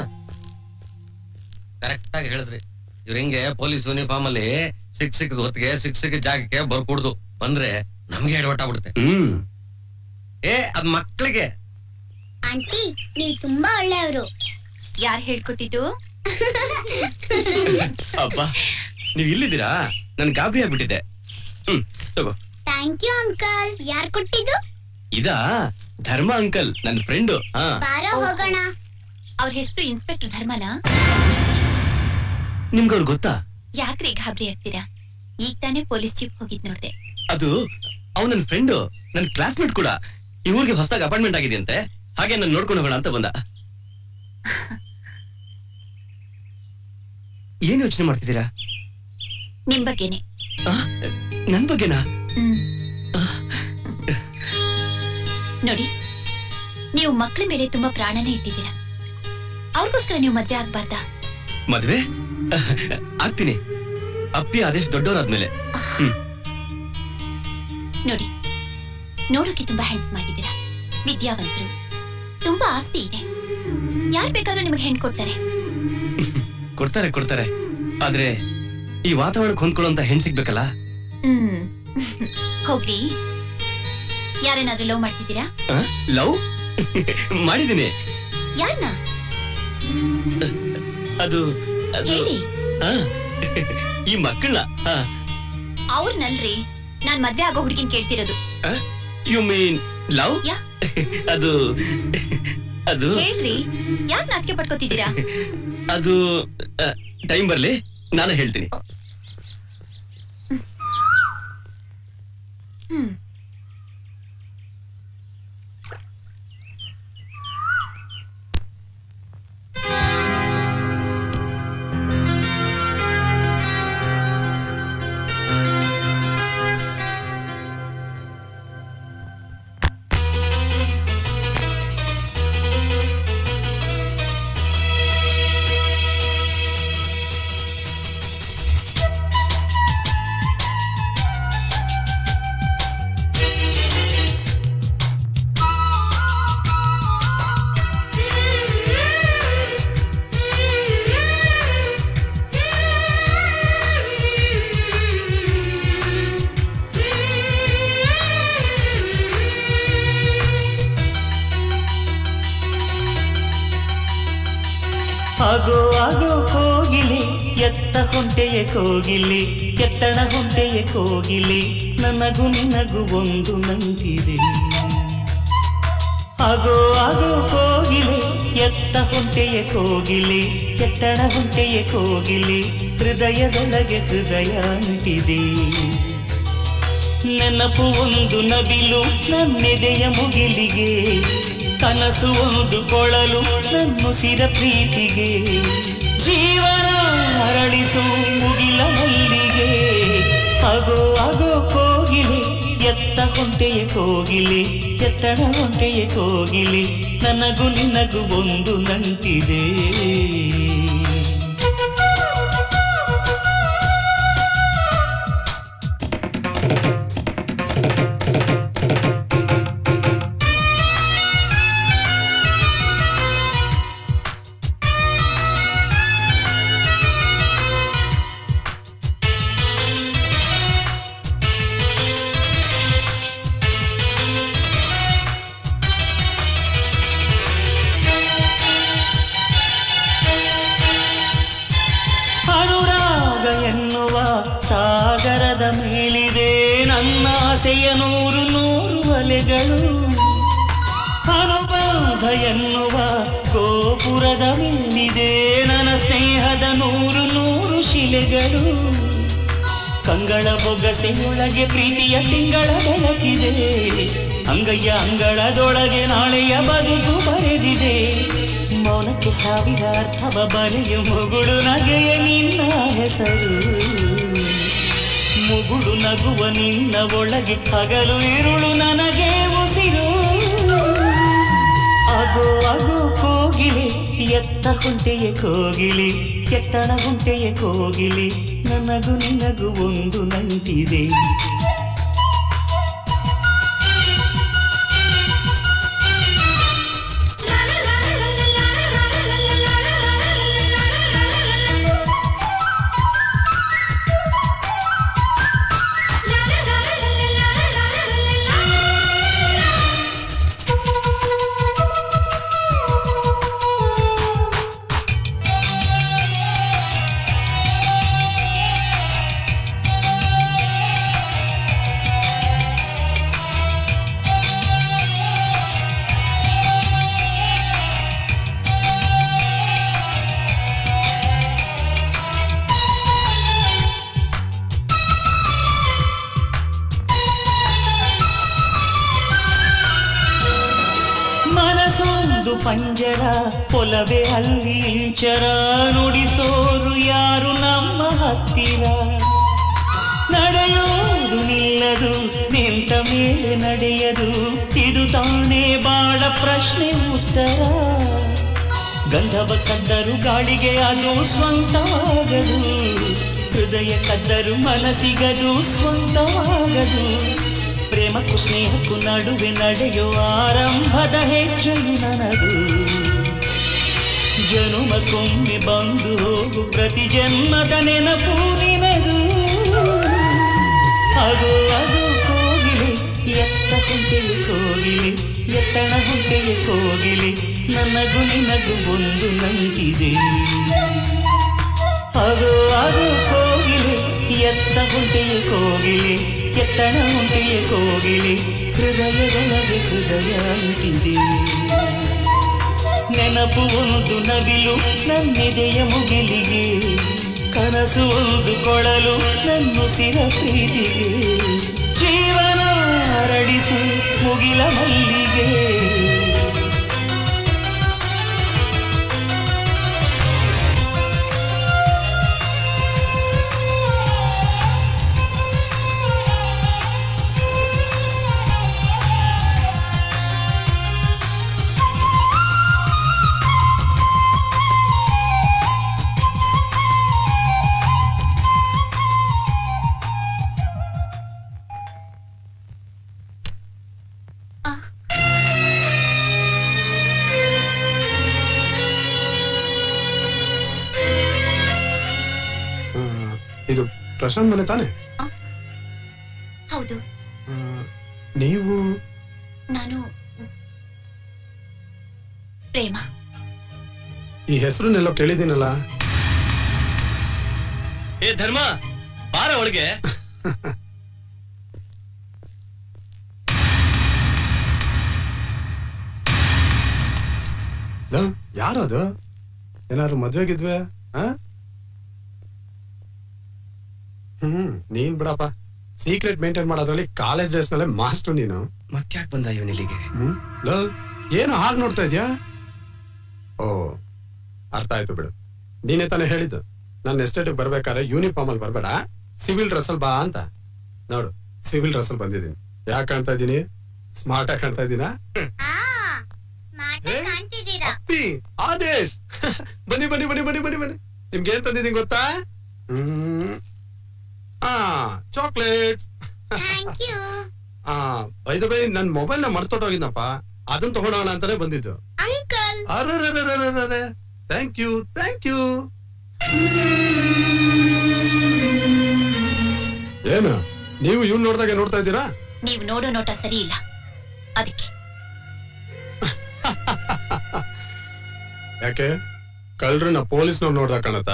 Correct ಆಗಿ ಹೇಳಿದ್ರಿ. ಇವ್ರ ಹಿಂಗೆ ಪೊಲೀಸ್ ಯೂನಿಫಾರ್ಮ್ ಅಲ್ಲಿ ಸಿಕ್ ಸಿಕ್ ಹೊತ್ತಿಗೆ ಸಿಕ್ ಸಿಕ್ ಜಾಗಕ್ಕೆ ಬರ್ಕೂಡ್ದು. ಬಂದ್ರೆ ನಮ್ಗೆ ಎಡವಟ್ಟಾಗ್ಬಿಡುತ್ತೆ. ಹ್ಮ್ ಏ ಅದ್ ಮಕ್ಳಿಗೆ. ಆಂಟಿ ನೀವು ತುಂಬಾ ಒಳ್ಳೆಯವರು. ಯಾರು ಹೇಳ್ಕೊಟ್ಟಿದ್ದು? ಅಬ್ಬಾ ನೀವ್ ಇಲ್ಲಿದ್ದೀರಾ? ನನ್ ಗಾಬರಿ ಆಗ್ಬಿಟ್ಟಿದೆ. ಹ್ಮ್ ತಗೋ. Thank you uncle. ಯಾರು ಕೊಟ್ಟಿದ್ದು? ಇದಾ ಧರ್ಮ ಅಂಕಲ್, ನನ್ ಫ್ರೆಂಡು. ಬಾರೋ ಹೋಗೋಣ. ಅವ್ರ ಹೆಸರು ಇನ್ಸ್ಪೆಕ್ಟರ್ ಧರ್ಮನಾ? ನಿಮ್ಗೆ ಅವ್ರು ಗೊತ್ತಾ? ಯಾಕ್ರಿ ಗಾಬರಿ ಆಗ್ತೀರಾ? ಈಗ ತಾನೇ ಪೊಲೀಸ್ ಜೀಪ್ ಹೋಗಿದ್ ನೋಡ್ದೆ. ಅದು ಅವ್ ನನ್ ಫ್ರೆಂಡು, ನನ್ ಕ್ಲಾಸ್ಮೇಟ್ ಕೂಡ. ಈ ಊರಿಗೆ ಹೊಸದಾಗಿ ಅಪಾಯಿಂಟ್ಮೆಂಟ್ ಆಗಿದೆಯಂತೆ, ಹಾಗೆ ನಾನು ನೋಡ್ಕೊಂಡು ಹೋಗೋಣ ಅಂತ ಬಂದ. ಏನ್ ಯೋಚನೆ ಮಾಡ್ತಿದ್ದೀರಾ? ನಿಮ್ ಬಗ್ಗೆನೆ. ನನ್ ಬಗ್ಗೆನಾ? ನೋಡಿ, ನೀವು ಮಕ್ಳ ಮೇಲೆ ತುಂಬಾ ಪ್ರಾಣನೇ ಇಟ್ಟಿದ್ದೀರಾ. ಅವ್ರಿಗೋಸ್ಕರ ನೀವು ಮದ್ವೆ ಆಗ್ಬಾರ್ದಾ? ಮದ್ವೆ ಆಗ್ತೀನಿ, ಅಪ್ಪಿ ಆದೇಶ ದೊಡ್ಡವರಾದ್ಮೇಲೆ. ನೋಡಿ, ನೋಡೋಕೆ ತುಂಬಾ ಹ್ಯಾಂಡ್ಸಮ್ ಆಗಿದ್ದೀರಾ, ವಿದ್ಯಾವಂತರು, ತುಂಬಾ ಆಸ್ತಿ ಇದೆ. ಯಾರು ಬೇಕಾದ್ರೂ ನಿಮಗೆ ಹೆಣ್ ಕೊಡ್ತಾರೆ. ಕೊಡ್ತಾರೆ ಕೊಡ್ತಾರೆ ಆದ್ರೆ ಈ ವಾತಾವರಣಕ್ಕೆ ಹೊಂದ್ಕೊಳ್ಳುವಂತ ಹೆಣ್ ಸಿಗ್ಬೇಕಲ್ಲ. ಹ್ಮ್ ಹೋಗ್ರಿ. ಯಾರೇನಾದ್ರೂ ಲವ್ ಮಾಡ್ತಿದ್ದೀರಾ? ಲವ್ ಮಾಡಿದ್ದೀನಿ. ಯಾರನ್ನ? ಅದು ಹೇಳಿ. ಈ ಮಕ್ಕಳನ್ನ. ಅವ್ರನ್ನಲ್ರಿ, ನಾನ್ ಮದ್ವೆ ಆಗೋ ಹುಡುಗಿನ ಕೇಳ್ತಿರೋದು. You mean love? ಅದು ಅದು ಹೇಳ್ರಿ, ಯಾಕೆ ನಾಚಿಕೆ ಪಡ್ಕೋತಿದ್ದೀರಾ? ಅದು ಟೈಮ್ ಬರ್ಲಿ, ನಾನು ಹೇಳ್ತೀನಿ. ಹ್ಮ್ ಆಗೋ ಆಗೋ ಕೋಗಿಲೆ, ಎತ್ತ ಹೊಂಟೆಯ ಕೋಗಿಲೆ, ಎತ್ತಣ ಹೊಂಟೆಯ ಕೋಗಿಲೆ, ನನಗೂ ನಿನಗೂ ಒಂದು ನಂಟಿದೆ. ಆಗೋ ಆಗೋ ಕೋಗಿಲೆ, ಎತ್ತ ಹೊಂಟೆಯ ಕೋಗಿಲೆ, ಎತ್ತಣ ಹೊಂಟೆಯ ಕೋಗಿಲೆ, ಹೃದಯದೊಳಗೆ ಹೃದಯ ಅಂಟಿದೆ. ನೆನಪು ಒಂದು ನವಿಲು ನನ್ನೆದೆಯ ಮುಗಿಲಿಗೆ, ಕನಸು ಒಂದು ಕೊಳಲು ನನ್ನುಸಿರ ಪ್ರೀತಿಗೆ, ಜೀವನ ಅರಳಿಸು ಮುಗಿಲ ಮಲ್ಲಿಗೆ. ಆಗೋ ಆಗೋ ಕೋಗಿಲೆ, ಎತ್ತ ಹೊಂಟೆಯ ಕೋಗಿಲೆ, ಎತ್ತಣ ಹೊಂಟೆಯ ಕೋಗಿಲೆ, ನನಗೂ ನಿನಗೂ ಒಂದು ನಂಟಿದೆ. ಸಾಗರದ ಮೇಲಿದೆ ನನ್ನ ಆಸೆಯ ನೂರು ನೂರು ಅಲೆಗಳು, ಅನುಬಂಧ ಎನ್ನುವ ಗೋಪುರದ ಮೇಲಿದೆ ನನ್ನ ಸ್ನೇಹದ ನೂರು ನೂರು ಶಿಲೆಗಳು. ಕಂಗಳ ಬೊಗಸೆಯೊಳಗೆ ಪ್ರೀತಿಯ ತಿಂಗಳ ಬೆಳಕಿದೆ, ಅಂಗಯ್ಯ ಅಂಗಳದೊಳಗೆ ನಾಳೆಯ ಬದುಕು ಬರೆದಿದೆ. ಮೌನಕ್ಕೆ ಸಾವಿರ ಅರ್ಥವ ಬರೆಯು ಮುಗುಳು ನಗೆಯ ನಿನ್ನ ಹೆಸರು, ಮುಗುಳು ನಗುವ ನಿನ್ನ ಒಳಗೆ ಹಗಲು ಇರುಳು ನನಗೆ ಉಸಿರು. ಆಗೋ ಆಗೋ ಕೋಗಿಲೆ, ಎತ್ತ ಹೊಂಟೆಯ ಕೋಗಿಲೆ, ಎತ್ತಣ ಹೊಂಟೆಯ ಕೋಗಿಲೆ, ನನಗೂ ನಿನಗೂ ಒಂದು ನಂಟಿದೆ. ಪಂಜರ ಒಲವೇ ಅಲ್ಲಿ ಇಂಚರ ನುಡಿಸೋರು ಯಾರು ನಮ್ಮ ಹತ್ತಿರ ನಡೆಯೋದು ನಿಲ್ಲದು ನಿಂತ ಮೇಲೆ ನಡೆಯದು ಇದು ತಾನೇ ಬಾಳ ಪ್ರಶ್ನೆ ಉತ್ತರ ಗಂಧವ ಕದ್ದರು ಗಾಳಿಗೆ ಅದು ಸ್ವಂತವಾಗದು ಹೃದಯ ಕದ್ದರು ಮನಸ್ಸಿಗದು ಸ್ವಂತವಾಗದು ಪ್ರೇಮಕ್ಕೂ ಸ್ನೇಹಕ್ಕೂ ನಡುವೆ ನಡೆಯುವ ಆರಂಭದ ಹೆಜ್ಜೆಯು ನನದು ಜನುಮಕ್ಕೊಮ್ಮೆ ಬಂದು ಹೋಗು ಪ್ರತಿ ಜನ್ಮದ ನೆನಪು ನಿನದು ಅದು ಅದು ಕೋಗಿಲೆ ಎತ್ತ ಹುಂಟೆಯು ಕೋಗಿಲೆ ಎತ್ತಣ ಹುಂಟೆಯು ಕೋಗಿಲೆ ನನಗೂ ನಿನಗೂ ಒಂದು ನಂಟಿದೆ ಅದು ಅದು ಕೋಗಿಲೆ ಎತ್ತ ಹುಂಟೆಯ ಕೋಗಿಲೆ ಎತ್ತಣ ಹುಂಟೆಯ ಕೋಗಿಲೆ ಹೃದಯದೊಳಗೆ ಹೃದಯ ಅಂಟಿದೆ ನೆನಪು ಒಂದು ನವಿಲು ನನ್ನೆದೆಯ ಮುಗಿಲಿಗೆ ಕನಸು ಒಂದು ಕೊಳಲು ನನ್ನುಸಿರ ಪ್ರೀತಿಗೆ ಜೀವನ ಹರಡಿಸು ಮುಗಿಲ ಮಲ್ಲಿಗೆ ಇದು ಪ್ರಶಾಂತ್ ಮನೆ ತಾನೆ? ಹೌದು. ನೀವು? ನಾನು ಪ್ರೇಮ. ಈ ಹೆಸರನ್ನೆಲ್ಲೋ ಕೇಳಿದ್ದೀನಲ್ಲ. ಏ ಧರ್ಮ ಬಾರ ಒಳಗೆ. ಯಾರದು? ಏನಾದ್ರು ಮದ್ವೆಗಿದ್ವೆ? ಹ್ಮ್ ನೀನ್ ಬಿಡಪ್ಪ, ಸೀಕ್ರೆಟ್ ಮೇಂಟೈನ್ ಮಾಡೋದ್ರಲ್ಲಿ ಕಾಲೇಜ್ ಡೇಸ್ ನಲ್ಲೇ ಮಾಸ್ಟರ್ ನೀನು. ಮತ್ತ್ಯಾಕ್ ಬಂದ ಇವನಿಲ್ಲಿಗೆ? ಹ್ಮ್ ಏನು ಹಾಗೆ ನೋಡ್ತಾ ಇದ್ಯಾ? ಓ ಅರ್ಥ ಆಯ್ತು ಬಿಡು. ನೀನೇ ತಾನೇ ಹೇಳಿದ್ದು ನನ್ನ ಎಸ್ಟೇಟ್ ಬರ್ಬೇಕಾದ್ರೆ ಯೂನಿಫಾರ್ಮ್ ಅಲ್ಲಿ ಬರ್ಬೇಡ, ಸಿವಿಲ್ ಡ್ರೆಸ್ ಅಲ್ಲಿ ಬಾ ಅಂತ. ನೋಡು ಸಿವಿಲ್ ಡ್ರೆಸ್ ಅಲ್ಲಿ ಬಂದಿದ್ದೀನಿ. ಯಾಕೆ ಕಾಣ್ತಾ ಇದ್ದೀನಿ? ಸ್ಮಾರ್ಟ್ ಆಗಿ ಕಾಣ್ತಾ ಇದ್ದೀನಾ? ಆದೇಶ್ ಬನ್ನಿ ಬನ್ನಿ ಬನ್ನಿ ಬನ್ನಿ ಬನ್ನಿ ಬನ್ನಿ. ನಿಮ್ಗೆ ಏನ್ ತಂದಿದ್ದೀನಿ ಗೊತ್ತಾ? ಹ್ಮ್ ಆ ಚಾಕ್ಲೇಟ್. ಆ ಬೈ ದ ಬೈ ನನ್ ಮೊಬೈಲ್ ನ ಮರ್ತೊಟ್ಟೋಗಿದ್ನಪ್ಪ, ಅದನ್ನ ತಗೊಳೋಣ ಅಂತಾನೆ ಬಂದಿದ್ದು. ಅರೆ ಥ್ಯಾಂಕ್ ಯು ಥ್ಯಾಂಕ್ ಯು. ಏನು ನೀವು ಇವ್ನು ನೋಡ್ದಾಗೆ ನೋಡ್ತಾ ಇದ್ದೀರಾ? ನೀವು ನೋಡೋ ನೋಟ ಸರಿ ಇಲ್ಲ, ಅದಕ್ಕೆ. ಯಾಕೆ ಕಳ್ರನ್ನ ಪೊಲೀಸ್ನವ್ರು ನೋಡ್ದಾಗ ಕಾಣತ್ತಾ?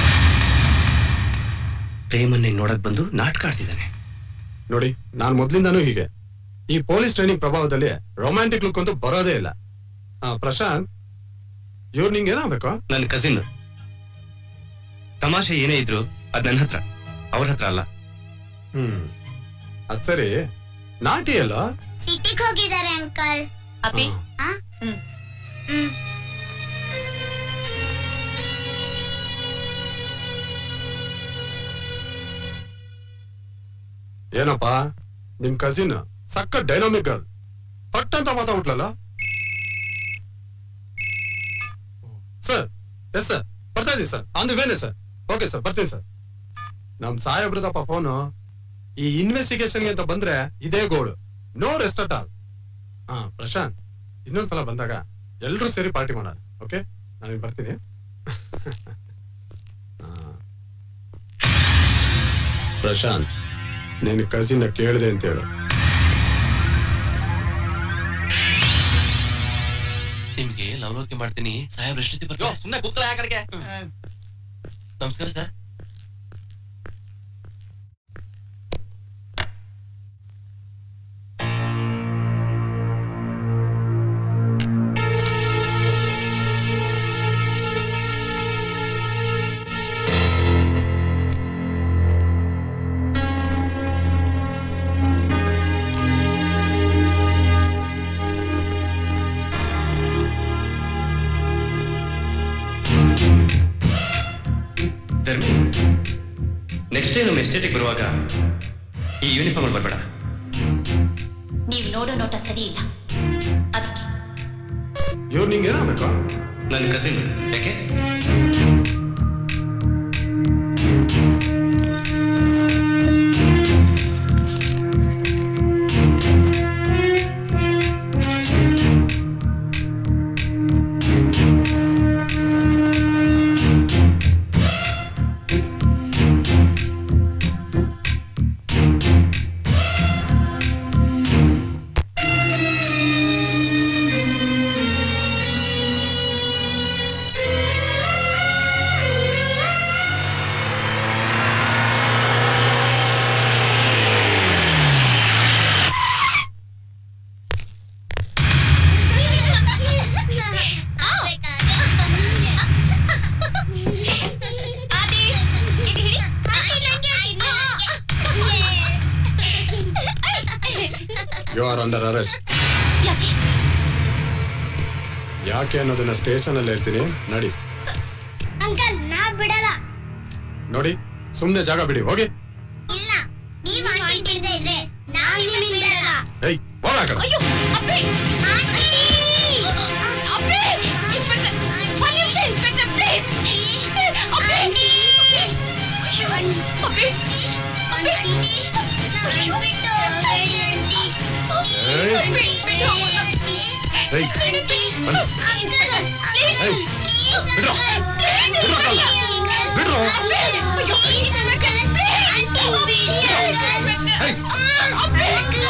ಪ್ರೇಮನ್ನೇ ನೋಡಕ್ ಬಂದು ನಾಟಕ ಆಡ್ತಿದ್ದಾನೆ ನೋಡಿ. ನಾನ್ ಮೊದ್ಲಿಂದಾನು ಹೀಗೆ. ಈ ಪೊಲೀಸ್ ಟ್ರೈನಿಂಗ್ ಪ್ರಭಾವದಲ್ಲಿ ರೊಮ್ಯಾಂಟಿಕ್ ಲುಕ್ ಅಂತೂ ಬರೋದೇ ಇಲ್ಲ. ಪ್ರಶಾಂತ್, ಇವ್ರು ನಿಂಗೆ ಏನಾಗಬೇಕು? ನನ್ ಕಸಿನ್. ತಮಾಷೆ ಏನೇ ಇದ್ರು ಅದ್ ನನ್ನ ಹತ್ರ, ಅವ್ರ ಹತ್ರ ಅಲ್ಲ. ಹ್ಮ್ ಅದ್ ಸರಿ. ನಾಟಿ ಅಲ್ಲ? ಸಿಟಿಗೆ ಹೋಗಿದ್ದಾರೆ ಅಂಕಲ್. ಅಪ್ಪಿ ಏನಪ್ಪಾ ನಿಮ್ ಕಸಿನ್ ಸಕ್ಕ ಡೈನಾಮಿಕ್ ಗರ್ಲ್, ಪಟ್ ಅಂತ ಮಾತಾಡ್ಲಲ್ಲ. ಸರ್ ಎಸ್ ಸರ್ ಬರ್ತಾ ಇದೀನಿ ಸರ್, ಆನ್ ದಿ ವೇನೆ ಸರ್. ಓಕೆ ಸರ್ ಬರ್ತೀನಿ ಸರ್. ನಮ್ ಸಾಹೇಬ್ರದಪ್ಪ ಫೋನು. ಈ ಇನ್ವೆಸ್ಟಿಗೇಷನ್ಗೆ ಅಂತ ಬಂದ್ರೆ ಇದೇ ಗೋಳು, ನೋ ರೆಸ್ಟ್ ಅಟ್ ಆಲ್. ಹಾ ಪ್ರಶಾಂತ್, ಇನ್ನೊಂದ್ಸಲ ಬಂದಾಗ ಎಲ್ರೂ ಸೇರಿ ಪಾರ್ಟಿ ಮಾಡೋಣ. ಓಕೆ ನಾನು ಬರ್ತೀನಿ. ಪ್ರಶಾಂತ್, ನಿನ್ ಕಸಿನ್ ಕೇಳಿದೆ ಅಂತ ಹೇಳು. ನಿಮ್ಗೆ ಲವಲೋಕೆ ಮಾಡ್ತೀನಿ ಸಾಹೇಬ್ರ ಎಷ್ಟೊತ್ತಿ ಬರ್ತಾರೆ? ಸುಮ್ಮನೆ ಕೂತ್ಕೊಳ್ಳ ಯಾಕಡೆ. ನಮಸ್ಕಾರ ಸರ್. ನೆಕ್ಸ್ಟ್ ಟೈಮ್ ನಮ್ಮ ಎಸ್ಟೇಟಿಗೆ ಬರುವಾಗ ಈ ಯೂನಿಫಾರ್ಮ್ ಅಲ್ಲಿ ಬರ್ಬೇಡ. ನೀವು ನೋಡೋ ನೋಟ ಸರಿ ಇಲ್ಲ ಅದಕ್ಕೆ. ಇವ್ರು ನಿಂಗೆ ಏನಾಗಬೇಕು? ನನ್ನ ಕಸಿನ್. ಯಾಕೆ? You are under arrest. ಯಾಕೆ ಅನ್ನೋದನ್ನ ಸ್ಟೇಷನ್ ಅಲ್ಲಿ ಹೇಳ್ತೀನಿ, ನಡಿ. ಅಂಕಲ್ ನಾ ಬಿಡಲ್ಲ. ನೋಡಿ, ಸುಮ್ನೆ ಜಾಗ ಬಿಡಿ, ಹೋಗಿ. ಇಲ್ಲ, ನೀವ್ ಆಂಟಿ ಬಿಡದೆ ಇದ್ರೆ ನಾವ್ ನಿಮ್ಮನ್ನ ಬಿಡಲ್ಲ. ಏಯ್, ಹೋಗ ಆ ಕಡೆ. ಅಯ್ಯೋ ಅಪ್ಪಿ, ಆಂಟಿ ಅಪ್ಪಿ, ಇನ್ಸ್ಪೆಕ್ಟರ್ ಒಂದು ನಿಮಿಷ ಇನ್ಸ್ಪೆಕ್ಟರ್ ಪ್ಲೀಸ್. ಅಪ್ಪಿ ಅಯ್ಯೋ ಅಪ್ಪಿ ಅಪ್ಪಿ ಅಯ್ಯೋ ಬಿಟ್ಟು ಹೋಗಬೇಡಿ ಆಂಟಿ. ಏಯ್, ಅಪ್ಪಿ ಬಿಟ್ಟು ಹೋಗಲ್ಲ. ಏಯ್, ಬನ್ನಿ. ಏಯ್, ಬಿಡ್ರೋ. ಬಿಡ್ರೋ ಕಳ್ಳ. ಬಿಡ್ರೋ. ಅಯ್ಯೋ ಇನ್ಸ್ಪೆಕ್ಟರ್ ಪ್ಲೀಸ್. ಆಂಟಿ ಬಿಡಿ ಅಂಕಲ್. ಏಯ್, ಅಪ್ಪಿ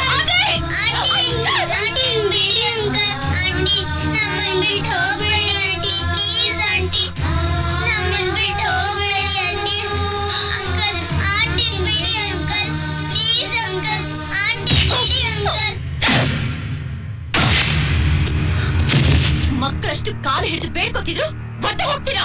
ಆಂಟಿ ಬಿಡಿ ಅಂಕಲ್. ಆಂಟಿ ನಮ್ಮನ್ನ ಬಿಟ್ಟು ಹೋಗಬೇಡಿ ಆಂಟಿ, ಪ್ಲೀಸ್ ಆಂಟಿ. ನಮ್ಮನ್ನ ಬಿಟ್ಟು ಹೋಗಬೇಡಿ ಆಂಟಿ. ಅಂಕಲ್ ಆಂಟಿ ಬಿಡಿ ಅಂಕಲ್, ಪ್ಲೀಸ್ ಅಂಕಲ್. ಆಂಟಿ ಬಿಡಿ ಅಂಕಲ್. ಮಕ್ಕಳಷ್ಟು ಕಾಲು ಹಿಡಿದು ಬೇಡ್ಕೊತಿದ್ರು ಒಟ್ಟೆ ಹೋಗ್ತೀರಾ?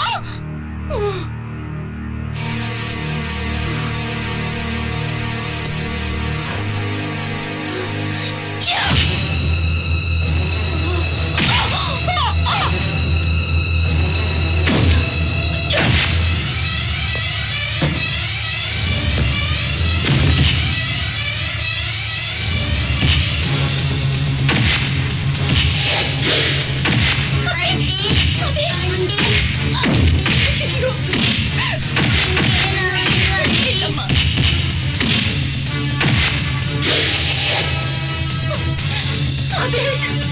ಇಲ್ಲಮ್ಮ, ಅದೇ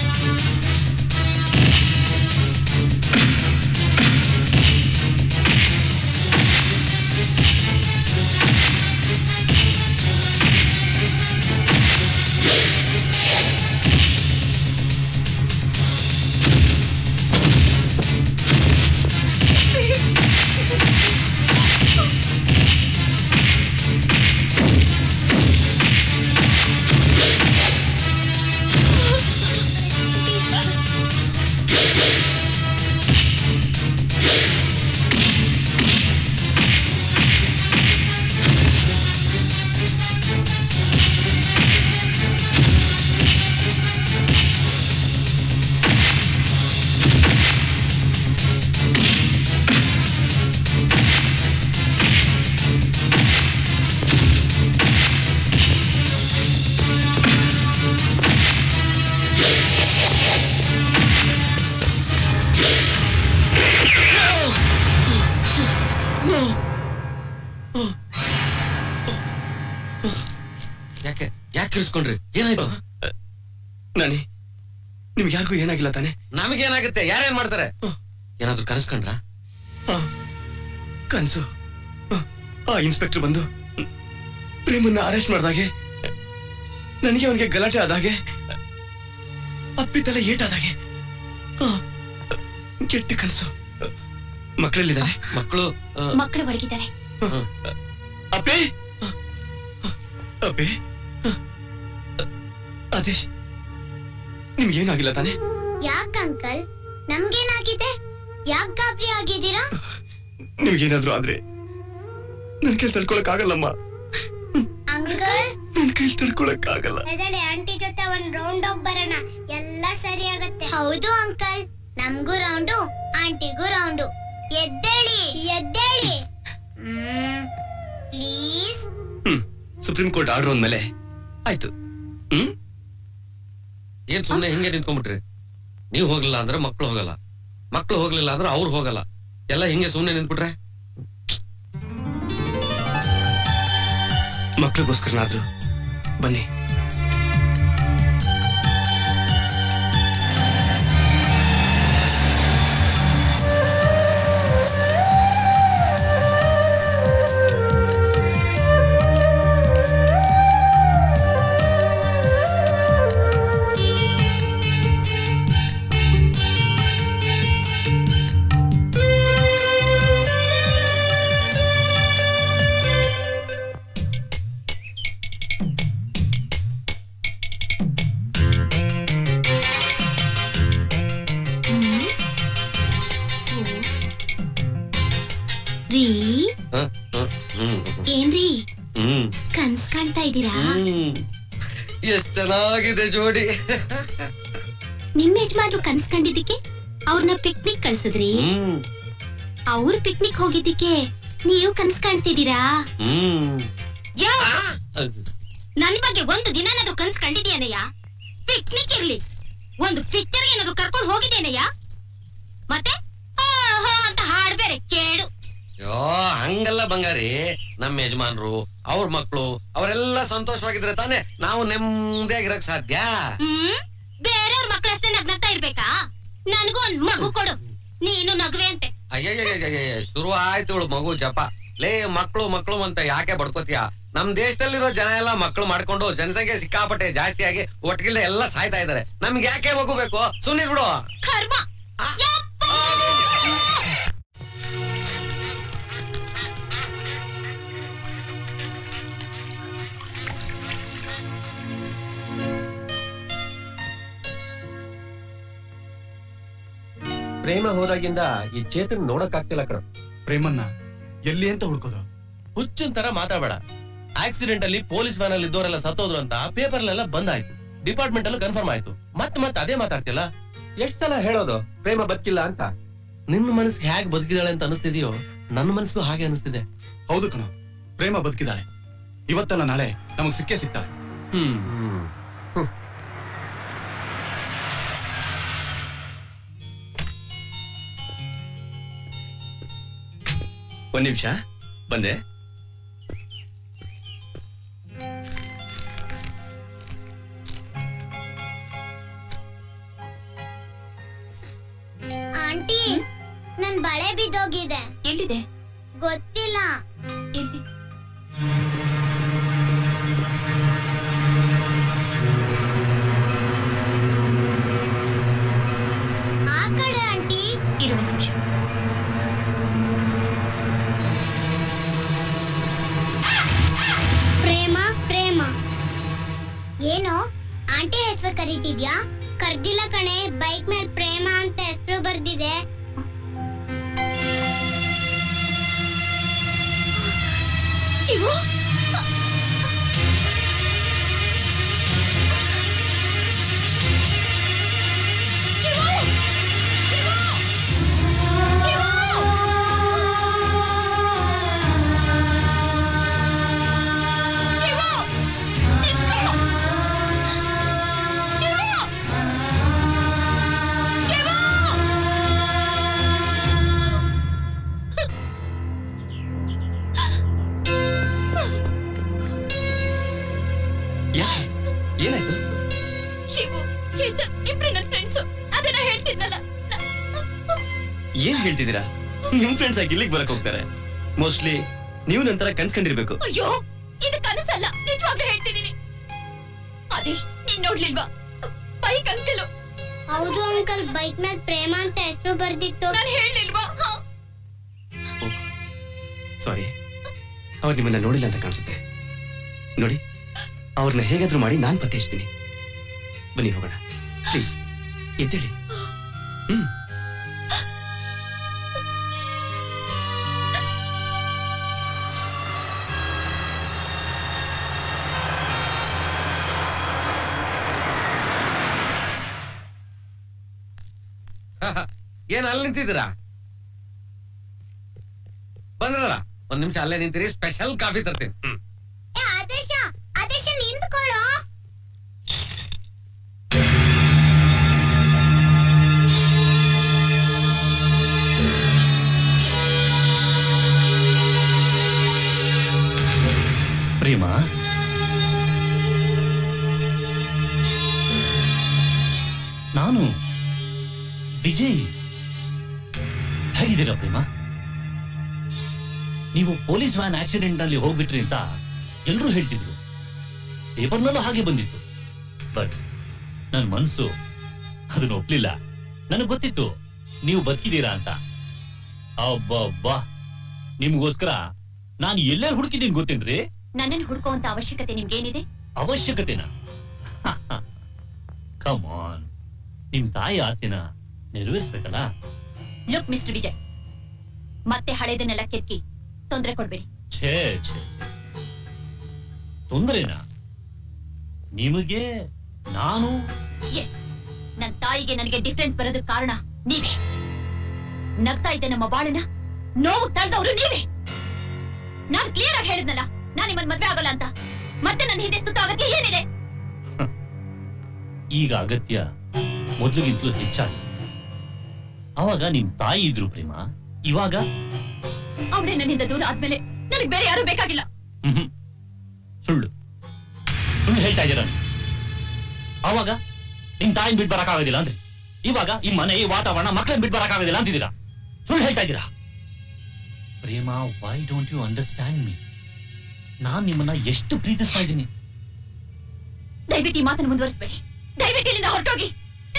ಯಾಕೆ ಯಾಕೆ ಕಿರಿಸ್ಕೊಂಡ್ರಿ? ಏನಾಯ್ತು? ನಾನಿ, ನಿಮ್ಗೆ ಯಾರಿಗೂ ಏನಾಗಿಲ್ಲ ತಾನೆ? ನಮಗೇನಾಗುತ್ತೆ? ಯಾರೇನ್ ಮಾಡ್ತಾರೆ? ಏನಾದ್ರು ಕನಸ್ಕೊಂಡ್ರ? ಕನ್ಸು ಆ ಇನ್ಸ್ಪೆಕ್ಟರ್ ಬಂದು ಪ್ರೇಮನ್ನ ಅರೆಸ್ಟ್ ಮಾಡ್ದಾಗೆ, ನನಗೆ ಅವನಿಗೆ ಗಲಾಟೆ ಆದಾಗೆ, ಅಪ್ಪಿ ತಲೆ ಏಟಾದಾಗೆ ಕೆಟ್ಟ ಕನಸು. ಮಕ್ಕಳಲ್ಲಿದ್ದಾರೆ? ಮಕ್ಕಳು ಮಕ್ಕಳು ಒಳಗಿದ್ದಾರೆ. ಅಪ್ಪಿ ಅಪ್ಪಿ ಆದೇಶ್, ನಿಮ್ಗೇನಾಗಿಲ್ಲ ತಾನೆ? ಯಾಕೆ ಅಂಕಲ್, ನಮ್ಗೇನಾಗಿದೆ? ಯಾಕೆ ಗಾಬರಿ ಆಗಿದ್ದೀರಾ? ನಿಮ್ಗೇನಾದ್ರೂ ಆದ್ರೆ ನನ್ ಕೈಲಿ ತಡ್ಕೊಳಕ್ ಆಗಲ್ಲಮ್ಮ. ಅಂಕಲ್ ನನ್ ಕೈಲಿ ತಡ್ಕೊಳಕ್ ಆಗಲ್ಲ. ಎದಳೆ ಆಂಟಿ ಜೊತೆ ಒಂದ್ ರೌಂಡ್ ಹೋಗ್ ಬರೋಣ, ಎಲ್ಲ ಸರಿ ಆಗತ್ತೆ. ಹೌದು ಅಂಕಲ್, ನಮ್ಗೂ ರೌಂಡು ಆಂಟಿಗೂ ರೌಂಡು. ಎದ್ದೇಳಿ ಎದ್ದೇಳಿ. ಹ್ಮ್ ಹ್ಮ್ ಸುಪ್ರೀಂ ಕೋರ್ಟ್ ಆರ್ಡರ್ ಅಂದ್ಮೇಲೆ ಆಯ್ತು. ಹ್ಮ್ ಏನ್ ಸುಮ್ನೆ ಹಿಂಗೆ ನಿಂತ್ಕೊಂಡ್ಬಿಟ್ರಿ? ನೀವ್ ಹೋಗ್ಲಿಲ್ಲ ಅಂದ್ರೆ ಮಕ್ಳು ಹೋಗಲ್ಲ, ಮಕ್ಳು ಹೋಗ್ಲಿಲ್ಲ ಅಂದ್ರೆ ಅವ್ರು ಹೋಗಲ್ಲ, ಎಲ್ಲ ಹಿಂಗೆ ಸುಮ್ನೆ ನಿಂತ್ಬಿಟ್ರೆ ಮಕ್ಳಿಗೋಸ್ಕರನಾದ್ರು ಬನ್ನಿ. ಏನ್ರಿ ಕನ್ಸ್ ಕಾಣ್ತಾ ಇದ್ದೀರಾ? ಎಷ್ಟ್ ಚೆನ್ನಾಗಿದೆ ಜೋಡಿ. ನಿಮ್ ಯಜಮಾನ್ರು ಕನ್ಸ್ ಕಂಡಿದ್ದಕ್ಕೆ ಅವ್ರನ್ನ ಪಿಕ್ನಿಕ್ ಕಳ್ಸಿದ್ರಿ, ಅವ್ರ ಪಿಕ್ನಿಕ್ ಹೋಗಿದ್ದಕ್ಕೆ ನೀವು ಕನ್ಸ್ ಕಾಣ್ತಿದ್ದೀರಾ? ನನ್ ಬಗ್ಗೆ ಒಂದು ದಿನಾನಾದ್ರೂ ಕನ್ಸ್ ಕಂಡಿದ್ಯಾನಯ್ಯ? ಪಿಕ್ನಿಕ್ ಇರ್ಲಿ, ಒಂದು ಪಿಕ್ಚರ್ ಏನಾದ್ರು ಕರ್ಕೊಂಡು ಹೋಗಿದ್ದೇನಯ್ಯ? ಮತ್ತೆ ಅಂತ ಹಾಡ್ಬೇರೆ ಕೇಳು. ಯೋ ಹಂಗಲ್ಲ ಬಂಗಾರಿ, ನಮ್ಮ ಯಜಮಾನ್ರು ಅವ್ರ ಮಕ್ಳು ಅವರೆಲ್ಲ ಸಂತೋಷವಾಗಿದ್ರೆ ತಾನೆ ನಾವು ನೆಮ್ಮದಿಯಾಗಿರಕ್ ಸಾಧ್ಯ. ಹ್ಮ್ ಬೇರೆಯವ್ರ ಮಕ್ಳಷ್ಟೇ ನಗ್ನಗ್ತಾ ಇರ್ಬೇಕಾ? ನನ್ಗೂ ಒಂದ್ ಮಗು ಕೊಡು, ನೀನು ನಗುವೆ ಅಂತೆ. ಅಯ್ಯಯ್ಯ ಶುರು ಆಯ್ತು ಮಗು ಜಪ. ಲೇ ಮಕ್ಳು ಮಕ್ಳು ಅಂತ ಯಾಕೆ ಬಡ್ಕೋತೀಯ? ನಮ್ ದೇಶದಲ್ಲಿರೋ ಜನ ಎಲ್ಲ ಮಕ್ಳು ಮಾಡ್ಕೊಂಡು ಜನಸಂಖ್ಯೆ ಸಿಕ್ಕಾಪಟ್ಟೆ ಜಾಸ್ತಿ ಆಗಿ ಒಟ್ಟಿಗಿಲ್ಲ ಎಲ್ಲ ಸಾಯ್ತಾ ಇದಾರೆ. ನಮ್ಗೆ ಯಾಕೆ ಮಗು ಬೇಕು? ಸುಮ್ಮನೆ ಬಿಡು. ಕರ್ಮ. ಪ್ರೇಮ ಹೋದಾಗಿಂದ ಈ ಚೇತನ್ ನೋಡಕ್ ಆಗ್ತಿಲ್ಲ ಕಣ. ಪ್ರೇಮನ್ನ ಎಲ್ಲಿ ಅಂತ ಹುಡ್ಕೋದು? ಹುಚ್ಚಿನ ತರ ಮಾತಾಡಬೇಡ. ಆಕ್ಸಿಡೆಂಟ್ ಅಲ್ಲಿ ಪೊಲೀಸ್ ವ್ಯಾನ್ ಅಲ್ಲಿ ಇದ್ದವರೆಲ್ಲ ಸತ್ತೋದ್ರು ಅಂತ ಪೇಪರ್ ಅಲ್ಲೆಲ್ಲ ಬಂದಾಯ್ತು, ಡಿಪಾರ್ಟ್ಮೆಂಟ್ ಅಲ್ಲೂ ಕನ್ಫರ್ಮ್ ಆಯ್ತು. ಮತ್ ಮತ್ ಅದೇ ಮಾತಾಡ್ತಿಲ್ಲ. ಎಷ್ಟ್ ಸಲ ಹೇಳೋದು ಪ್ರೇಮ ಬದುಕಿಲ್ಲ ಅಂತ? ನಿನ್ನ ಮನಸ್ಸಿಗೆ ಹೇಗೆ ಬದುಕಿದಾಳೆ ಅಂತ ಅನಿಸ್ತಿದ್ಯೋ ನನ್ನ ಮನಸ್ಸಿಗೂ ಹಾಗೆ ಅನಿಸ್ತಿದೆ. ಹೌದು ಕಣ, ಪ್ರೇಮ ಬದುಕಿದಾಳೆ. ಇವತ್ತಲ್ಲ ನಾಳೆ ನಮಗ್ ಸಿಕ್ಕೇ ಸಿಗ್ತಾಳೆ. ಹ್ಮ್ ಒಂದ್ ನಿಮಿಷ ಬಂದೆ. ಆಂಟಿ, ನನ್ ಬಳೆ ಬಿದ್ದೋಗಿದೆ. ಎಲ್ಲಿದೆ? ಗೊತ್ತಿಲ್ಲ. ಎಲ್ಲಿ? ಆ ಕಡೆ ಆಂಟಿ. ಇರುವ ನಿಮಿಷ. ಪ್ರೇಮ ಪ್ರೇಮ ಏನೋ ಆಂಟಿ ಹೆಸರು ಕರೀತಿದ್ಯಾ? ಕರ್ದಿಲ್ಲ ಕಣೆ, ಬೈಕ್ ಮೇಲೆ ಪ್ರೇಮ ಅಂತ ಹೆಸರು ಬರ್ದಿದೆ. ಶಿವು, ಏನಾಯ್ತು? ಶಿವು, ಚೇತನ್ ಇಬ್ರು ನನ್ನ ಫ್ರೆಂಡ್ಸ್. ಅದನ್ನ ಹೇಳ್ತಿದ್ನಲ್ಲ. ಏನ್ ಹೇಳ್ತಿದ್ದೀರಾ? ನಿಮ್ ಫ್ರೆಂಡ್ಸ್ ಆಗಿ ಇಲ್ಲಿಗೆ ಬರಕ್ ಹೋಗ್ತಾರೆ. ಮೋಸ್ಟ್ಲಿ ನೀವು ನಂತರ ಕನ್ಸ್ಕೊಂಡಿರ್ಬೇಕು. ಅಯ್ಯೋ, ಇದು ಕನಸಲ್ಲ, ನಿಜವಾಗ್ಲೂ ಹೇಳ್ತಿದ್ದೀನಿ. ಆದೇಶ್, ನೀನ್ ನೋಡ್ಲಿಲ್ವಾ ಬೈಕ್ ಅಂಕಲ್? ಹೌದು ಅಂಕಲ್, ಬೈಕ್ ಮೇಲೆ ಪ್ರೇಮ ಅಂತ ಹೆಸರು ಬರ್ದಿತ್ತು. ನಾನು ಹೇಳಿಲ್ವಾ? ಸಾರಿ, ಅವ್ರು ನಿಮ್ಮನ್ನ ನೋಡಿಲ್ಲ ಅಂತ ಕಾಣಿಸುತ್ತೆ. ನೋಡಿ, ಅವ್ರನ್ನ ಹೇಗಾದ್ರೂ ಮಾಡಿ ನಾನ್ ಪತ್ತೆ ಹಚ್ತೀನಿ. ಬನ್ನಿ ಹೋಗೋಣ ಪ್ಲೀಸ್, ಎದ್ದೇಳಿ. ಹ್ಮ್ ಏನ್ ಅಲ್ಲಿ ನಿಂತಿದ್ದೀರಾ? ಬಂದ್ರಲ್ಲ, ಒಂದ್ ನಿಮಿಷ ಅಲ್ಲೇ ನಿಂತಿರಿ, ಸ್ಪೆಷಲ್ ಕಾಫಿ ತರ್ತೀನಿ. ಪ್ರೇಮ, ನಾನು ವಿಜಯ್. ಹೇಗಿದ್ದೀರಾ ಪ್ರೇಮ? ನೀವು ಪೊಲೀಸ್ ವ್ಯಾನ್ ಆಕ್ಸಿಡೆಂಟ್ ನಲ್ಲಿ ಹೋಗ್ಬಿಟ್ರಿ ಅಂತ ಎಲ್ರೂ ಹೇಳ್ತಿದ್ರು, ಪೇಪರ್ನಲ್ಲೂ ಹಾಗೆ ಬಂದಿತ್ತು. ಬಟ್ ನನ್ನ ಮನ್ಸು ಅದನ್ನ ಒಪ್ಲಿಲ್ಲ. ನನಗೆ ಗೊತ್ತಿತ್ತು ನೀವು ಬದುಕಿದ್ದೀರಾ ಅಂತ. ಅಬ್ಬಬ್ಬಾ, ನಿಮ್ಗೋಸ್ಕರ ನಾನು ಎಲ್ಲೇ ಹುಡುಕಿದ್ದೀನಿ ಗೊತ್ತೇನ್ರಿ? ನನ್ನನ್ನು ಹುಡುಕುವಂತ ಅವಶ್ಯಕತೆ ನಿಮ್ಗೇನಿದೆ? ಅವಶ್ಯಕತೆನಾ? ಕಮ್ ಆನ್, ನಿಮ್ ತಾಯಿ ಆಸೆನ ನೆರವೇರಿಸ್ಬೇಕಲ್ಲ. ಲುಕ್ ಮಿಸ್ಟರ್ ವಿಜಯ್, ಮತ್ತೆ ಹಳೆದನ್ನೆಲ್ಲ ಕೆತ್ಕಿ ತೊಂದರೆ ಕೊಡ್ಬೇಡಿ. ಛೇ ಛೇ, ತೊಂದರೆನಾ ನಿಮಗೆ? ನಾನು ಎಸ್, ನನ್ನ ತಾಯಿಗೆ ನನಗೆ ಡಿಫರೆನ್ಸ್ ಬರೋದಕ್ಕೆ ಕಾರಣ ನೀವೇ. ನಗ್ತಾ ಇದ್ದೆ ನಮ್ಮ ಬಾಳನ್ನ ನೋವು ತಳ್ದವರು ನೀವೇ. ನಾನು ಕ್ಲಿಯರ್ ಆಗಿ ಹೇಳಿದ್ನಲ್ಲ, ನಾನು ನಿಮ್ಮನ್ನ ಮದ್ವೆ ಆಗಲ್ಲ ಅಂತ. ಮತ್ತೆ ನನ್ನ ಹಿಂದೆ ಸುತ್ತ ಅಗತ್ಯ ಏನಿದೆ? ಈಗ ಅಗತ್ಯ ಮೊದಲಿಗಿಂತಲೂ ಹೆಚ್ಚಾಗಿ. ಅವಾಗ ನಿಮ್ ತಾಯಿ ಇದ್ರು ಪ್ರೇಮ, ಇವಾಗ ಅವಳೇ ನನ್ನಿಂದ ದೂರ ಆದ್ಮೇಲೆ ನನಗೆ ಬೇರೆ ಯಾರು ಬೇಕಾಗಿಲ್ಲ. ಹ್ಮ್ ಸುಳ್ಳು ಸುಳ್ಳು ಹೇಳ್ತಾ ಇದ್ದೀರ. ಅವಾಗ ನಿಮ್ ತಾಯಿನ ಬಿಟ್ಟು ಬರಕ್ಕಾಗೋದಿಲ್ಲ ಅಂದ್ರೆ, ಇವಾಗ ಈ ಮನೆ, ಈ ವಾತಾವರಣ, ಮಕ್ಕಳನ್ನ ಬಿಟ್ಟು ಬರಕ್ಕಾಗೋದಿಲ್ಲ ಅಂತಿದ್ದೀರಾ. ಸುಳ್ಳು ಹೇಳ್ತಾ ಇದ್ದೀರಾ. Prema, why don't you understand me? ನಾನ್ ನಿಮ್ಮನ್ನ ಎಷ್ಟು ಪ್ರೀತಿಸ್ತಾ ಇದ್ದೀನಿ. ದಯವಿಟ್ಟು ಈ ಮಾತನ್ನು ಮುಂದುವರಿಸಬೇಡಿ. ದಯವಿಟ್ಟು ಇಲ್ಲಿಂದ ಹೊರಟೋಗಿ.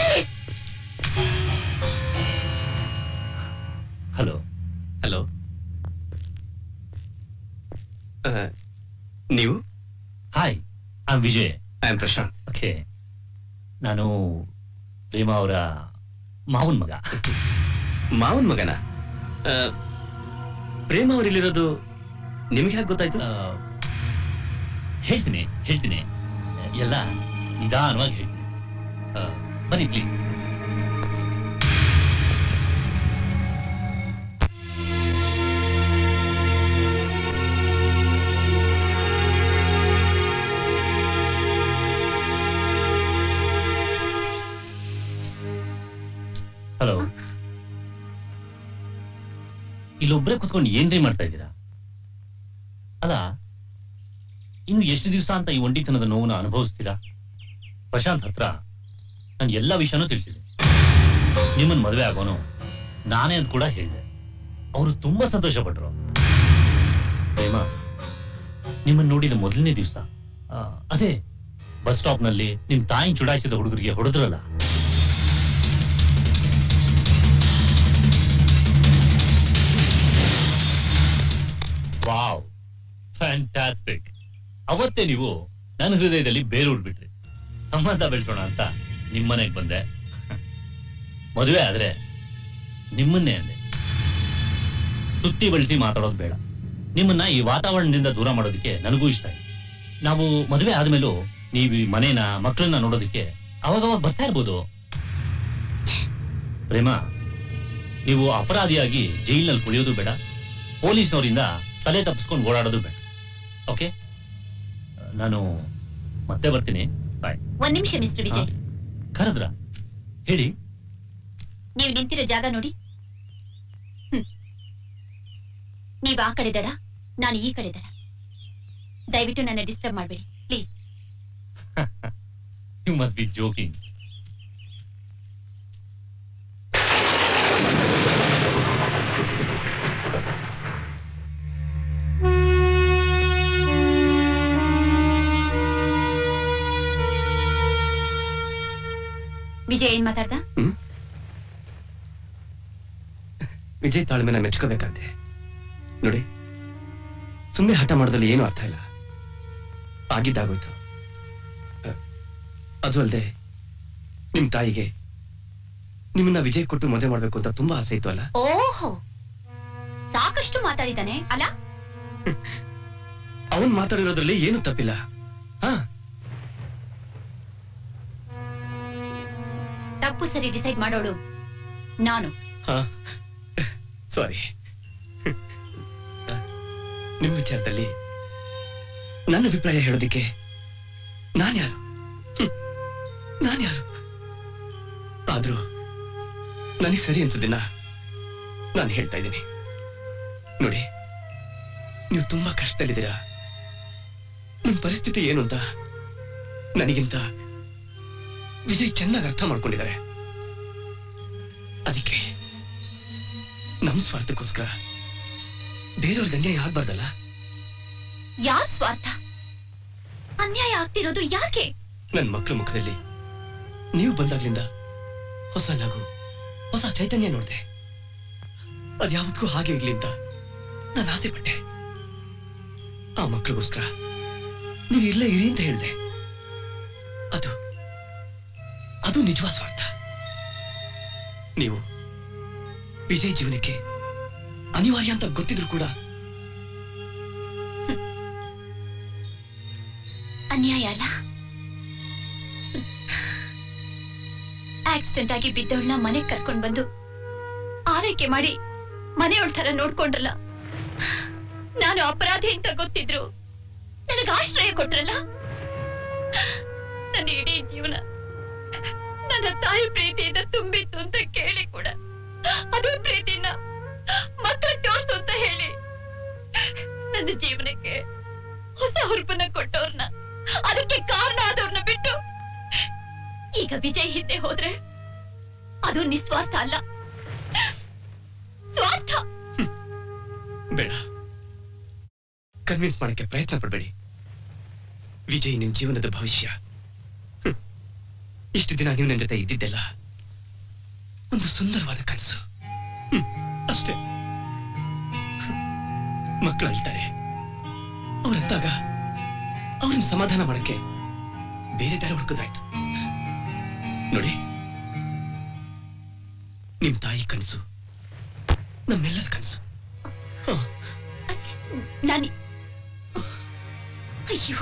ಹಲೋ ಹಲೋ, ನೀವು? Hi, I am Vijay. I am Prashant. Okay, ನಾನು ಪ್ರೇಮ ಅವರ ಮಾವನ್ ಮಗ. ಮಾವನ್ ಮಗನ? ಪ್ರೇಮ ಅವರಿಲ್ಲಿರೋದು ನಿಮ್ಗೆ ಹೇಗೆ ಗೊತ್ತಾಯ್ತು? ಹೇಳ್ತೀನಿ ಹೇಳ್ತೀನಿ ಎಲ್ಲ ನಿಧಾನವಾಗಿ ಹೇಳ್ತೀನಿ. ಬನ್ನಿ ಪ್ಲೀಸ್. ಹಲೋ, ಇಲ್ಲೊಬ್ರೆ ಕುತ್ಕೊಂಡು ಏನ್ರಿ ಮಾಡ್ತಾ ಇದ್ದೀರಾ? ಅಲ್ಲ, ಇನ್ನು ಎಷ್ಟು ದಿವಸ ಅಂತ ಈ ಒಂಟಿತನದ ನೋವನ್ನ ಅನುಭವಿಸ್ತೀರಾ? ಪ್ರಶಾಂತ್ ಹತ್ರ ನಾನು ಎಲ್ಲಾ ವಿಷಯನೂ ತಿಳಿಸಿದೆ. ನಿಮ್ಮನ್ ಮದುವೆ ಆಗೋನು ನಾನೇ ಅಂತ ಕೂಡ ಹೇಳಿದೆ. ಅವರು ತುಂಬಾ ಸಂತೋಷ ಪಟ್ರು. ಪ್ರೇಮ, ನಿಮ್ಮನ್ನ ನೋಡಿದ ಮೊದಲನೇ ದಿವಸ ಅದೇ ಬಸ್ ಸ್ಟಾಪ್ ನಲ್ಲಿ ನಿಮ್ ತಾಯಿನ ಚುಡಾಯಿಸಿದ ಹುಡುಗರಿಗೆ ಹೊಡೆದ್ರಲ್ಲ, ವಾವ್, ಫ್ಯಾಂಟಾಸ್ಟಿಕ್. ಅವತ್ತೇ ನೀವು ನನ್ನ ಹೃದಯದಲ್ಲಿ ಬೇರೂರ್ಬಿಟ್ರಿ. ಸಂಬಂಧ ಬೆಳ್ಸೋಣ ಅಂತ ನಿಮ್ಮನೆಗೆ ಬಂದೆ. ಮದುವೆ ಆದ್ರೆ ನಿಮ್ಮನ್ನೇ ಅಂದೆ. ಸುತ್ತಿ ಬಳಸಿ ಮಾತಾಡೋದು ಬೇಡ. ನಿಮ್ಮನ್ನ ಈ ವಾತಾವರಣದಿಂದ ದೂರ ಮಾಡೋದಕ್ಕೆ ನನಗೂ ಇಷ್ಟ ಇದೆ. ನಾವು ಮದುವೆ ಆದ್ಮೇಲೂ ನೀವು ಈ ಮನೇನ, ಮಕ್ಕಳನ್ನ ನೋಡೋದಕ್ಕೆ ಅವಾಗವಾಗ ಬರ್ತಾ ಇರ್ಬೋದು. ಪ್ರೇಮ, ನೀವು ಅಪರಾಧಿಯಾಗಿ ಜೈಲಿನಲ್ಲಿ ಕುಳಿಯೋದು ಬೇಡ. ಪೊಲೀಸ್ನವರಿಂದ ತಲೆ ತಪ್ಪಿಸ್ಕೊಂಡು ಓಡಾಡೋದು ಬೇಡ. ಓಕೆ, ನಾನು ಮತ್ತೆ ಬರ್ತೀನಿ. ಬಾಯ್. ಒಂದ್ ನಿಮಿಷ ಮಿಸ್ಟರ್ ವಿಜಯ್. ಕರೆದ್ರ? ಹೇಳಿ. ನೀವು ನಿಂತಿರೋ ಜಾಗ ನೋಡಿ. ಹ್ಮ್, ನೀವ್ ಆ ಕಡೆ ದಡ, ನಾನು ಈ ಕಡೆ ದಡ. ದಯವಿಟ್ಟು ನನ್ನ ಡಿಸ್ಟರ್ಬ್ ಮಾಡಬೇಡಿ please. You must be joking. Vijay ಏನ್ ಮಾತಾಡ್ದ? ವಿಜಯ್ ತಾಳ್ಮೆನ ಮೆಚ್ಕೋಬೇಕಂತೆ. ನೋಡಿ, ಸುಮ್ಮನೆ ಹಠ ಮಾಡೋದ್ರಲ್ಲಿ ಏನು ಅರ್ಥ ಇಲ್ಲ. ಆಗಿದ್ದಾಗೋಯ್ತು. ಅದು ಅಲ್ಲದೆ ನಿಮ್ ತಾಯಿಗೆ ನಿಮ್ಮನ್ನ ವಿಜಯ್ ಕೊಟ್ಟು ಮದುವೆ ಮಾಡ್ಬೇಕು ಅಂತ ತುಂಬಾ ಆಸೆ ಇತ್ತು ಅಲ್ಲ? ಓಹೋ, ಸಾಕಷ್ಟು ಮಾತಾಡಿದ್ದಾನೆ ಅಲ್ಲ? ಅವನ್ ಮಾತಾಡಿರೋದ್ರಲ್ಲಿ ಏನು ತಪ್ಪಿಲ್ಲ. ಹಾ, ತಪ್ಪು ಸರಿ ಡಿಸೈಡ್ ಮಾಡೋಳು ನಾನು. ಸಾರಿ. ನಿಮ್ ವಿಚಾರದಲ್ಲಿ ನನ್ನ ಅಭಿಪ್ರಾಯ ಹೇಳೋದಿಕ್ಕೆ ನಾನ್ಯಾರು? ನಾನ್ಯಾರು? ಆದ್ರೂ ನನಗೆ ಸರಿ ಅನ್ಸೋದಿನ ನಾನು ಹೇಳ್ತಾ ಇದ್ದೀನಿ. ನೋಡಿ, ನೀವು ತುಂಬಾ ಕಷ್ಟದಲ್ಲಿದ್ದೀರಾ. ನಿಮ್ ಪರಿಸ್ಥಿತಿ ಏನು ಅಂತ ನನಗಿಂತ ವಿಜಯ್ ಚೆನ್ನಾಗಿ ಅರ್ಥ ಮಾಡ್ಕೊಂಡಿದ್ದಾರೆ. ಅದಕ್ಕೆ ನಮ್ ಸ್ವಾರ್ಥಕ್ಕೋಸ್ಕರ ಬೇರೆಯವ್ರಿಗೆ ಅನ್ಯಾಯ ಆಗ್ಬಾರ್ದಲ್ಲ. ಯಾರ್ ಸ್ವಾರ್ಥ? ಅನ್ಯಾಯ ಆಗ್ತಿರೋದು ಯಾಕೆ? ನನ್ ಮಕ್ಕಳ ಮುಖದಲ್ಲಿ ನೀವು ಬಂದಾಗ್ಲಿಂದ ಹೊಸ ನಗು, ಹೊಸ ಚೈತನ್ಯ ನೋಡ್ದೆ. ಅದ್ಯಾವತ್ತೂ ಹಾಗೆ ಇರ್ಲಿ ಅಂತ ನಾನು ಆಸೆ ಪಟ್ಟೆ. ಆ ಮಕ್ಕಳಿಗೋಸ್ಕರ ನೀವು ಇಲ್ಲೇ ಇರಿ ಅಂತ ಹೇಳ್ದೆ. ಅದು ಅದು ನಿಜವಾದ ಸ್ವಾರ್ಥ. ನೀವು ವಿಜಯ್ ಜೀವನಕ್ಕೆ ಅನಿವಾರ್ಯ ಅಂತ ಗೊತ್ತಿದ್ರು ಕೂಡ ಅನ್ಯಾಯ ಅಲ್ಲ. ಆಕ್ಸಿಡೆಂಟ್ ಆಗಿ ಬಿದ್ದವಳನ್ನ ಮನೆಗೆ ಕರ್ಕೊಂಡ್ ಬಂದು ಆರೈಕೆ ಮಾಡಿ ಮನೆಯೊಳ ತರ ನೋಡ್ಕೊಂಡ್ರಲ್ಲ. ನಾನು ಅಪರಾಧಿ ಅಂತ ಗೊತ್ತಿದ್ರು ನನಗೆ ಆಶ್ರಯ ಕೊಟ್ರಲ್ಲ. ನನ್ನ ಇಡೀ ಜೀವನ ನನ್ನ ತಾಯಿ ಪ್ರೀತಿಯಿಂದ ತುಂಬಿತ್ತು ಅಂತ ಕೇಳಿ ಕೂಡ ಅದೇ ಪ್ರೀತಿನ ಮಕ್ಕಳ ತೋರ್ಸು ಅಂತ ಹೇಳಿ ನನ್ನ ಜೀವನಕ್ಕೆ ಹೊಸ ಹುರುಪನ್ನ ಕೊಟ್ಟವ್ರನ್ನ, ಅದಕ್ಕೆ ಕಾರಣ ಆದವ್ರನ್ನ ಬಿಟ್ಟು ಈಗ ವಿಜಯ್ ಹಿಂದೆ ಹೋದ್ರೆ ಅದು ನಿಸ್ವಾರ್ಥ ಅಲ್ಲ, ಸ್ವಾರ್ಥ. ಬೇಡ, ಕನ್ವಿನ್ಸ್ ಮಾಡಕ್ಕೆ ಪ್ರಯತ್ನ ಪಡಬೇಡಿ. ವಿಜಯ್ ನಿಮ್ ಜೀವನದ ಭವಿಷ್ಯ. ಇಷ್ಟು ದಿನ ನೀವು ನನ್ನ ಜೊತೆ ಇದ್ದಿದ್ದೆಲ್ಲ ಒಂದು ಸುಂದರವಾದ ಕನಸು ಅಷ್ಟೇ. ಮಕ್ಕಳು ಅಳ್ತಾರೆ, ಅವ್ರಂತಾಗ ಅವ್ರನ್ನ ಸಮಾಧಾನ ಮಾಡಕ್ಕೆ ಬೇರೆ ದಾರಿ ಹುಡುಕದಾಯ್ತು. ನೋಡಿ, ನಿಮ್ ತಾಯಿ ಕನಸು ನಮ್ಮೆಲ್ಲರ ಕನಸು. ನಾನಿ ಅಯ್ಯೋ,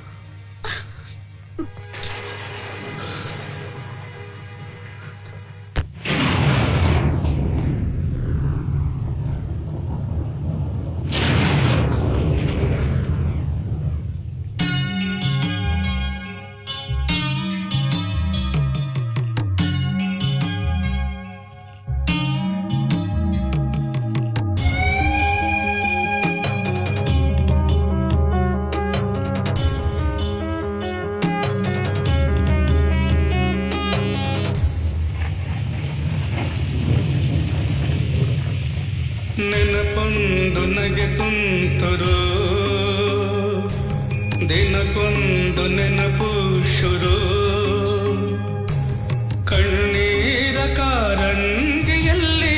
ನೆನಪೊಂದು ನಗೆ ತುಂತುರು, ದಿನಕ್ಕೊಂದು ನೆನಪು ಶುರು, ಕಣ್ಣೀರ ಕಾರಂಜಿಯಲ್ಲಿ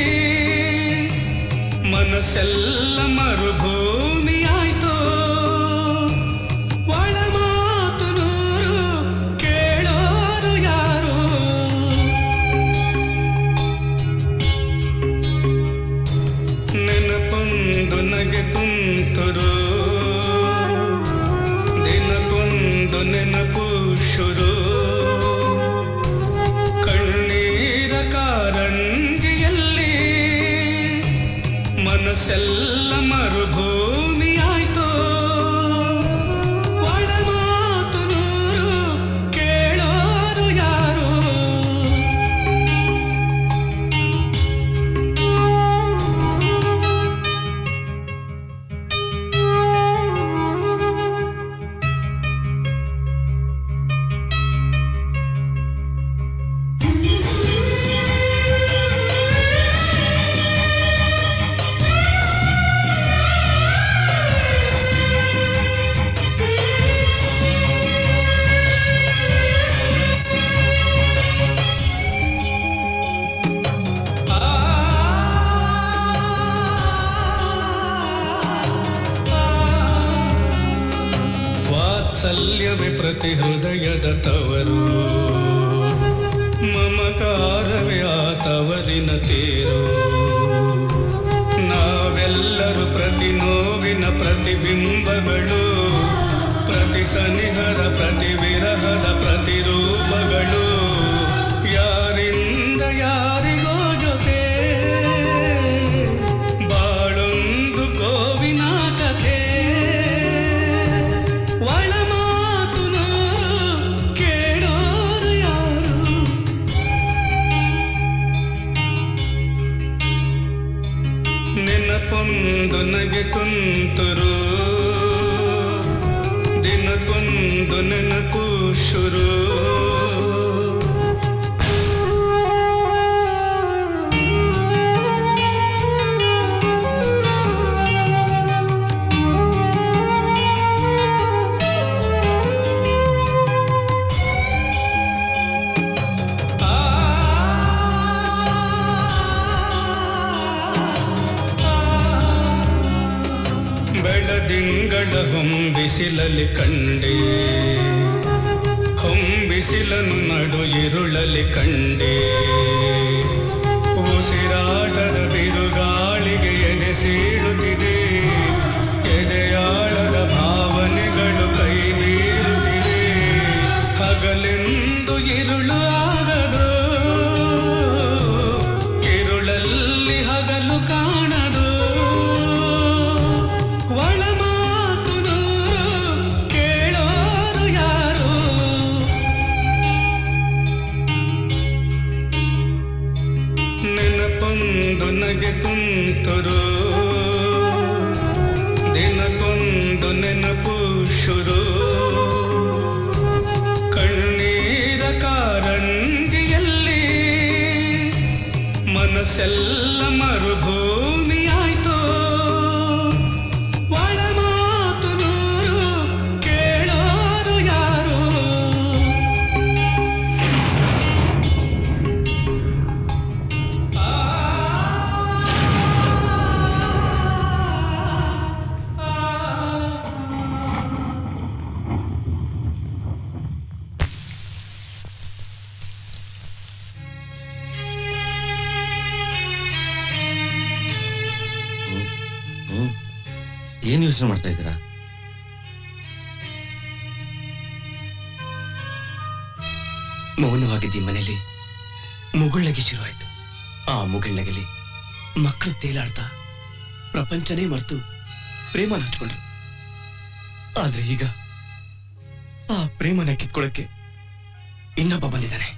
ಮನಸ್ಸೆಲ್ಲ ಮರುಭೂಮಿಯಾಯ್ತು. ಒಳ ಮಾತು ನೂರು ಕೇಳೋರು ಯಾರು, ನೆನಪೊಂದು ನಗೆ ತುಂತುರು, ದಿನಕ್ಕೊಂದು ನೆನಪು ಶುರು, ಕಣ್ಣೀರ ಕಾರಂಜಿಯಲ್ಲಿ ಮನಸ್ಸೆಲ್ಲ ಮರುಭೂಮಿಯಾಯ್ತು. ಒಳ ಮಾತು ನೂರು ಕೇಳೋರು ಯಾರು, ವಾತ್ಸಲ್ಯವೇ ಪ್ರತಿ ಹೃದಯದ ತವರು, ಮಮಕಾರವೇ ಆ ತವರಿನ ತೇರು. ನಾವೆಲ್ಲರೂ ಪ್ರತಿ ನೋವಿನ ಪ್ರತಿಬಿಂಬಗಳು, ಪ್ರತಿ ಸನಿಹರ ಪ್ರತಿ ವಿರಹದ ಪ್ರತಿರೂಪಗಳು. ಯಾರಿಂದ ಯಾರಿಗೋ ಜೊತೆ ಬಾಳೊಂದು ಗೋವಿನ ಕಥೆ. ಒಳ ಮಾತು ನೂರು ಕೇಳೋರು ಯಾರು, ನೆನಪೊಂದು ನಗೆ ತುಂತುರು, ದಿನ ಮೋಡಗಳ ಹೊಂಬಿಸಿಲಲ್ಲಿ ಕಂಡೆ ಹೊಂಬಿಸಿಲನು ನಡು ಇರುಳಲಿ ಕಂಡೆ ಉಸಿರಾಟದ ಬಿರುಗಾಳಿಗೆ ಎದೆ ಸೀಳುತ್ತಿದೆ ಎದೆಯಾಳದ ಭಾವನೆಗಳು ಕೈ ಬೀರುತ್ತಿದೆ ಹಗಲೆಂದು ಇರುಳು ಆಗದು ಇರುಳಲ್ಲಿ ಹಗಲು ಕಾಣದು ಒಳ ಮಾತು ನೂರು ಕೇಳೋರು ಯಾರು ನೆನಪೊಂದು ನಗೆ ತುಂತುರು ದಿನಕ್ಕೊಂದು ನೆನಪು ಶುರು ಕಣ್ಣೀರ ಕಾರಂಜಿಯಲ್ಲಿ ಮನಸ್ಸೆಲ್ಲ ಮರುಭೂಮಿಯಾಯ್ತು ಒಳ ಮಾತು ನೂರು ಕೇಳೋರು ಯಾರು ಏನ್ ಯೋಚನೆ ಮಾಡ್ತಾ ಇದ್ದೀರಾ? ಮೌನವಾಗಿದ್ದ ಮನೆಯಲ್ಲಿ ಮುಗುಳ್ನಗೆ ಶುರುವಾಯ್ತು. ಆ ಮುಗುಳ್ನಗೆಲಿ ಮಕ್ಕಳು ತೇಲಾಡ್ತಾ ಪ್ರಪಂಚನೇ ಮರೆತು ಪ್ರೇಮನ ಹಚ್ಕೊಂಡ್ರು. ಆದ್ರೆ ಈಗ ಆ ಪ್ರೇಮನ ಕಿತ್ಕೊಳ್ಳಕ್ಕೆ ಇನ್ನೊಬ್ಬ ಬಂದಿದ್ದಾನೆ.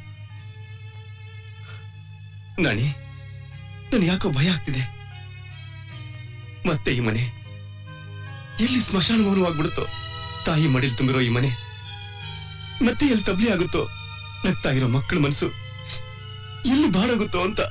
ನಾಣಿ, ನನ್ ಯಾಕೋ ಭಯ ಆಗ್ತಿದೆ. ಮತ್ತೆ ಈ ಮನೆ ಎಲ್ಲಿ ಸ್ಮಶಾನ ಮೌನವಾಗ್ಬಿಡುತ್ತೋ, ತಾಯಿ ಮಡಿಲ್ ತುಂಬಿರೋ ಈ ಮನೆ ಮತ್ತೆ ಎಲ್ಲಿ ತಬ್ಲಿ ಆಗುತ್ತೋ, ನಗ್ತಾ ಇರೋ ಮಕ್ಕಳ ಮನಸ್ಸು ಎಲ್ಲಿ ಬಾಡಾಗುತ್ತೋ ಅಂತ.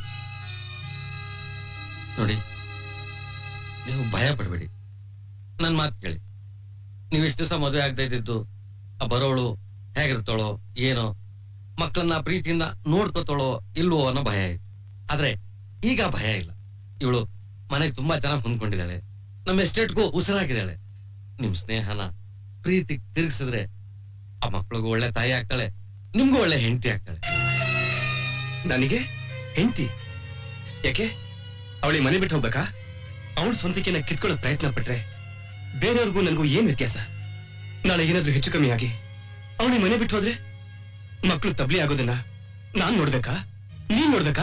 ನೋಡಿ, ನೀವು ಭಯ ಪಡಬೇಡಿ, ನನ್ ಮಾತು ಕೇಳಿ. ನೀವು ಇಷ್ಟು ದಿವಸ ಮದುವೆ ಆಗದೆ ಇದ್ದಿದ್ದು ಆ ಬರೋಳು ಹೇಗಿರ್ತಾಳೋ ಏನೋ, ಮಕ್ಕಳನ್ನ ಪ್ರೀತಿಯಿಂದ ನೋಡ್ಕೋತಾಳೋ ಇಲ್ವೋ ಅನ್ನೋ ಭಯ ಇತ್ತು. ಆದ್ರೆ ಈಗ ಭಯ ಇಲ್ಲ. ಇವಳು ಮನೆಗೆ ತುಂಬಾ ಚೆನ್ನಾಗಿ ಹೊಂದ್ಕೊಂಡಿದ್ದಾಳೆ, ನಮ್ಮ ಎಸ್ಟೇಟ್ಗೂ ಉಸಿರಾಗಿದ್ದಾಳೆ. ನಿಮ್ ಸ್ನೇಹನ ಪ್ರೀತಿ ತಿರುಗಿಸಿದ್ರೆ ಆ ಮಕ್ಳಿಗೂ ಒಳ್ಳೆ ತಾಯಿ ಆಗ್ತಾಳೆ, ನಿಮ್ಗೂ ಒಳ್ಳೆ ಹೆಂಡತಿ ಆಗ್ತಾಳೆ. ನನಗೆ ಹೆಂಡತಿ ಯಾಕೆ? ಅವಳಿ ಮನೆ ಬಿಟ್ಟು ಹೋಗ್ಬೇಕಾ? ಅವಳ ಸ್ವಂತಿಕೆನ ಕಿತ್ಕೊಳ್ಳೋ ಪ್ರಯತ್ನ ಪಟ್ರೆ ಬೇರೆಯವ್ರಿಗೂ ನನಗೂ ಏನ್ ವ್ಯತ್ಯಾಸ? ನಾಳೆ ಏನಾದ್ರೂ ಹೆಚ್ಚು ಕಮ್ಮಿ ಆಗಿ ಅವಳಿ ಮನೆ ಬಿಟ್ಟು ಹೋದ್ರೆ ಮಕ್ಕಳು ತಬ್ಲಿ ಆಗೋದನ್ನ ನಾನ್ ನೋಡ್ಬೇಕಾ? ನೀನ್ ನೋಡ್ಬೇಕಾ?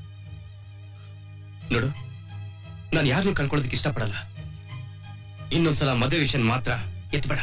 ನೋಡು, ನಾನು ಯಾರನ್ನೂ ಕಳ್ಕೊಳ್ಳೋದಕ್ಕೆ ಇಷ್ಟಪಡಲ್ಲ. ಇನ್ನೊಂದ್ಸಲ ಮದುವೆ ವಿಷಯ ಮಾತ್ರ ಎತ್ಬೇಡ.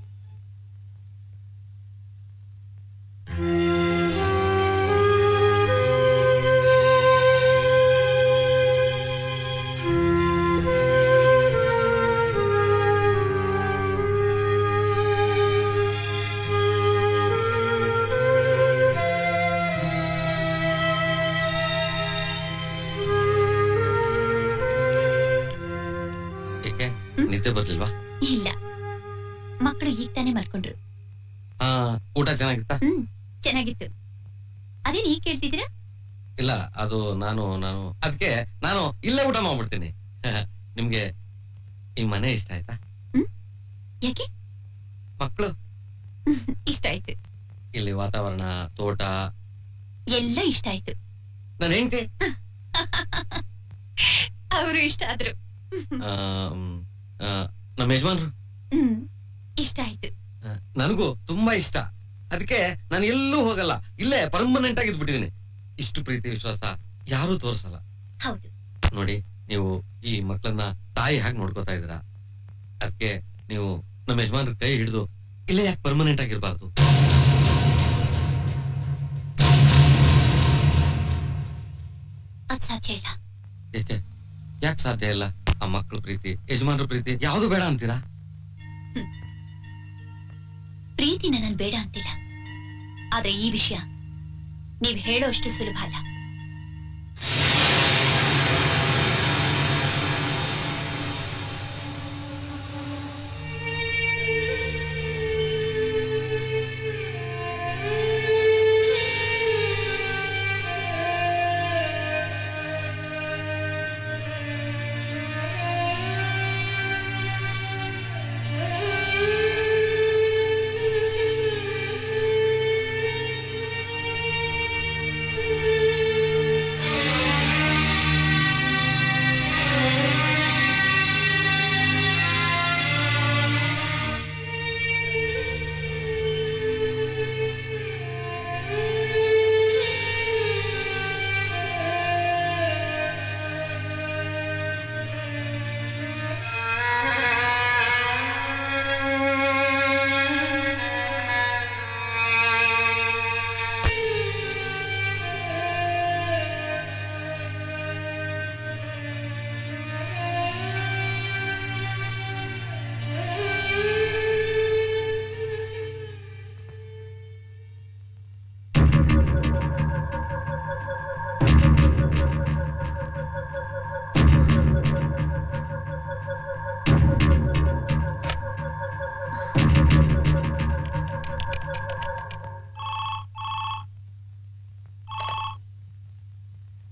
ನಿದ್ದೆ ಬರ್ಲಿಲ್ವಾ? ಇಲ್ಲ, ಮಕ್ಕಳು ಈಗ ತಾನೇ ಮಲ್ಕೊಂಡ್ರು. ಹಾ, ಊಟ ಚೆನ್ನಾಗಿತ್ತಾ? ಹ್ಮ್, ಚೆನ್ನಾಗಿತ್ತು. ಅದೇನ್ ಈಗ ಕೇಳ್ತಿದ್ದೀರಾ? ಇಲ್ಲ, ಅದು ನಾನು ನಾನು ಅದಕ್ಕೆ ನಾನು ಇಲ್ಲೇ ಊಟ ಮಾಡ್ಬಿಡ್ತೀನಿ. ನಿಮ್ಗೆ ಈ ಮನೆ ಇಷ್ಟ ಆಯ್ತಾ? ಯಾಕೆ? ಮಕ್ಕಳು ಇಷ್ಟ ಆಯ್ತು. ಇಲ್ಲಿ ವಾತಾವರಣ, ತೋಟ ಎಲ್ಲ ಇಷ್ಟ ಆಯ್ತು. ನನ್ನ ಹೆಂಡತಿ ಅವರು ಇಷ್ಟ ಆದ್ರು. ನಮ್ಮ ಯಜಮಾನ್ರು ಹ್ಮ್, ಇಷ್ಟ ಆಯ್ತು. ನನಗೂ ತುಂಬಾ ಇಷ್ಟ. ಅದಕ್ಕೆ ನಾನು ಎಲ್ಲೂ ಹೋಗಲ್ಲ, ಇಲ್ಲೇ ಪರ್ಮನೆಂಟ್ ಆಗಿ ಇದ್ಬಿಟ್ಟಿದ್ದೀನಿ. ಇಷ್ಟು ಪ್ರೀತಿ ವಿಶ್ವಾಸ ಯಾರು ತೋರಿಸಲ್ಲ. ಹೌದು ನೋಡಿ, ನೀವು ಈ ಮಕ್ಕಳನ್ನ ತಾಯಿ ಹಾಗೆ ನೋಡ್ಕೋತಾ ಇದ್ದೀರಾ. ಅದಕ್ಕೆ ನೀವು ನಮ್ಮ ಯಜಮಾನ್ರ ಕೈ ಹಿಡಿದು ಇಲ್ಲೇ ಯಾಕೆ ಪರ್ಮನೆಂಟ್ ಆಗಿರ್ಬಾರ್ದು? ಅದ್ ಸಾಧ್ಯ ಇಲ್ಲ. ಯಾಕೆ ಯಾಕೆ ಸಾಧ್ಯ ಇಲ್ಲ? ಆ ಮಕ್ಕಳ ಪ್ರೀತಿ, ಯಜಮಾನ್ರ ಪ್ರೀತಿ ಯಾವುದು ಬೇಡ ಅಂತೀರಾ? ಪ್ರೀತಿನ ನಾನು ಬೇಡ ಅಂತಿಲ್ಲ, ಆದ್ರೆ ಈ ವಿಷಯ ನೀವ್ ಹೇಳೋಷ್ಟು ಸುಲಭ ಅಲ್ಲ.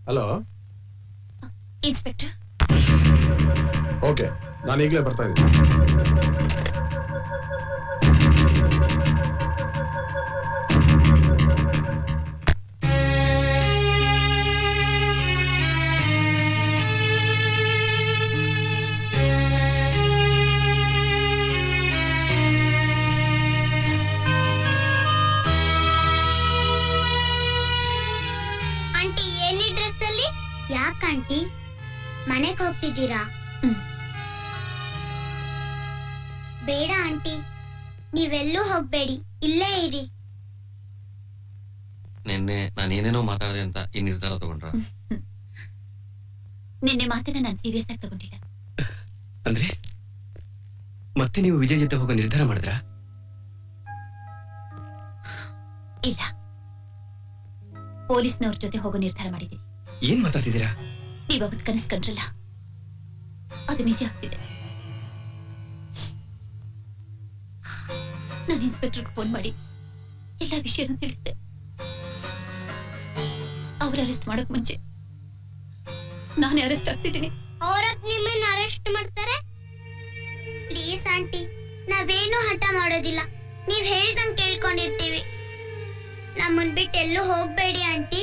Hello inspector. ಓಕೆ, ನಾನು ಈಗಲೇ ಬರ್ತಾ ಇದ್ದೀನಿ. ಆಂಟಿ ಮನೆಗೆ ಹೋಗ್ತಿದ್ದೀರಾ? ಬೇಡ ಆಂಟಿ, ನೀವೆಲ್ಲೂ ಹೋಗ್ಬೇಡಿ, ಇಲ್ಲೇ ಇರಿ. ನಿನ್ನೆ ನಾನು ಏನೇನೋ ಮಾತಾಡಿದೆ ಅಂತ ಈ ನಿರ್ಧಾರ ತಗೊಂಡ್ರ? ನಿನ್ನೆ ಮಾತನ್ನ ನಾನು ಸೀರಿಯಸ್ ಆಗಿ ತಗೊಂಡಿಲ್ಲ. ಅಂದ್ರೆ ಮತ್ತೆ ನೀವು ವಿಜಯ್ ಜೊತೆ ಹೋಗೋ ನಿರ್ಧಾರ ಮಾಡಿದ್ರಾ? ಇಲ್ಲ, ಪೊಲೀಸ್ನವ್ರ ಜೊತೆ ಹೋಗೋ ನಿರ್ಧಾರ ಮಾಡಿದ್ದೀನಿ. ಏನ್ ಮಾತಾಡ್ತಿದ್ದೀರಾ? ನೀವ್ ಅವತ್ತು ಕನಸು ಕಂಡ್ರಲ್ಲ, ಅದು ನಿಜ ಆಗ್ತಿದೆ. ನಾನು ಇನ್ಸ್ಪೆಕ್ಟರ್ಗೆ ಫೋನ್ ಮಾಡಿ ಎಲ್ಲ ವಿಷಯನೂ ತಿಳಿಸಿದೆ. ಅವ್ರ ಅರೆಸ್ಟ್ ಮಾಡಕ್ ಮುಂಚೆ ನಾನೇ ಅರೆಸ್ಟ್ ಆಗ್ತಿದ್ದೀನಿ. ಅವ್ರತ್ ನಿಮ್ಮನ್ನ ಅರೆಸ್ಟ್ ಮಾಡ್ತಾರೆ? ಪ್ಲೀಸ್ ಆಂಟಿ, ನಾವೇನು ಹಠ ಮಾಡೋದಿಲ್ಲ, ನೀವ್ ಹೇಳ್ದಂಗ್ ಕೇಳ್ಕೊಂಡಿರ್ತೀವಿ. ನಮ್ಮನ್ ಬಿಟ್ಟು ಎಲ್ಲೂ ಹೋಗ್ಬೇಡಿ ಆಂಟಿ.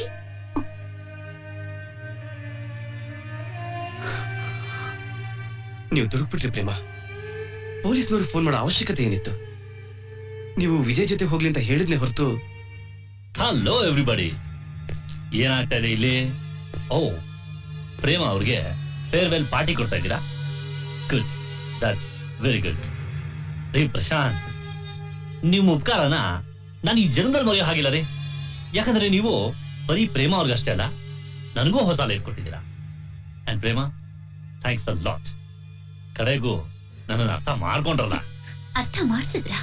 ನೀವು ದುಡುಕ್ಬಿಟ್ರಿ ಪ್ರೇಮ. ಪೊಲೀಸ್ನವ್ರಿಗೆ ಫೋನ್ ಮಾಡೋ ಅವಶ್ಯಕತೆ ಏನಿತ್ತು? ನೀವು ವಿಜಯ್ ಜೊತೆ ಹೋಗ್ಲಿ ಅಂತ ಹೇಳಿದ್ನೆ ಹೊರತು. ಹಲೋ ಎವ್ರಿಬಡಿ, ಏನಾಗ್ತಾ ಇದೆ ಇಲ್ಲಿ? ಓ, ಪ್ರೇಮ ಅವ್ರಿಗೆ ಫೇರ್ವೆಲ್ ಪಾರ್ಟಿ ಕೊಡ್ತಾ ಇದ್ದೀರಾ? Good, that's very good. ರೀ ಪ್ರಶಾಂತ್, ನಿಮ್ಮ ಉಪಕಾರನ ನಾನು ಈ ಜನ್ಮದಲ್ಲಿ ಮರೆಯೋ ಹಾಗಿಲ್ಲ ರೀ. ಯಾಕಂದ್ರೆ ನೀವು ಬರೀ ಪ್ರೇಮ ಅವ್ರಿಗಷ್ಟೇ ಅಲ್ಲ, ನನಗೂ ಹೊಸ ಲೈಫ್ ಕೊಟ್ಟಿದ್ದೀರಾ. And Prema, thanks a lot. ಕಡೆಗೂ ನನ್ನನ್ನು ಅರ್ಥ ಮಾಡ್ಕೊಂಡ್ರಲ್ಲ. ಅರ್ಥ ಮಾಡಿಸಿದ್ರ?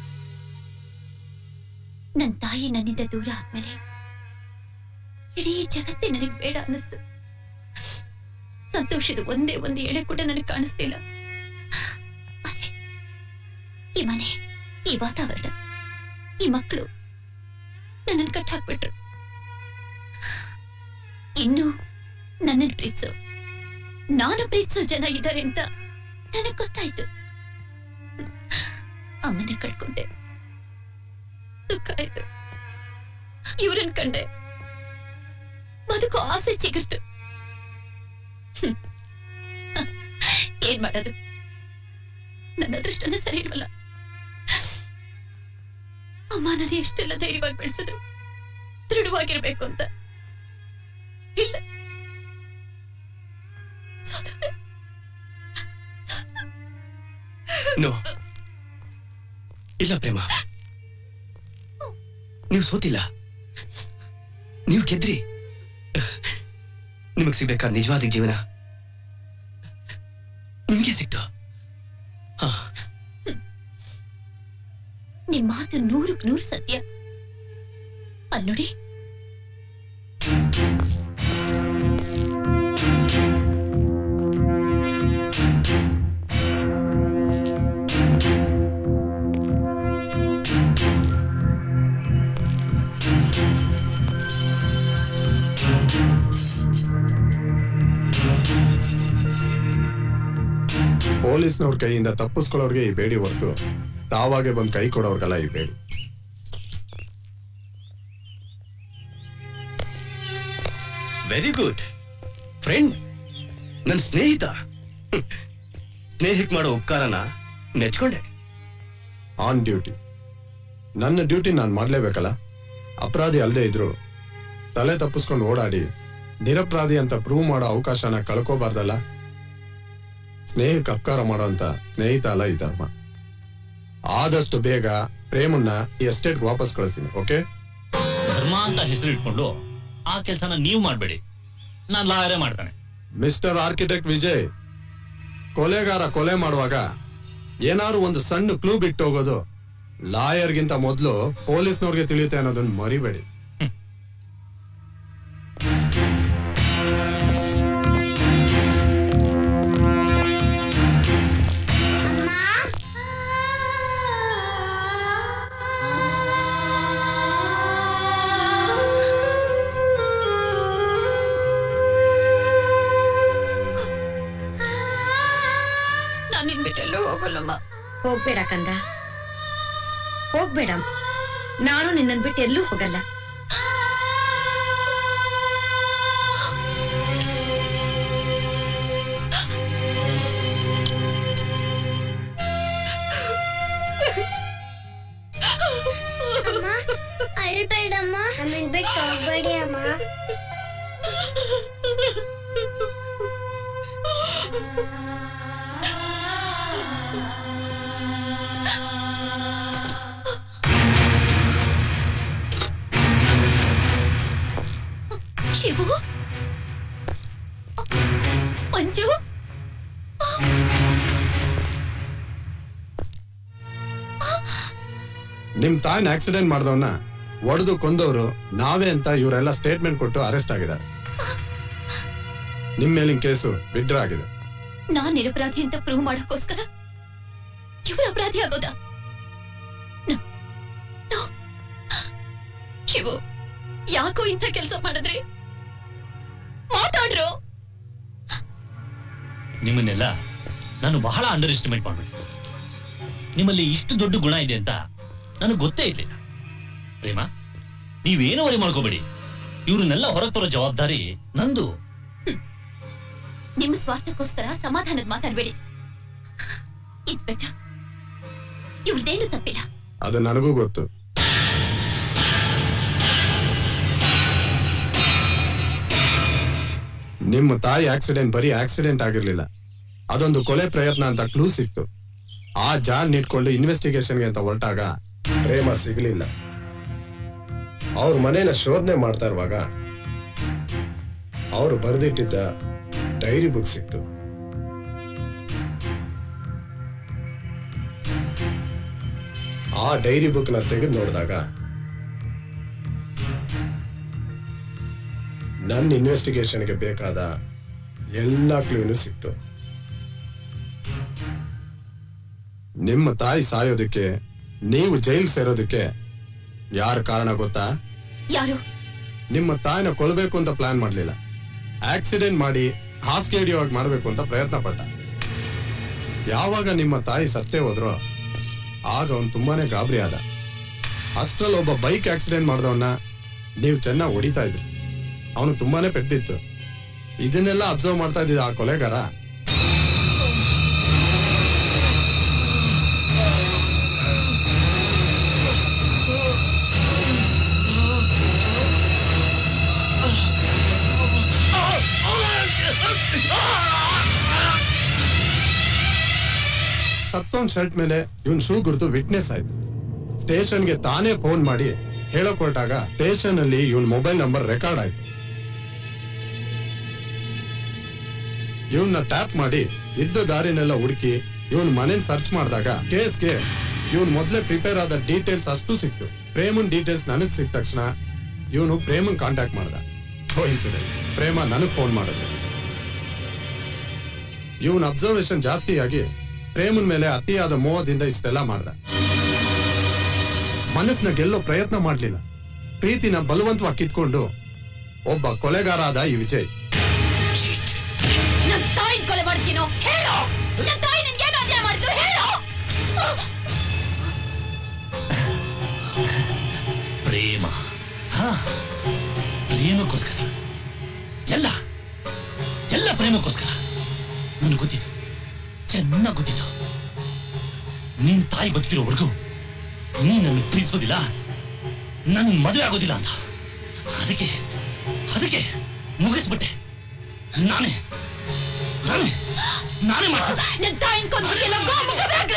ನನ್ನ ತಾಯಿ ನನ್ನಿಂದ ದೂರ ಆದ್ಮೇಲೆ ಇಡೀ ಜಗತ್ತೇ ನನಗೆ ಬೇಡ ಅನ್ನಿಸ್ತು. ಸಂತೋಷದ ಒಂದೇ ಒಂದು ಎಳೆ ಕೂಡ ನನಗೆ ಕಾಣಿಸ್ತಿಲ್ಲ. ಆದ್ರೆ ಈ ಮನೆ, ಈ ವಾತಾವರಣ, ಈ ಮಕ್ಕಳು ನನ್ನನ್ನು ಕಟ್ ಹಾಕ್ಬಿಟ್ರು. ಇನ್ನು ನನ್ನನ್ನು ಪ್ರೀತಿಸೋ, ನಾನು ಪ್ರೀತಿಸೋ ಜನ ಇದ್ದಾರೆ ಅಂತ ನನಗೆ ಗೊತ್ತಾಯ್ತು. ಅಮ್ಮನ ಕಳ್ಕೊಂಡೆ, ದುಃಖ ಆಯ್ತು. ಇವ್ರನ್ ಕಂಡೆ, ಬದುಕು ಆಸೆ ಚಿಗುರ್ತು. ಏನ್ ಮಾಡೋದು? ನನ್ನ ಅದೃಷ್ಟನ ಸರಿ ಇಲ್ವಲ್ಲ. ಅಮ್ಮ ನಾನು ಎಷ್ಟೆಲ್ಲ ಧೈರ್ಯವಾಗಿ ಬೆಳೆಸಿದ್ರು, ದೃಢವಾಗಿರ್ಬೇಕು ಅಂತ. ಇಲ್ಲ, ನೋ, ಇಲ್ಲ ಪ್ರೇಮ, ನೀವು ಸೋತಿಲ್ಲ, ನೀವು ಗೆದ್ರಿ. ನಿಮಗ್ ಸಿಗ್ಬೇಕಾದ ನಿಜವಾದ ಜೀವನ ನಿಮ್ಗೆ ಸಿಕ್ತು. ನಿಮ್ ಮಾತು ನೂರಕ್ ನೂರು ಸತ್ಯ. ಅಲ್ಲಿ ನೋಡಿ, ಪೊಲೀಸ್ನವ್ರ ಕೈಯಿಂದ ತಪ್ಪಿಸ್ಕೊಳ್ಳೋರ್ಗೆ ಈ ಬೇಡಿ ಹೊರತು ತಾವಾಗೆ ಬಂದ್ ಕೈ ಕೊಡೋರ್ಗಲ್ಲ ಈ ಬೇಡಿ. ವೆರಿ ಗುಡ್ ಫ್ರೆಂಡ್, ನನ್ನ ಸ್ನೇಹಿತ. ಸ್ನೇಹಿಕ್ ಮಾಡೋ ಉಪಕಾರನ ಮೆಚ್ಕೊಂಡೆ. ಆನ್ ಡ್ಯೂಟಿ, ನನ್ನ ಡ್ಯೂಟಿ ನಾನ್ ಮಾಡ್ಲೇಬೇಕಲ್ಲ. ಅಪರಾಧಿ ಅಲ್ಲದೆ ಇದ್ರು ತಲೆ ತಪ್ಪಿಸ್ಕೊಂಡು ಓಡಾಡಿ ನಿರಪರಾಧಿ ಅಂತ ಪ್ರೂವ್ ಮಾಡೋ ಅವಕಾಶನ ಕಳ್ಕೋಬಾರ್ದಲ್ಲ. ಸ್ನೇಹಕ್ಕೆ ಅಪಕಾರ ಮಾಡೋಂತ ಸ್ನೇಹಿತ ಅಲ್ಲ ಈ ಧರ್ಮ. ಆದಷ್ಟು ಬೇಗ ಪ್ರೇಮನ್ನ ಈ ಎಸ್ಟೇಟ್ಗೆ ವಾಪಸ್ ಕಳಿಸ್ತೀನಿ. ಓಕೆ? ಧರ್ಮ ಅಂತ ಹೆಸರು ಇಟ್ಕೊಂಡು ಆ ಕೆಲಸನ ನೀವು ಮಾಡ್ಬೇಡಿ, ನಾನ್ ಲಾಯರೇ ಮಾಡ್ತಾನೆ. ಮಿಸ್ಟರ್ ಆರ್ಕಿಟೆಕ್ಟ್ ವಿಜಯ್, ಕೊಲೆಗಾರ ಕೊಲೆ ಮಾಡುವಾಗ ಏನಾದ್ರು ಒಂದು ಸಣ್ಣ ಕ್ಲೂ ಬಿಟ್ಟು ಹೋಗೋದು ಲಾಯರ್ಗಿಂತ ಮೊದಲು ಪೊಲೀಸ್ನವ್ರಿಗೆ ತಿಳಿಯುತ್ತೆ ಅನ್ನೋದನ್ನ ಮರಿಬೇಡಿ. ಹೋಗಲ್ಲಮ್ಮ. ಹೋಗ್ಬೇಡ ಕಂದ, ಹೋಗ್ಬೇಡ. ನಾನು ನಿನ್ನನ್ ಬಿಟ್ಟು ಎಲ್ಲೂ ಹೋಗಲ್ಲ. ಅಳ್ಬೇಡಮ್ಮ, ನಮ್ಮನ್ ಬಿಟ್ಟು ಹೋಗ್ಬೇಡಿ ಅಮ್ಮ. ಶಿವು, ಮಂಜು, ನಿಮ್ ತಾಯಿನ ಆಕ್ಸಿಡೆಂಟ್ ಮಾಡಿದವನ್ನ ಒಡೆದು ಕೊಂದವರು ನಾವೇ ಅಂತ ಇವರೆಲ್ಲ ಸ್ಟೇಟ್ಮೆಂಟ್ ಕೊಟ್ಟು ಅರೆಸ್ಟ್ ಆಗಿದ್ದಾರೆ. ನಿಮ್ ಮೇಲಿನ ಕೇಸು ವಿಡ್ರಾ ಆಗಿದೆ. ನಾನ್ ನಿರಪರಾಧಿ ಅಂತ ಪ್ರೂವ್ ಮಾಡೋಕ್ಕೋಸ್ಕರ ಇವ್ರ ಅಪರಾಧಿ ಆಗೋದಾ? ಶಿವು, ಯಾಕೋ ಇಂಥ ಕೆಲಸ ಮಾಡಿದ್ರಿ? ಮಾತಾಡ್ರು. ನಿಮ್ಮನ್ನೆಲ್ಲ ನಾನು ಬಹಳ ಅಂಡರ್ ಎಸ್ಟಿಮೇಟ್ ಮಾಡ್ಬೇಕು. ನಿಮ್ಮಲ್ಲಿ ಇಷ್ಟು ದೊಡ್ಡ ಗುಣ ಇದೆ ಅಂತ ನನಗೆ ಗೊತ್ತೇ ಇರಲಿಲ್ಲ. ಪ್ರೇಮ, ನೀವೇನು ವರಿ ಮಾಡ್ಕೋಬೇಡಿ. ಇವ್ರನ್ನೆಲ್ಲ ಹೊರಗೆ ತರೋ ಜವಾಬ್ದಾರಿ ನಂದು. ನಿಮ್ಮ ಸ್ವಾರ್ಥಕ್ಕೋಸ್ಕರ ಸಮಾಧಾನದ ಮಾತಾಡ್ಬೇಡಿ. ಇನ್ಸ್ಪೆಕ್ಟರ್, ಇವ್ರದೇನು ತಪ್ಪಿಲ್ಲ. ಅದು ನನಗೂ ಗೊತ್ತು. ನಿಮ್ಮ ತಾಯಿ ಆಕ್ಸಿಡೆಂಟ್ ಬರೀ ಆಕ್ಸಿಡೆಂಟ್ ಆಗಿರ್ಲಿಲ್ಲ, ಅದೊಂದು ಕೊಲೆ ಪ್ರಯತ್ನ ಅಂತ ಕ್ಲೂ ಸಿಕ್ತು. ಆ ಜಾನ್ ಇಟ್ಕೊಂಡು ಇನ್ವೆಸ್ಟಿಗೇಷನ್ಗೆ ಅಂತ ಹೊರಟಾಗ ಪ್ರೇಮ ಸಿಗ್ಲಿಲ್ಲ. ಅವ್ರ ಮನೇನ ಶೋಧನೆ ಮಾಡ್ತಾ ಇರುವಾಗ ಅವರು ಬರೆದಿಟ್ಟಿದ್ದ ಡೈರಿ ಬುಕ್ ಸಿಕ್ತು. ಆ ಡೈರಿ ಬುಕ್ ನ ತೆಗೆದು ನೋಡಿದಾಗ ನನ್ನ ಇನ್ವೆಸ್ಟಿಗೇಷನ್ಗೆ ಬೇಕಾದ ಎಲ್ಲ ಕ್ಲೂನು ಸಿಕ್ತು. ನಿಮ್ಮ ತಾಯಿ ಸಾಯೋದಕ್ಕೆ, ನೀವು ಜೈಲ್ ಸೇರೋದಕ್ಕೆ ಯಾರ ಕಾರಣ ಗೊತ್ತಾ? ಯಾರು? ನಿಮ್ಮ ತಾಯಿನ ಕೊಲ್ಬೇಕು ಅಂತ ಪ್ಲಾನ್ ಮಾಡ್ಲಿಲ್ಲ, ಆಕ್ಸಿಡೆಂಟ್ ಮಾಡಿ ಹಾಸಿಗೆ ಹಿಡಿಯುವಾಗ ಮಾಡ್ಬೇಕು ಅಂತ ಪ್ರಯತ್ನ ಪಟ್ಟ. ಯಾವಾಗ ನಿಮ್ಮ ತಾಯಿ ಸತ್ತೇ ಹೋದ್ರೋ ಆಗ ಅವನು ತುಂಬಾನೇ ಗಾಬರಿ ಆದ. ಅಷ್ಟ್ರಲ್ಲಿ ಒಬ್ಬ ಬೈಕ್ ಆಕ್ಸಿಡೆಂಟ್ ಮಾಡಿದವನ್ನ ನೀವು ಚೆನ್ನಾಗಿ ಹೊಡಿತಾ ಇದ್ರಿ. ಅವನು ತುಂಬಾನೇ ಪೆಟ್ಟಿತ್ತು. ಇದನ್ನೆಲ್ಲ ಅಬ್ಸರ್ವ್ ಮಾಡ್ತಾ ಇದ್ದ ಆ ಕೊಲೆಗಾರ ಸತ್ತೋನ್ ಶರ್ಟ್ ಮೇಲೆ ಇವನ್ ಶೂ ಗುರುತು ವಿಟ್ನೆಸ್ ಆಯ್ತು. ಸ್ಟೇಷನ್ಗೆ ತಾನೇ ಫೋನ್ ಮಾಡಿ ಹೇಳಕ್ ಹೊರಟಾಗ ಸ್ಟೇಷನ್ ಅಲ್ಲಿ ಇವನ್ ಮೊಬೈಲ್ ನಂಬರ್ ರೆಕಾರ್ಡ್ ಆಯ್ತು. ಇವನ್ನ ಟ್ಯಾಪ್ ಮಾಡಿ ಇದ್ದ ದಾರಿನೆಲ್ಲ ಹುಡುಕಿ ಇವನ್ ಮನೇನ್ ಸರ್ಚ್ ಮಾಡಿದಾಗ ಕೇಸ್ಗೆ ಇವನ್ ಮೊದ್ಲೇ ಪ್ರಿಪೇರ್ ಆದ ಡೀಟೇಲ್ಸ್ ಅಷ್ಟು ಸಿಕ್ತು. ಪ್ರೇಮನ್ ಡೀಟೇಲ್ಸ್ ನನಗ್ ಸಿಕ್ಕ ತಕ್ಷಣ ಇವನು ಪ್ರೇಮನ್ ಕಾಂಟ್ಯಾಕ್ಟ್ ಮಾಡ್ದ. ಕೋಇನ್ಸಿಡೆಂಟ್, ಪ್ರೇಮ ನನಗ್ ಫೋನ್ ಮಾಡಿದ್ರು. ಇವನ್ ಅಬ್ಸರ್ವೇಷನ್ ಜಾಸ್ತಿ ಆಗಿ ಪ್ರೇಮನ್ ಮೇಲೆ ಅತಿಯಾದ ಮೋಹದಿಂದ ಇಷ್ಟೆಲ್ಲ ಮಾಡ್ದ. ಮನಸ್ಸನ್ನ ಗೆಲ್ಲೋ ಪ್ರಯತ್ನ ಮಾಡ್ಲಿಲ್ಲ, ಪ್ರೀತಿನ ಬಲವಂತವಾಗಿ ಕಿತ್ಕೊಂಡು ಒಬ್ಬ ಕೊಲೆಗಾರ ಆದ ಈ ವಿಜಯ್. ನನ್ನ ತಾಯಿ ಕೊಲೆ ಮಾಡ್ತೀನೋ ಹೇಳೋ? ನನ್ನ ತಾಯಿ ನಿನ್ಗೆ ಏನು ಅನ್ಯಾಯ ಮಾಡಿದ್ರು ಹೇಳೋ? ಪ್ರೇಮ, ಹಾ, ಪ್ರೇಮಕ್ಕೋಸ್ಕರ ಎಲ್ಲ ಎಲ್ಲ ಪ್ರೇಮಕ್ಕೋಸ್ಕರ. ನನಗೆ ಗೊತ್ತಿತ್ತು, ಚೆನ್ನಾಗಿ ಗೊತ್ತಿತ್ತು, ನಿನ್ ತಾಯಿ ಬದುಕಿರೋವರೆಗೂ ನೀ ನನ್ನ ಪ್ರೀತಿಸೋದಿಲ್ಲ, ನನ್ ಮದುವೆ ಆಗೋದಿಲ್ಲ ಅಂತ. ಅದಕ್ಕೆ ಅದಕ್ಕೆ ಮುಗಿಸ್ಬಿಟ್ಟೆ. ನಾನೇ ನಾನೇ ನಾನೇ ಮಾಡ್ತಿದ್ದೆ. ನನ್ನ ತಾಯಿನ ಕೊಂದ್ಬಿಟ್ಟಿಲ್ಲ, ಗೋಮುಖ ವ್ಯಾಘ್ರ.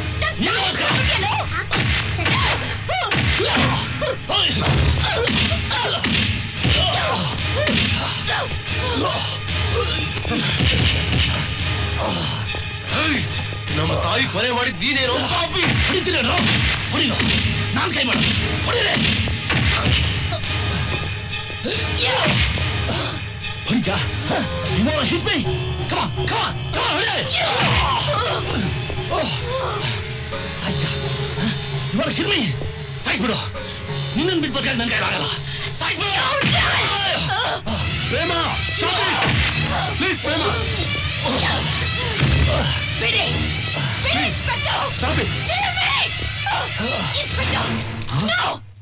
ನಮ್ಮ ತಾಯಿ ಕೊಲೆ ಮಾಡಿದ್ ನೀನೇನೋ? ಹೊಡಿತೀರೇನೋ? ಹೊಡಿನೋ, ನಾನ್ ಕೈ ಮಾಡ ಹೊಡಿರೇ. ಹೊಡಿಜಾ, you wanna hit me? Come on, come on, come on, ಹೊಡಿ. ಸಾಯಿಸ್ತಾ? You wanna kill me? ಸಾಯಿಸ್ಬಿಡು. ನಿನ್ನನ್ನು ಬಿಟ್ಟು ಬದುಕಕ್ಕೆ ನನ್ನ ಕೈಲಾಗಲ್ಲ. ಸಾಯಿಸ್ಬಿಡು. ಪ್ರೇಮ, stop it! Please, ಪ್ರೇಮ. ಬಿಡಿ Please, stop it. No!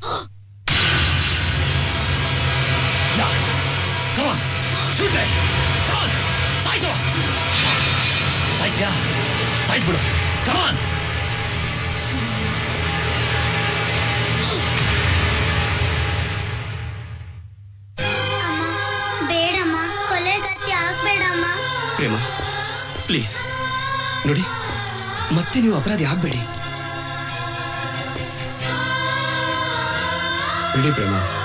Yeah, come on, shoot me. Come on, ಸಾಯಿಸು. ಸಾಯಿಸ್ತೀಯಾ? ಸಾಯಿಸ್ಬಿಡು. Come on. ಬೇಡಮ್ಮ ಕೊಲೆಗತ್ತಿ ಆಗ್ಬೇಡಮ್ಮ. ಪ್ರೇಮ ಪ್ಲೀಸ್ ನೋಡಿ, ಮತ್ತೆ ನೀವು ಅಪರಾಧಿ ಆಗ್ಬೇಡಿ. ಬಿಡಿ ಪ್ರೇಮ.